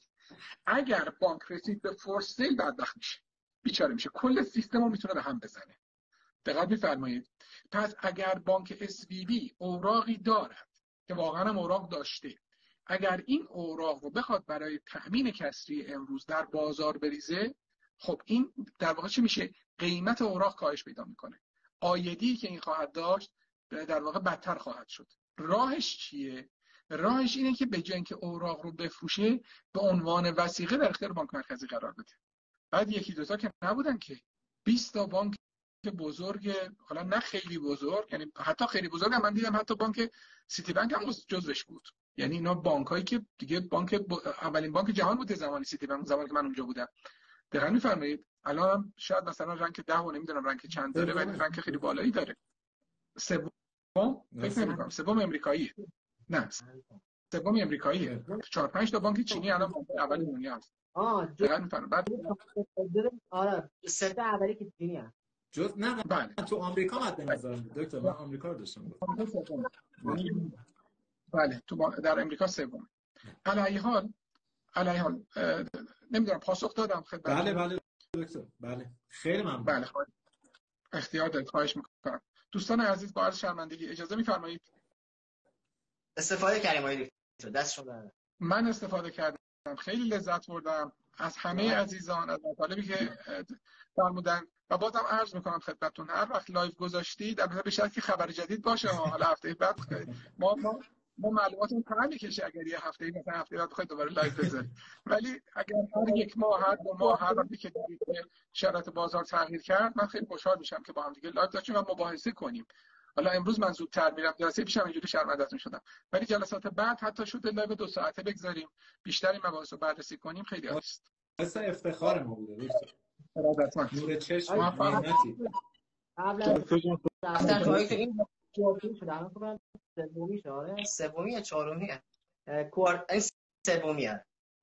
اگر بانک رسید به فورس سیل بدبخت میشه، بیچاره میشه، کل سیستم رو میتونه به هم بزنه. دقت میفرمایید. پس اگر بانک اس وی بی اوراقی دارد که واقعا هم اوراق داشته، اگر این اوراق رو بخواد برای تأمین کسری امروز در بازار بریزه، خب این در واقع چی میشه؟ قیمت اوراق کاهش پیدا میکنه. عایدی که این خواهد داشت در واقع بدتر خواهد شد. راهش چیه؟ راهش اینه که به جای اینکه اوراق رو بفروشه به عنوان وثیقه در اختیار بانک مرکزی قرار بده. بعد یکی دو تا که نبودن که بیست تا بانک بزرگ، حالا نه خیلی بزرگ، یعنی حتی خیلی بزرگ هم من دیدم حتی بانک سیتی بانک هم جزوش بود. یعنی اینا بانکایی که دیگه بانک ب... اولین بانک جهان بود زمانی سیتی بانک، زمانی که من اونجا بودم. دقیقاً میفرمایید. الان هم شاید مثلا رنک ده و نمیدونم رنک چند داره ولی رنک خیلی بالایی داره. سوم فکر نمی‌کنم سوم آمریکاییه. نه سوم آمریکاییه. چهار پنج تا بانک چینی الان اول دنیا هست. آه دقیقاً میفرمایید. بعد آره سه تا اولی که چینی هست. جز نه بله تو آمریکا مد نظر دکتر، من آمریکا رو داشتم. بله تو با... در آمریکا سوم. علی حال علی حال نمیدونم پاسخ دادم خدمت. بله بله دکتر بله خیلی ممنون. بله خواهد. اختیار دارید. خواهش میکنم. دوستان عزیز با عرض شرمندگی اجازه میفرمایید استفاده کردیم آقای دکتر، دست شما. من استفاده کردم، خیلی لذت بردم از همه عزیزان، از مطالبی که فرمودن و بازم عرض میکنم خدمتتون هر وقت لایو گذاشتید البته به شرطی که خبر جدید باشه، حالا هفته بعد ما ما ما معلوماتمون کم میکشه اگر یه هفته مثلا هفته بعد بخواید دوباره لایو بذارید، ولی اگر هر یک ماه هر دو ماه هر وقتی که دیدید شرایط بازار تغییر کرد من خیلی خوشحال میشم که با هم دیگه لایو داشتیم و مباحثه کنیم. حالا امروز من زودتر میرم جلسه پیشم اینجوری شرمنده‌تون شدم، ولی جلسات بعد حتی شده لایو دو ساعته بگذاریم بیشتر این مباحث رو بررسی کنیم. خیلی عالی است. اصلا افتخار ما بوده دکتر. ارادتمند. نور چشم نعمتی. قبل از رفتن توی این چهارمی شده الان فکر سومی شده سومی یا چهارمی کوارت این سومیه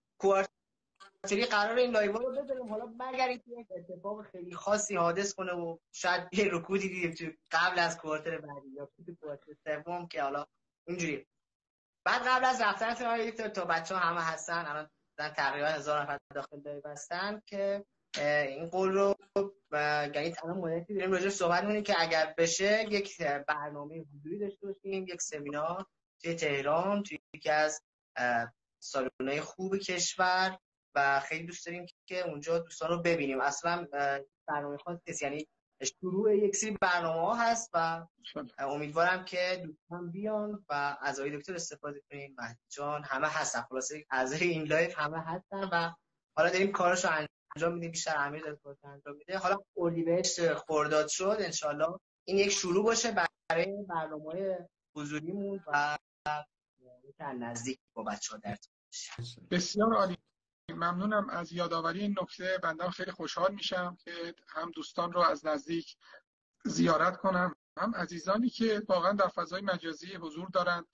کوارتری قرار این لایو رو بذاریم. حالا برگردیم که یک اتفاق خیلی خاصی حادث کنه و شاید یه رکودی دیدیم قبل از کوارتر بعدی یا تو کوارتر سوم که حالا اینجوری. بعد قبل از رفتن آقای دکتر تا بچه‌ها همه هستن الان تقریبا هزار نفر داخل لایو هستن که این قول رو یعنی الان مدتی داریم راجع صحبت می‌کنیم که اگر بشه یک برنامه حضوری داشته باشیم، یک سمینار توی تهران توی یکی از سالن‌های خوب کشور و خیلی دوست داریم که اونجا دوستان رو ببینیم. اصلا برنامه خاص نیست، یعنی شروع یک سری برنامه‌ها هست و امیدوارم که دوستان بیان و از آقای دکتر استفاده کنیم. مهدی جان همه هستن، خلاصه اعضای این لایو همه هستن و حالا داریم کارشو انجام میدیم. بیشتر امیر داره کارش انجام میده. حالا اردیبهشت خرداد شد انشالله این یک شروع باشه برای برنامه‌های حضوریمون و یکم نزدیک با بچه‌ها در بشه. بسیار عالی. ممنونم از یادآوری این نکته. بنده خیلی خوشحال میشم که هم دوستان رو از نزدیک زیارت کنم هم عزیزانی که واقعا در فضای مجازی حضور دارن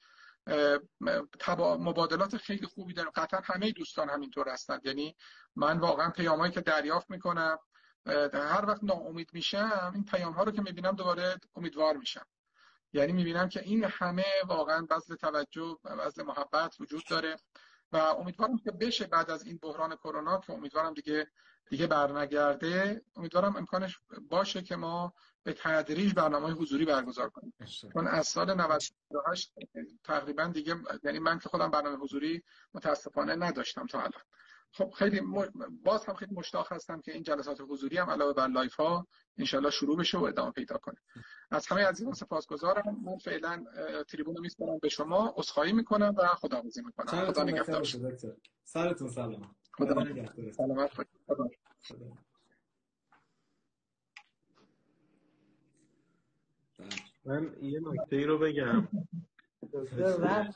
مبادلات خیلی خوبی داریم. قطعا همه دوستان همینطور هستند. یعنی من واقعا پیامایی که دریافت میکنم هر وقت ناامید میشم، این پیام ها رو که میبینم دوباره امیدوار میشم. یعنی میبینم که این همه واقعا بذل توجه و بذل محبت وجود داره و امیدوارم که بشه بعد از این بحران کرونا که امیدوارم دیگه دیگه برنگرده، امیدوارم امکانش باشه که ما به تدریج برنامه حضوری برگزار کنیم. چون از سال نود و هشت تقریبا دیگه، یعنی من که خودم برنامه حضوری متاسفانه نداشتم تا الان. خب خیلی م... باز هم خیلی مشتاق هستم که این جلسات حضوری هم علاوه بر لایف ها انشالله شروع بشه و ادامه پیدا کنه. از همه عزیزان سپاسگزارم. من فعلا تریبون رو میسپارم به شما، عذرخواهی میکنم و خداحافظی میکنم. خدا نگهدار. سرتون سلامت. خدا نگهدار. سلامت باشید. خدا. من یه نکته رو بگم. دکتر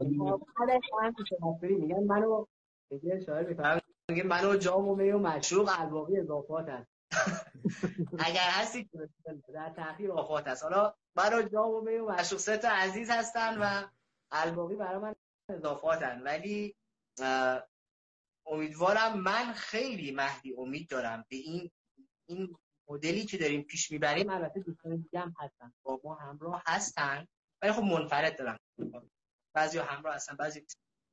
من میگن منو میگه شاعر میفهمه، میگه منو جام و می و مشروق الباقی اضافات هست. اگر هستی در تأخیر آفات هست. حالا منو جام و می و مشروق سه تا عزیز هستن و الباقی برای من اضافاتن، ولی امیدوارم، من خیلی مهدی امید دارم به این این مدلی که داریم پیش میبریم. البته دوستان دیگه هم هستن با ما همراه هستن، ولی خب منفرد دارن، بعضیا همراه هستن بعضی.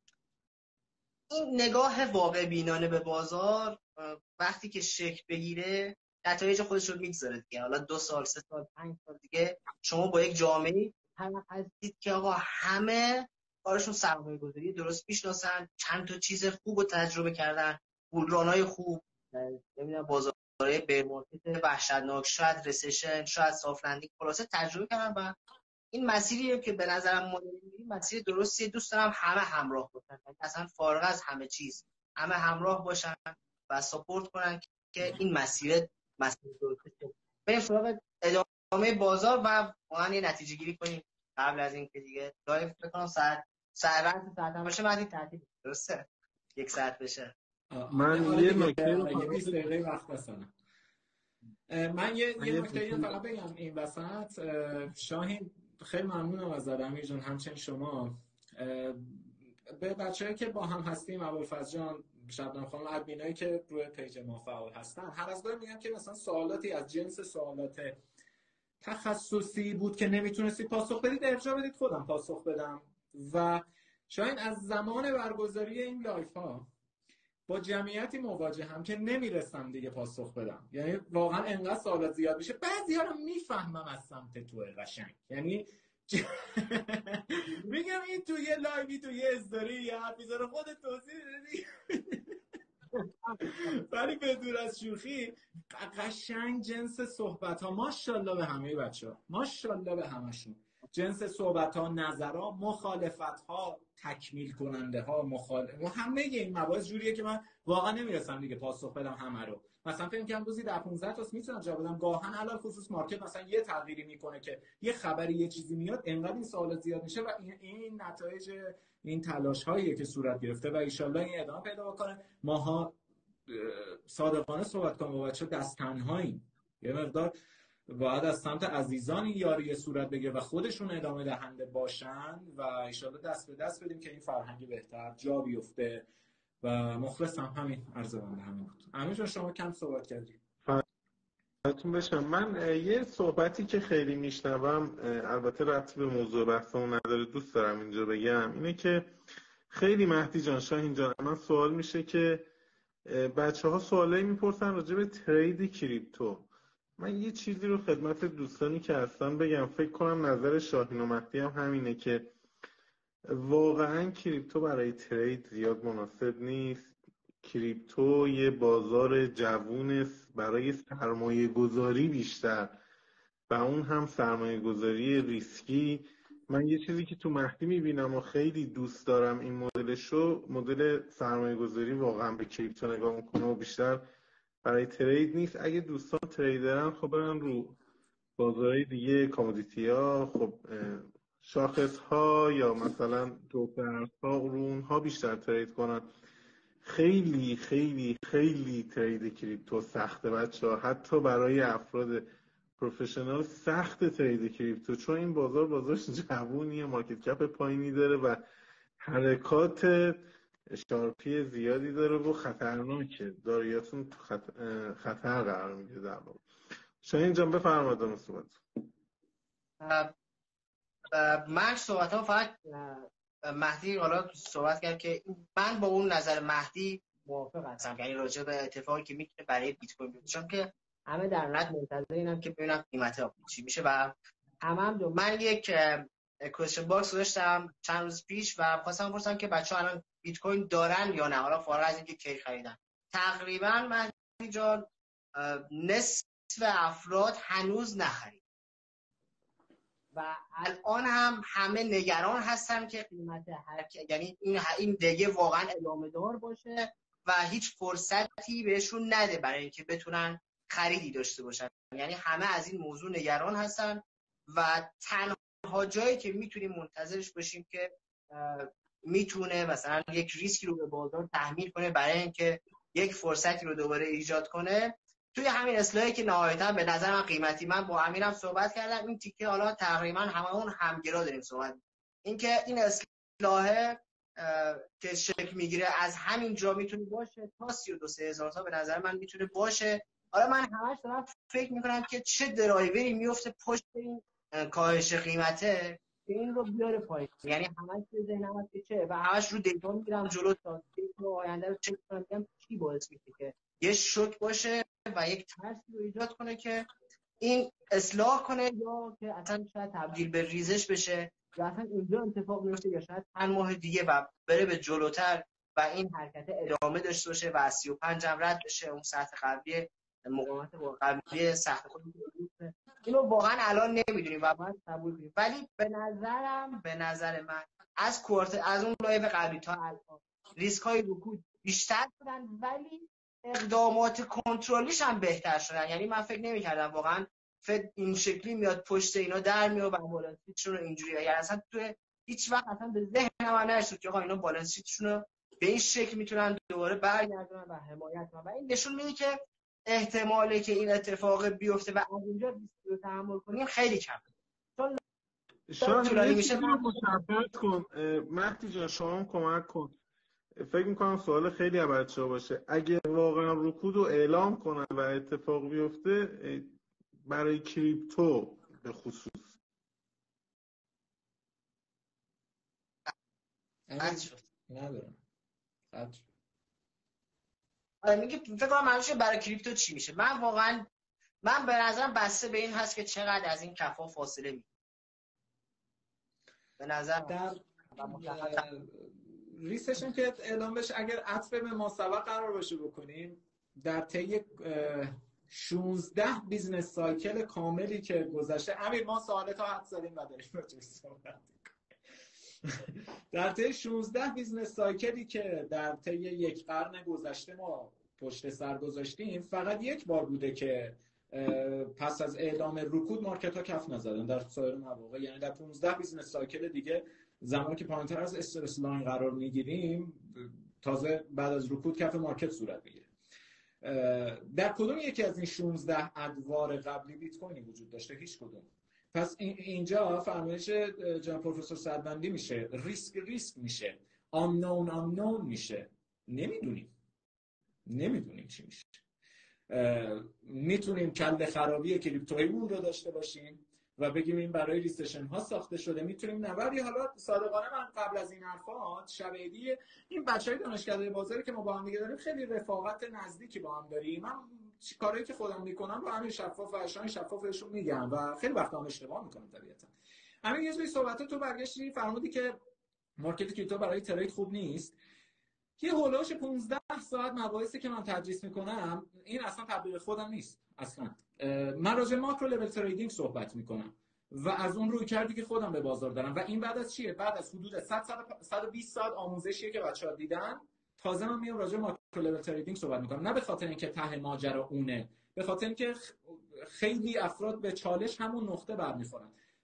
این نگاه واقع بینانه به بازار وقتی که شکل بگیره نتایج خودش رو میگذاره دیگه. حالا دو سال سه سال پنج سال دیگه شما با یک جامعه طرف هستید که آقا همه کارشون سرمایه گذاری درست میشناسن، چند تا چیز خوب رو تجربه کردن، بولرانای خوب، نمیدونم بازارهای بیر مارکت وحشتناک، شاید رسیشن، شاید سافت لندینگ، خلاصه تجربه کردن و این مسیریه که به نظرم ما میریم مسیر درستیه. دوست دارم همه همراه باشن، اصلا فارغ از همه چیز همه همراه باشن و ساپورت کنن که این مسیر مسیر درسته. بریم سراغ ادامه بازار و واقعا یه نتیجه گیری کنیم قبل از این که دیگه لایو بکنم ساعت ساعت ساعت هم باشه. بعد این تعطیل درسته یک ساعت بشه. من یه نکته رو بیست دقیقه وقت هستم. من یه یه نکته رو فقط بگم این وسط. شاهین خیلی ممنونم از امیر جان، همچنین شما. به بچه‌ای که با هم هستیم، ابوالفضل جان، شبنم خانم، ادمینایی که روی پیج ما فعال هستن، هر از گاهی میگم که مثلا سوالاتی از جنس سوالات تخصصی بود که نمیتونستید پاسخ بدید، ارجاع بدید خودم پاسخ بدم. و شاید از زمان برگزاری این لایف ها با جمعیتی مواجهم که نمیرسم دیگه پاسخ بدم. یعنی واقعا انقدر سوالات زیاد میشه، بعضیا رو میفهمم از سمت تو قشنگ، یعنی میگم این تو یه لایوی تو یه استوری یا حرف میذاره خودت توضیح بدی. ولی بدون از شوخی قشنگ جنس صحبت ها، ماشاءالله به همه بچه ها، ماشاءالله به همشون، جنس صحبت ها، نظرها، مخالفت ها، تکمیل کننده ها، مخالف و همه این مباحث جوریه که من واقعا نمیرسم دیگه پاسخ بدم همه رو. مثلا فکر کنم روزی ده پانزده تاست میتونم جواب بدم. گاهن علل خصوص مارکت مثلا یه تغییری میکنه که یه خبری یه چیزی میاد، انقدر این سوالات زیاد میشه و این, این نتایج این تلاش هاییه که صورت گرفته و ان شاءالله این ادامه پیدا بکنه. ماها صادقانه صحبت کنم با بچه‌ها، دست تنهاییم. یه مقدار باید از سمت عزیزان این یاری صورت بگیره و خودشون ادامه دهنده باشن و ان شاءالله دست به دست بدیم که این فرهنگ بهتر جا بیفته. و مخلصم، همین عرض بنده همین بود. امیر جان شما کم صحبت کردید. فراتون بشم. من یه صحبتی که خیلی میشنوم، البته ربطی به موضوع بحثمون نداره، دوست دارم اینجا بگم، اینه که خیلی مهدی جان، شاهین جان، من سوال میشه که بچه ها سوالایی میپرسن راجع به ترید کریپتو. من یه چیزی رو خدمت دوستانی که هستن بگم، فکر کنم نظر شاهین و مهدی هم همینه که واقعا کریپتو برای ترید زیاد مناسب نیست. کریپتو یه بازار جوون برای سرمایه گذاری بیشتر و اون هم سرمایه گذاری ریسکی. من یه چیزی که تو مهدی میبینم و خیلی دوست دارم این مدلشو، مدل سرمایه گذاری واقعا به کریپتو نگاه میکنه و بیشتر برای ترید نیست. اگه دوستان تریدرن خب برن رو بازارهای دیگه، کامودیتی ها، خب شاخص ها یا مثلا توکن ها، رو اونها بیشتر ترید کنن. خیلی خیلی خیلی ترید کریپتو سخته بچه ها، حتی برای افراد پروفشنال سخت ترید کریپتو، چون این بازار بازار جوونیه، مارکت کپ پایینی داره و حرکات شارپی زیادی داره و خطرناکه، داریاتون تو خطر, خطر قرار میگیره در واقع. شاهین جان بفرمایید اون صحبت. من صحبت ها فقط مهدی حالا صحبت کرد که من با اون نظر مهدی موافق هستم، یعنی راجع به اتفاقی که میتونه برای بیت کوین بیفته، چون که همه در نهایت منتظر اینم که ببینم قیمت ها چی میشه و همه هم دو. من یک کوئسچن باکس داشتم چند روز پیش و خواستم بپرسم که بچه‌ها الان بیت کوین دارن یا نه، حالا فارغ از اینکه کی خریدن. تقریبا مهدی جان نصف افراد هنوز نخرید و الان هم همه نگران هستن که قیمت حرکت، یعنی این این دیگه واقعا ادامه دار باشه و هیچ فرصتی بهشون نده برای اینکه بتونن خریدی داشته باشن. یعنی همه از این موضوع نگران هستن و تنها جایی که میتونیم منتظرش باشیم که میتونه مثلا یک ریسکی رو به بازار تحمیل کنه برای اینکه یک فرصتی رو دوباره ایجاد کنه، توی همین اصلاحی که نهایتا به نظر من قیمتی. من با امیرم صحبت کردم این تیکه، حالا تقریبا هممون همگرا داریم صحبت، اینکه این اصلاح که شکل میگیره از همین جا میتونه باشه تا سی و دو سه هزار تا به نظر من میتونه باشه. حالا من همش دارم فکر میکنم که چه درایوری میفته پشت این کاهش قیمته که این رو بیاره پایین، یعنی همش به ذهنم هست که چه و همش رو دیتا میگیرم جلو تا دیتا آینده رو چک کنم ببینم چی باعث میشه که یه شوک باشه و یک ترسی رو ایجاد کنه که این اصلاح کنه یا که اصلا شاید تبدیل به ریزش بشه یا اصلا اینجا اتفاق بیفته یا شاید چند ماه دیگه و بره به جلوتر و این حرکت ادامه داشته باشه و از سی و پنج هم رد بشه اون سطح قبلی مقاومت قبلی سخت خود رو. اینو واقعا الان نمیدونیم و باید قبول کنیم، ولی به نظرم به نظر من از کوارتر از اون لایو قبلی تا الان ریسک های رکود بیشتر شدن ولی اقدامات کنترلیش هم بهتر شدن. یعنی من فکر نمی‌کردم واقعا فد این شکلی میاد پشت اینا در میاد و بالانس شیتشون رو اینجوری، یعنی اصلا تو هیچ وقت اصلا به ذهن من نرسید که آقا اینا بالانس شیتشون رو به این شکل میتونن دوباره برگردونن و حمایت کنن و این نشون میده که احتمالی که این اتفاق بیفته و از اونجا ریسک رو تحمل کنیم خیلی کمه. چون شاید میشه مشخص کن مهدی جان، شما کمک کن. فکر میکنم سوال خیلی از بچه‌ها باشه، اگه واقعا رکود رو اعلام کنن و اتفاق بیفته برای کریپتو به خصوص ندارم آره میگه فکر کنم معلومه برای کریپتو چی میشه. من واقعا من به نظرم بسته به این هست که چقدر از این کفا فاصله میگیره. به نظر در ریسشن که اعلام بشه اگر عطف به ماسبق قرار باشه بکنیم در طی شانزده بیزنس سایکل کاملی که گذشته، همین ما سوالات حد زدیم و داریم راجعش صحبت در طی شانزده بیزنس سایکلی که در طی یک قرن گذشته ما پشت سر گذاشتیم فقط یک بار بوده که پس از اعلام رکود مارکت ها کف نزدن در سایر مواقع. یعنی در پانزده بیزنس سایکل دیگه زمانی که پایینتر از استرس لاین قرار میگیریم تازه بعد از رکود کف مارکت صورت میگیره. در کدوم یکی از این شانزده ادوار قبلی بیت کوینی وجود داشته؟ هیچ کدوم. پس اینجا فرمایش جناب پروفسور سعدبندی میشه ریسک ریسک میشه، آنون آنون میشه، نمیدونیم نمیدونیم چی میشه. میتونیم کله خرابی کریپتویمون رو داشته باشیم و بگیم این برای ریسشن ها ساخته شده، میتونیم نه. ولی حالا صادقانه من قبل از این حرفات شبیه‌ای این بچهای دانشکده بازاری که ما با هم دیگه داریم خیلی رفاقت نزدیکی با هم داریم. من کارهایی که خودم میکنم رو همین شفاف و اشان شفافشون میگم و خیلی وقتا هم اشتباه میکنم طبیعتا. همین یه جوری صحبت تو برگشتی فرمودی که مارکت کریپتو برای ترید خوب نیست. یه هولوش پانزده ساعت مباحثی که من تدریس میکنم این اصلا تبلیغ خودم نیست اصلا. من راجع به ماکرو لول تریدینگ صحبت میکنم و از اون روی کردی که خودم به بازار دارم و این بعد از چیه؟ بعد از حدود صد صد و بیست ساعت آموزشیه که بچه‌ها دیدن تازه من میام راجع به ماکرو لول تریدینگ صحبت میکنم. نه به خاطر اینکه ته ماجرا اونه، به خاطر اینکه خیلی افراد به چالش همون نقطه برمیخورن.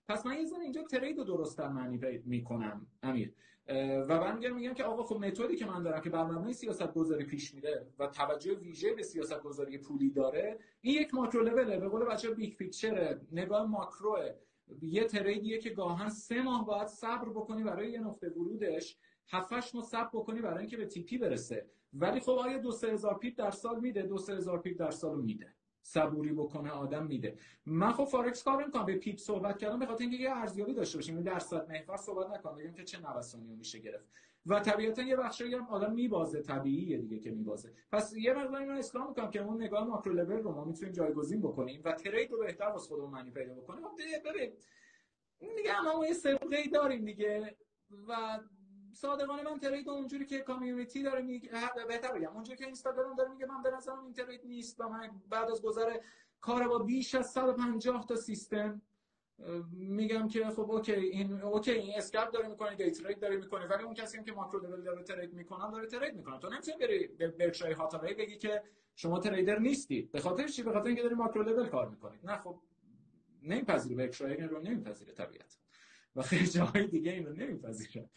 پس من یه ذره اینجا ترید رو درست‌تر معنی میکنم امیر، و برمیگردم میگم که آقا خب متدی که من دارم که بر مبنای سیاست‌گذاری پیش میره و توجه ویژه به سیاست‌گذاری پولی داره، این یک ماکرو لوله، به قول بچه‌ها بیگ پیکچره، نگاه ماکروه. یه تریدیه که گاهن سه ماه باید صبر بکنی برای یه نقطه ورودش، هفت هشت ماه صبر بکنی برای اینکه به تی پی برسه. ولی خب آیا دو سه هزار پیپ در سال میده؟ دو سه هزار پیپ در سال میده. صبوری بکنه آدم میده. من خب فارکس کار نمی‌کنم، به پیپ صحبت کردم به خاطر اینکه یه ارزیابی داشته باشیم، این درصد محور صحبت نکنم بگم که چه نوسانی میشه گرفت. و طبیعتا یه بخشی هم آدم میبازه، طبیعیه دیگه که میبازه. پس یه مقداری من اصلاح میکنم که اون نگاه ماکرو لول رو ما میتونیم جایگزین بکنیم و ترید رو بهتر واسه خودمون معنی پیدا بکنیم. ببین دیگه ما یه سابقه‌ای داریم دیگه و صادقانه من ترید اونجوری که کامیونیتی داره میگه، بهتر بگم اونجوری که اینستاگرام داره میگه من به نظرم این ترید نیست و من بعد از گذر کار با بیش از صد و پنجاه تا سیستم میگم که خب اوکی این اوکی این اسکپ داره میکنه، دی ترید داره میکنه، ولی اون کسی هم که ماکرو لول داره ترید میکنه داره ترید میکنه. تو نمیتونی بری به برکشایر هاتاوی بگی که شما تریدر نیستید. به خاطر چی؟ به خاطر اینکه داری ماکرو لول کار میکنید. نه خب نمیپذیره، برکشایر این رو نمیپذیره طبیعتا و خیلی جاهای دیگه این رو نمیپذیره.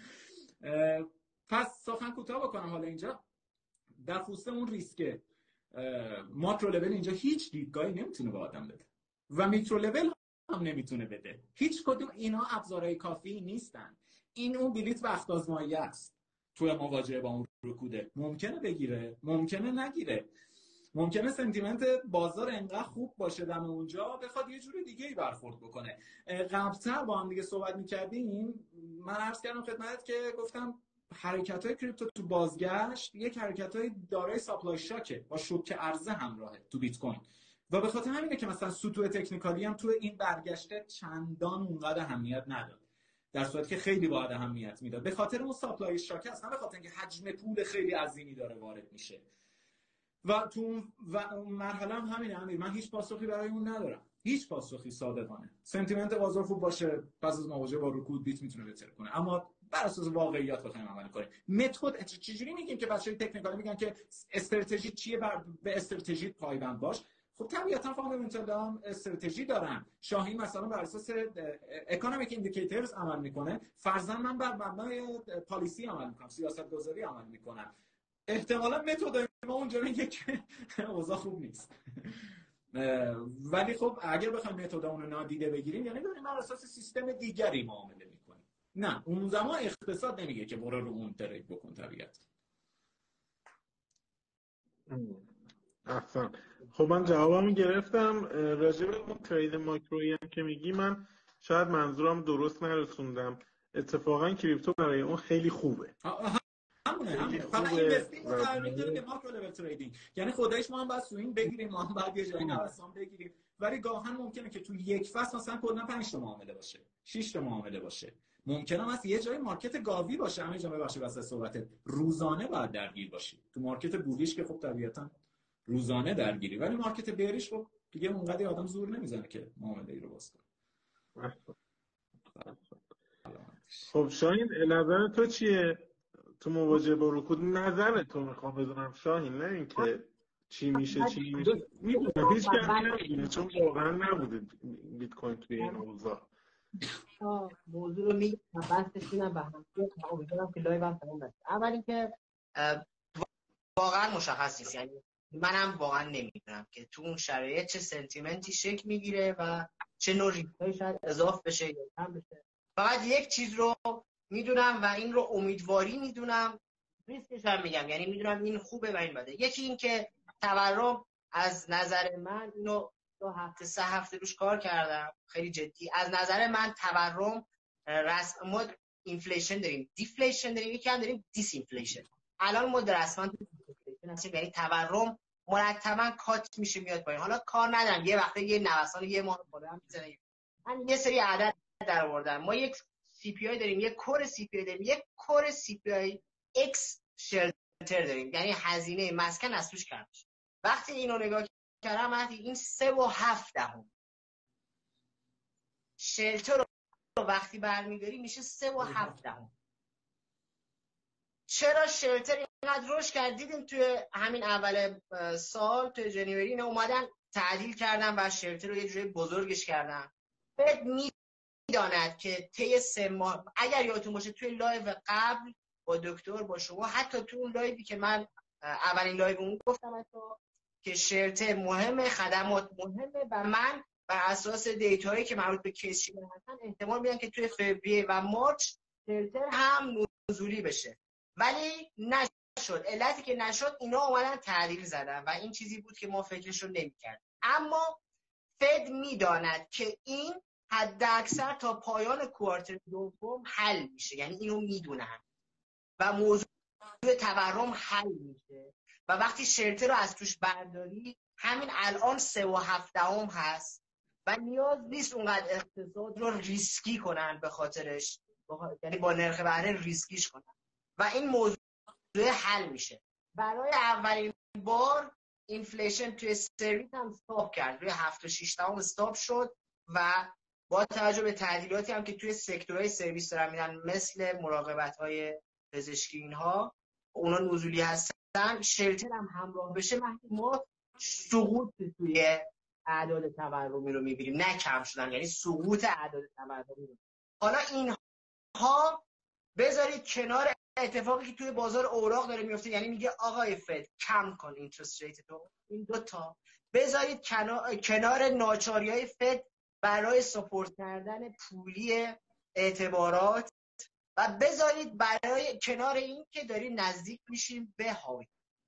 پس سخن کوتاه بکنم حالا اینجا در خصوص اون ریسک ماکرو لول اینجا هیچ دیدگاهی نمیتونه به آدم بده و میکرو لول هم نمیتونه بده. هیچ کدوم اینا ابزارهای کافی نیستن. این اون بلیت وقت آزمایی است توی مواجهه با اون رکوده. ممکنه بگیره، ممکنه نگیره، ممکنه سنتیمنت بازار انقدر خوب باشه دم اونجا بخواد یه جور دیگه ای برخورد بکنه. قبل‌تر با هم دیگه صحبت می‌کردیم، من عرض کردم خدمتت که گفتم حرکت‌های کریپتو تو بازگشت یک حرکت‌های دارای ساپلای شاکه، با شوک عرضه همراهه تو بیت کوین و به خاطر همینه که مثلا سطوح تکنیکالی هم تو این برگشته چندان اونقدر اهمیت نداد، در صورتی که خیلی باید اهمیت میداد به خاطر اون ساپلای شاکه است، نه به خاطر اینکه حجم پول خیلی عظیمی داره وارد میشه. و تو و مرحله هم همینه امیر، من هیچ پاسخی برای اون ندارم، هیچ پاسخی صادقانه. سنتیمنت بازار خوب باشه پس از مواجهه با رکود بیت میتونه بهتر کنه، اما بر اساس واقعیت بخوایم عمل کنیم. متد چجوری میگیم که بچه‌های تکنیکال میگن که استراتژی چیه، بر به استراتژی پایبند باش. خب طبیعتا فاندامنتال هم استراتژی دارن. شاهین مثلا بر اساس اکونومیک ایندیکیتورز عمل میکنه، فرضاً من بر مبنای پالیسی عمل میکنم، سیاست گذاری عمل میکنم. احتمالاً متد ما اونجا میگه که اوضاع خوب نیست. ولی خب اگر بخوایم متد اون رو نادیده بگیریم یعنی داریم بر اساس سیستم دیگری معامله میکنیم. نه اون زمان اقتصاد نمیگه که برو رو اون ترید بکن طبیعت. احسن. خب من جوابمو گرفتم. راجع به اون ترید ماکرویی هم که میگی من شاید منظورم درست نرسوندم. اتفاقا کریپتو برای اون خیلی خوبه. همونه همونه فقط اینوستینگ رو تعریف داره به ماکرو لول تریدینگ، یعنی خودش ما هم باید سوینگ بگیریم، ما هم باید یه جایی نوسان بگیریم، ولی گاهن ممکنه که تو یک فصل مثلا کلا پنج تا معامله باشه، شش تا معامله باشه، ممکنه مثلا یه جای مارکت گاوی باشه، همه جا ببخشید واسه صحبت روزانه باید درگیر باشی. تو مارکت بولیش که خب طبیعتا روزانه درگیری، ولی مارکت بیریش خب دیگه اونقدر آدم زور نمیزنه که معامله ای رو باز کنه. خب شاهین نظر تو چیه تو مواجهه با رکود؟ نظر تو میخوام بدونم شاهین، نه اینکه چی میشه چی میشه میدونم هیچ کسی نمیدونه چون واقعا نبوده بیت کوین توی این اوضاع. موضوع رو میگم بحثش اینم به هم امیدوارم که لایو هم تموم نشه. اول اینکه واقعا مشخص نیست، یعنی منم واقعا نمیدونم که تو اون شرایط چه سنتیمنتی شکل میگیره و چه نوع ریسکایی شاید اضافه بشه یا کم بشه. فقط یک چیز رو میدونم و این رو امیدواری میدونم، ریسکش هم میگم، یعنی میدونم این خوبه و این بده. یکی این که تورم از نظر من اینو دو هفته سه هفته روش کار کردم خیلی جدی. از نظر من تورم رسم ما اینفلیشن داریم، دیفلیشن داریم، یکی هم داریم دیس اینفلیشن. الان ما رسما دیفلیشن هستیم، یعنی تورم مرتبا کات میشه میاد پایین. حالا کار ندارم یه وقته یه نوسان یه ماه بالا هم میزنه. من یه سری عدد در آوردم. ما یک سی پی آی داریم، یک کور سی پی آی داریم، یک کور سی پی آی اکس شلتر داریم، یعنی هزینه مسکن از توش کم میشه. وقتی اینو نگاه کردم وقتی این سه و هفت دهم شلتر رو وقتی برمیداری میشه سه و هفت دهم. چرا شلتر اینقدر رشد کرد؟ دیدیم توی همین اول سال توی جنوری اینا اومدن تعدیل کردن و شلتر رو یه جوری بزرگش کردن. فد میداند که طی سه ماه، اگر یادتون باشه توی لایو قبل با دکتر با شما، حتی تو اون لایوی که من اولین لایو اون گفتم حتی که شرطه مهمه، خدمات مهمه و من بر اساس دیتایی که مربوط به کیس شیلر هستن احتمال میدم که توی فوریه و مارچ شرطه هم نزولی بشه، ولی نشد. علتی که نشد اینا اومدن تعدیل زدن و این چیزی بود که ما فکرش رو نمی‌کردیم. اما فد میداند که این حد اکثر تا پایان کوارتر دوم حل میشه، یعنی اینو میدونن و موضوع تورم حل میشه و وقتی شرطه رو از توش برداری همین الان سه و هفدهم هست و نیاز نیست اونقدر اقتصاد رو ریسکی کنن به خاطرش، یعنی با نرخ بهره ریسکیش کنن و این موضوع حل میشه. برای اولین بار اینفلیشن توی سرویس هم استاپ کرد، روی هفت و شش دهم استاپ شد و با توجه به تعدیلاتی هم که توی سکتورهای سرویس دارن میدن مثل مراقبت‌های پزشکی اینها اونا نزولی هستن، شرطه هم همراه بشه ما سقوط توی اعداد تورمی رو میبینیم، نه کم شدن، یعنی سقوط اعداد تورمی رو. حالا اینها بذارید کنار اتفاقی که توی بازار اوراق داره میفته، یعنی میگه آقای فد کم کن اینترست ریت تو، این دو تا بذارید کنار, کنار ناچاری‌های فد برای سپورت کردن پولی اعتبارات و بذارید برای کنار این که داریم نزدیک میشیم به های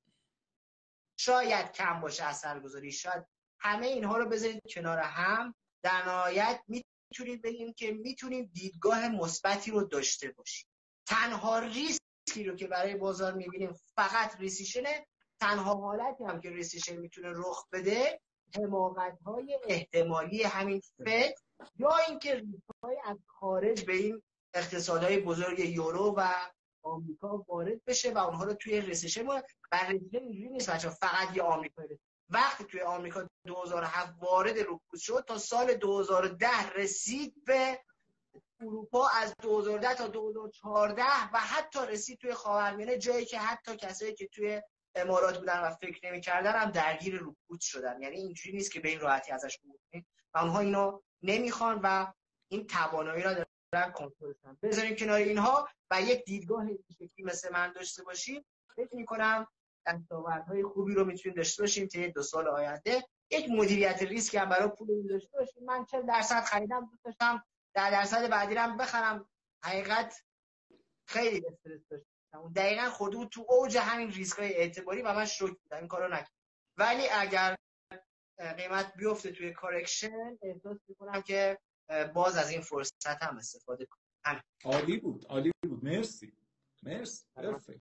شاید کم باشه اثرگذاری، شاید همه اینها رو بذارید کنار هم، در نهایت میتونید بگیم که میتونیم دیدگاه مثبتی رو داشته باشیم. تنها ریسکی رو که برای بازار میبینیم فقط ریسیشنه، تنها حالتی هم که ریسیشن میتونه رخ بده حماقت‌های احتمالی همین فد یا اینکه ریسک‌های از خارج به این اقتصادهای بزرگ یورو و آمریکا وارد بشه و اونها رو توی ریسیشن و ریسیشن اینجوری نیست بچه‌ها فقط یه آمریکا رسید. وقتی توی آمریکا دو هزار و هفت وارد رکود شد تا سال دو هزار و ده رسید به اروپا، از دو هزار و ده تا دو هزار و چهارده و حتی رسید توی خاورمیانه، جایی که حتی کسایی که توی امارات بودن و فکر نمی‌کردن هم درگیر رکود شدن. یعنی اینجوری نیست که به این راحتی ازش بگذریم و اونها اینو نمیخوان و این توانایی را دارن کنترل کنن. بذاریم کنار اینها و یک دیدگاه شکلی مثل من داشته باشیم، فکر می‌کنم دستاوردهای خوبی رو میتونیم داشته باشیم طی دو سال آینده. یک مدیریت ریسک هم برای پول داشته باشیم. من چهل درصد خریدم، دوست داشتم ده درصد بعدی رو بخرم، حقیقت خیلی استرس داشتم، اون دقیقاً خودمون تو اوج همین ریسک‌های اعتباری و من شوک بودم این کارو نکردم. ولی اگر قیمت بیفته توی کارکشن احساس می‌کنم که باز از این فرصت هم استفاده کنم. عالی بود، عالی بود، مرسی مرسی.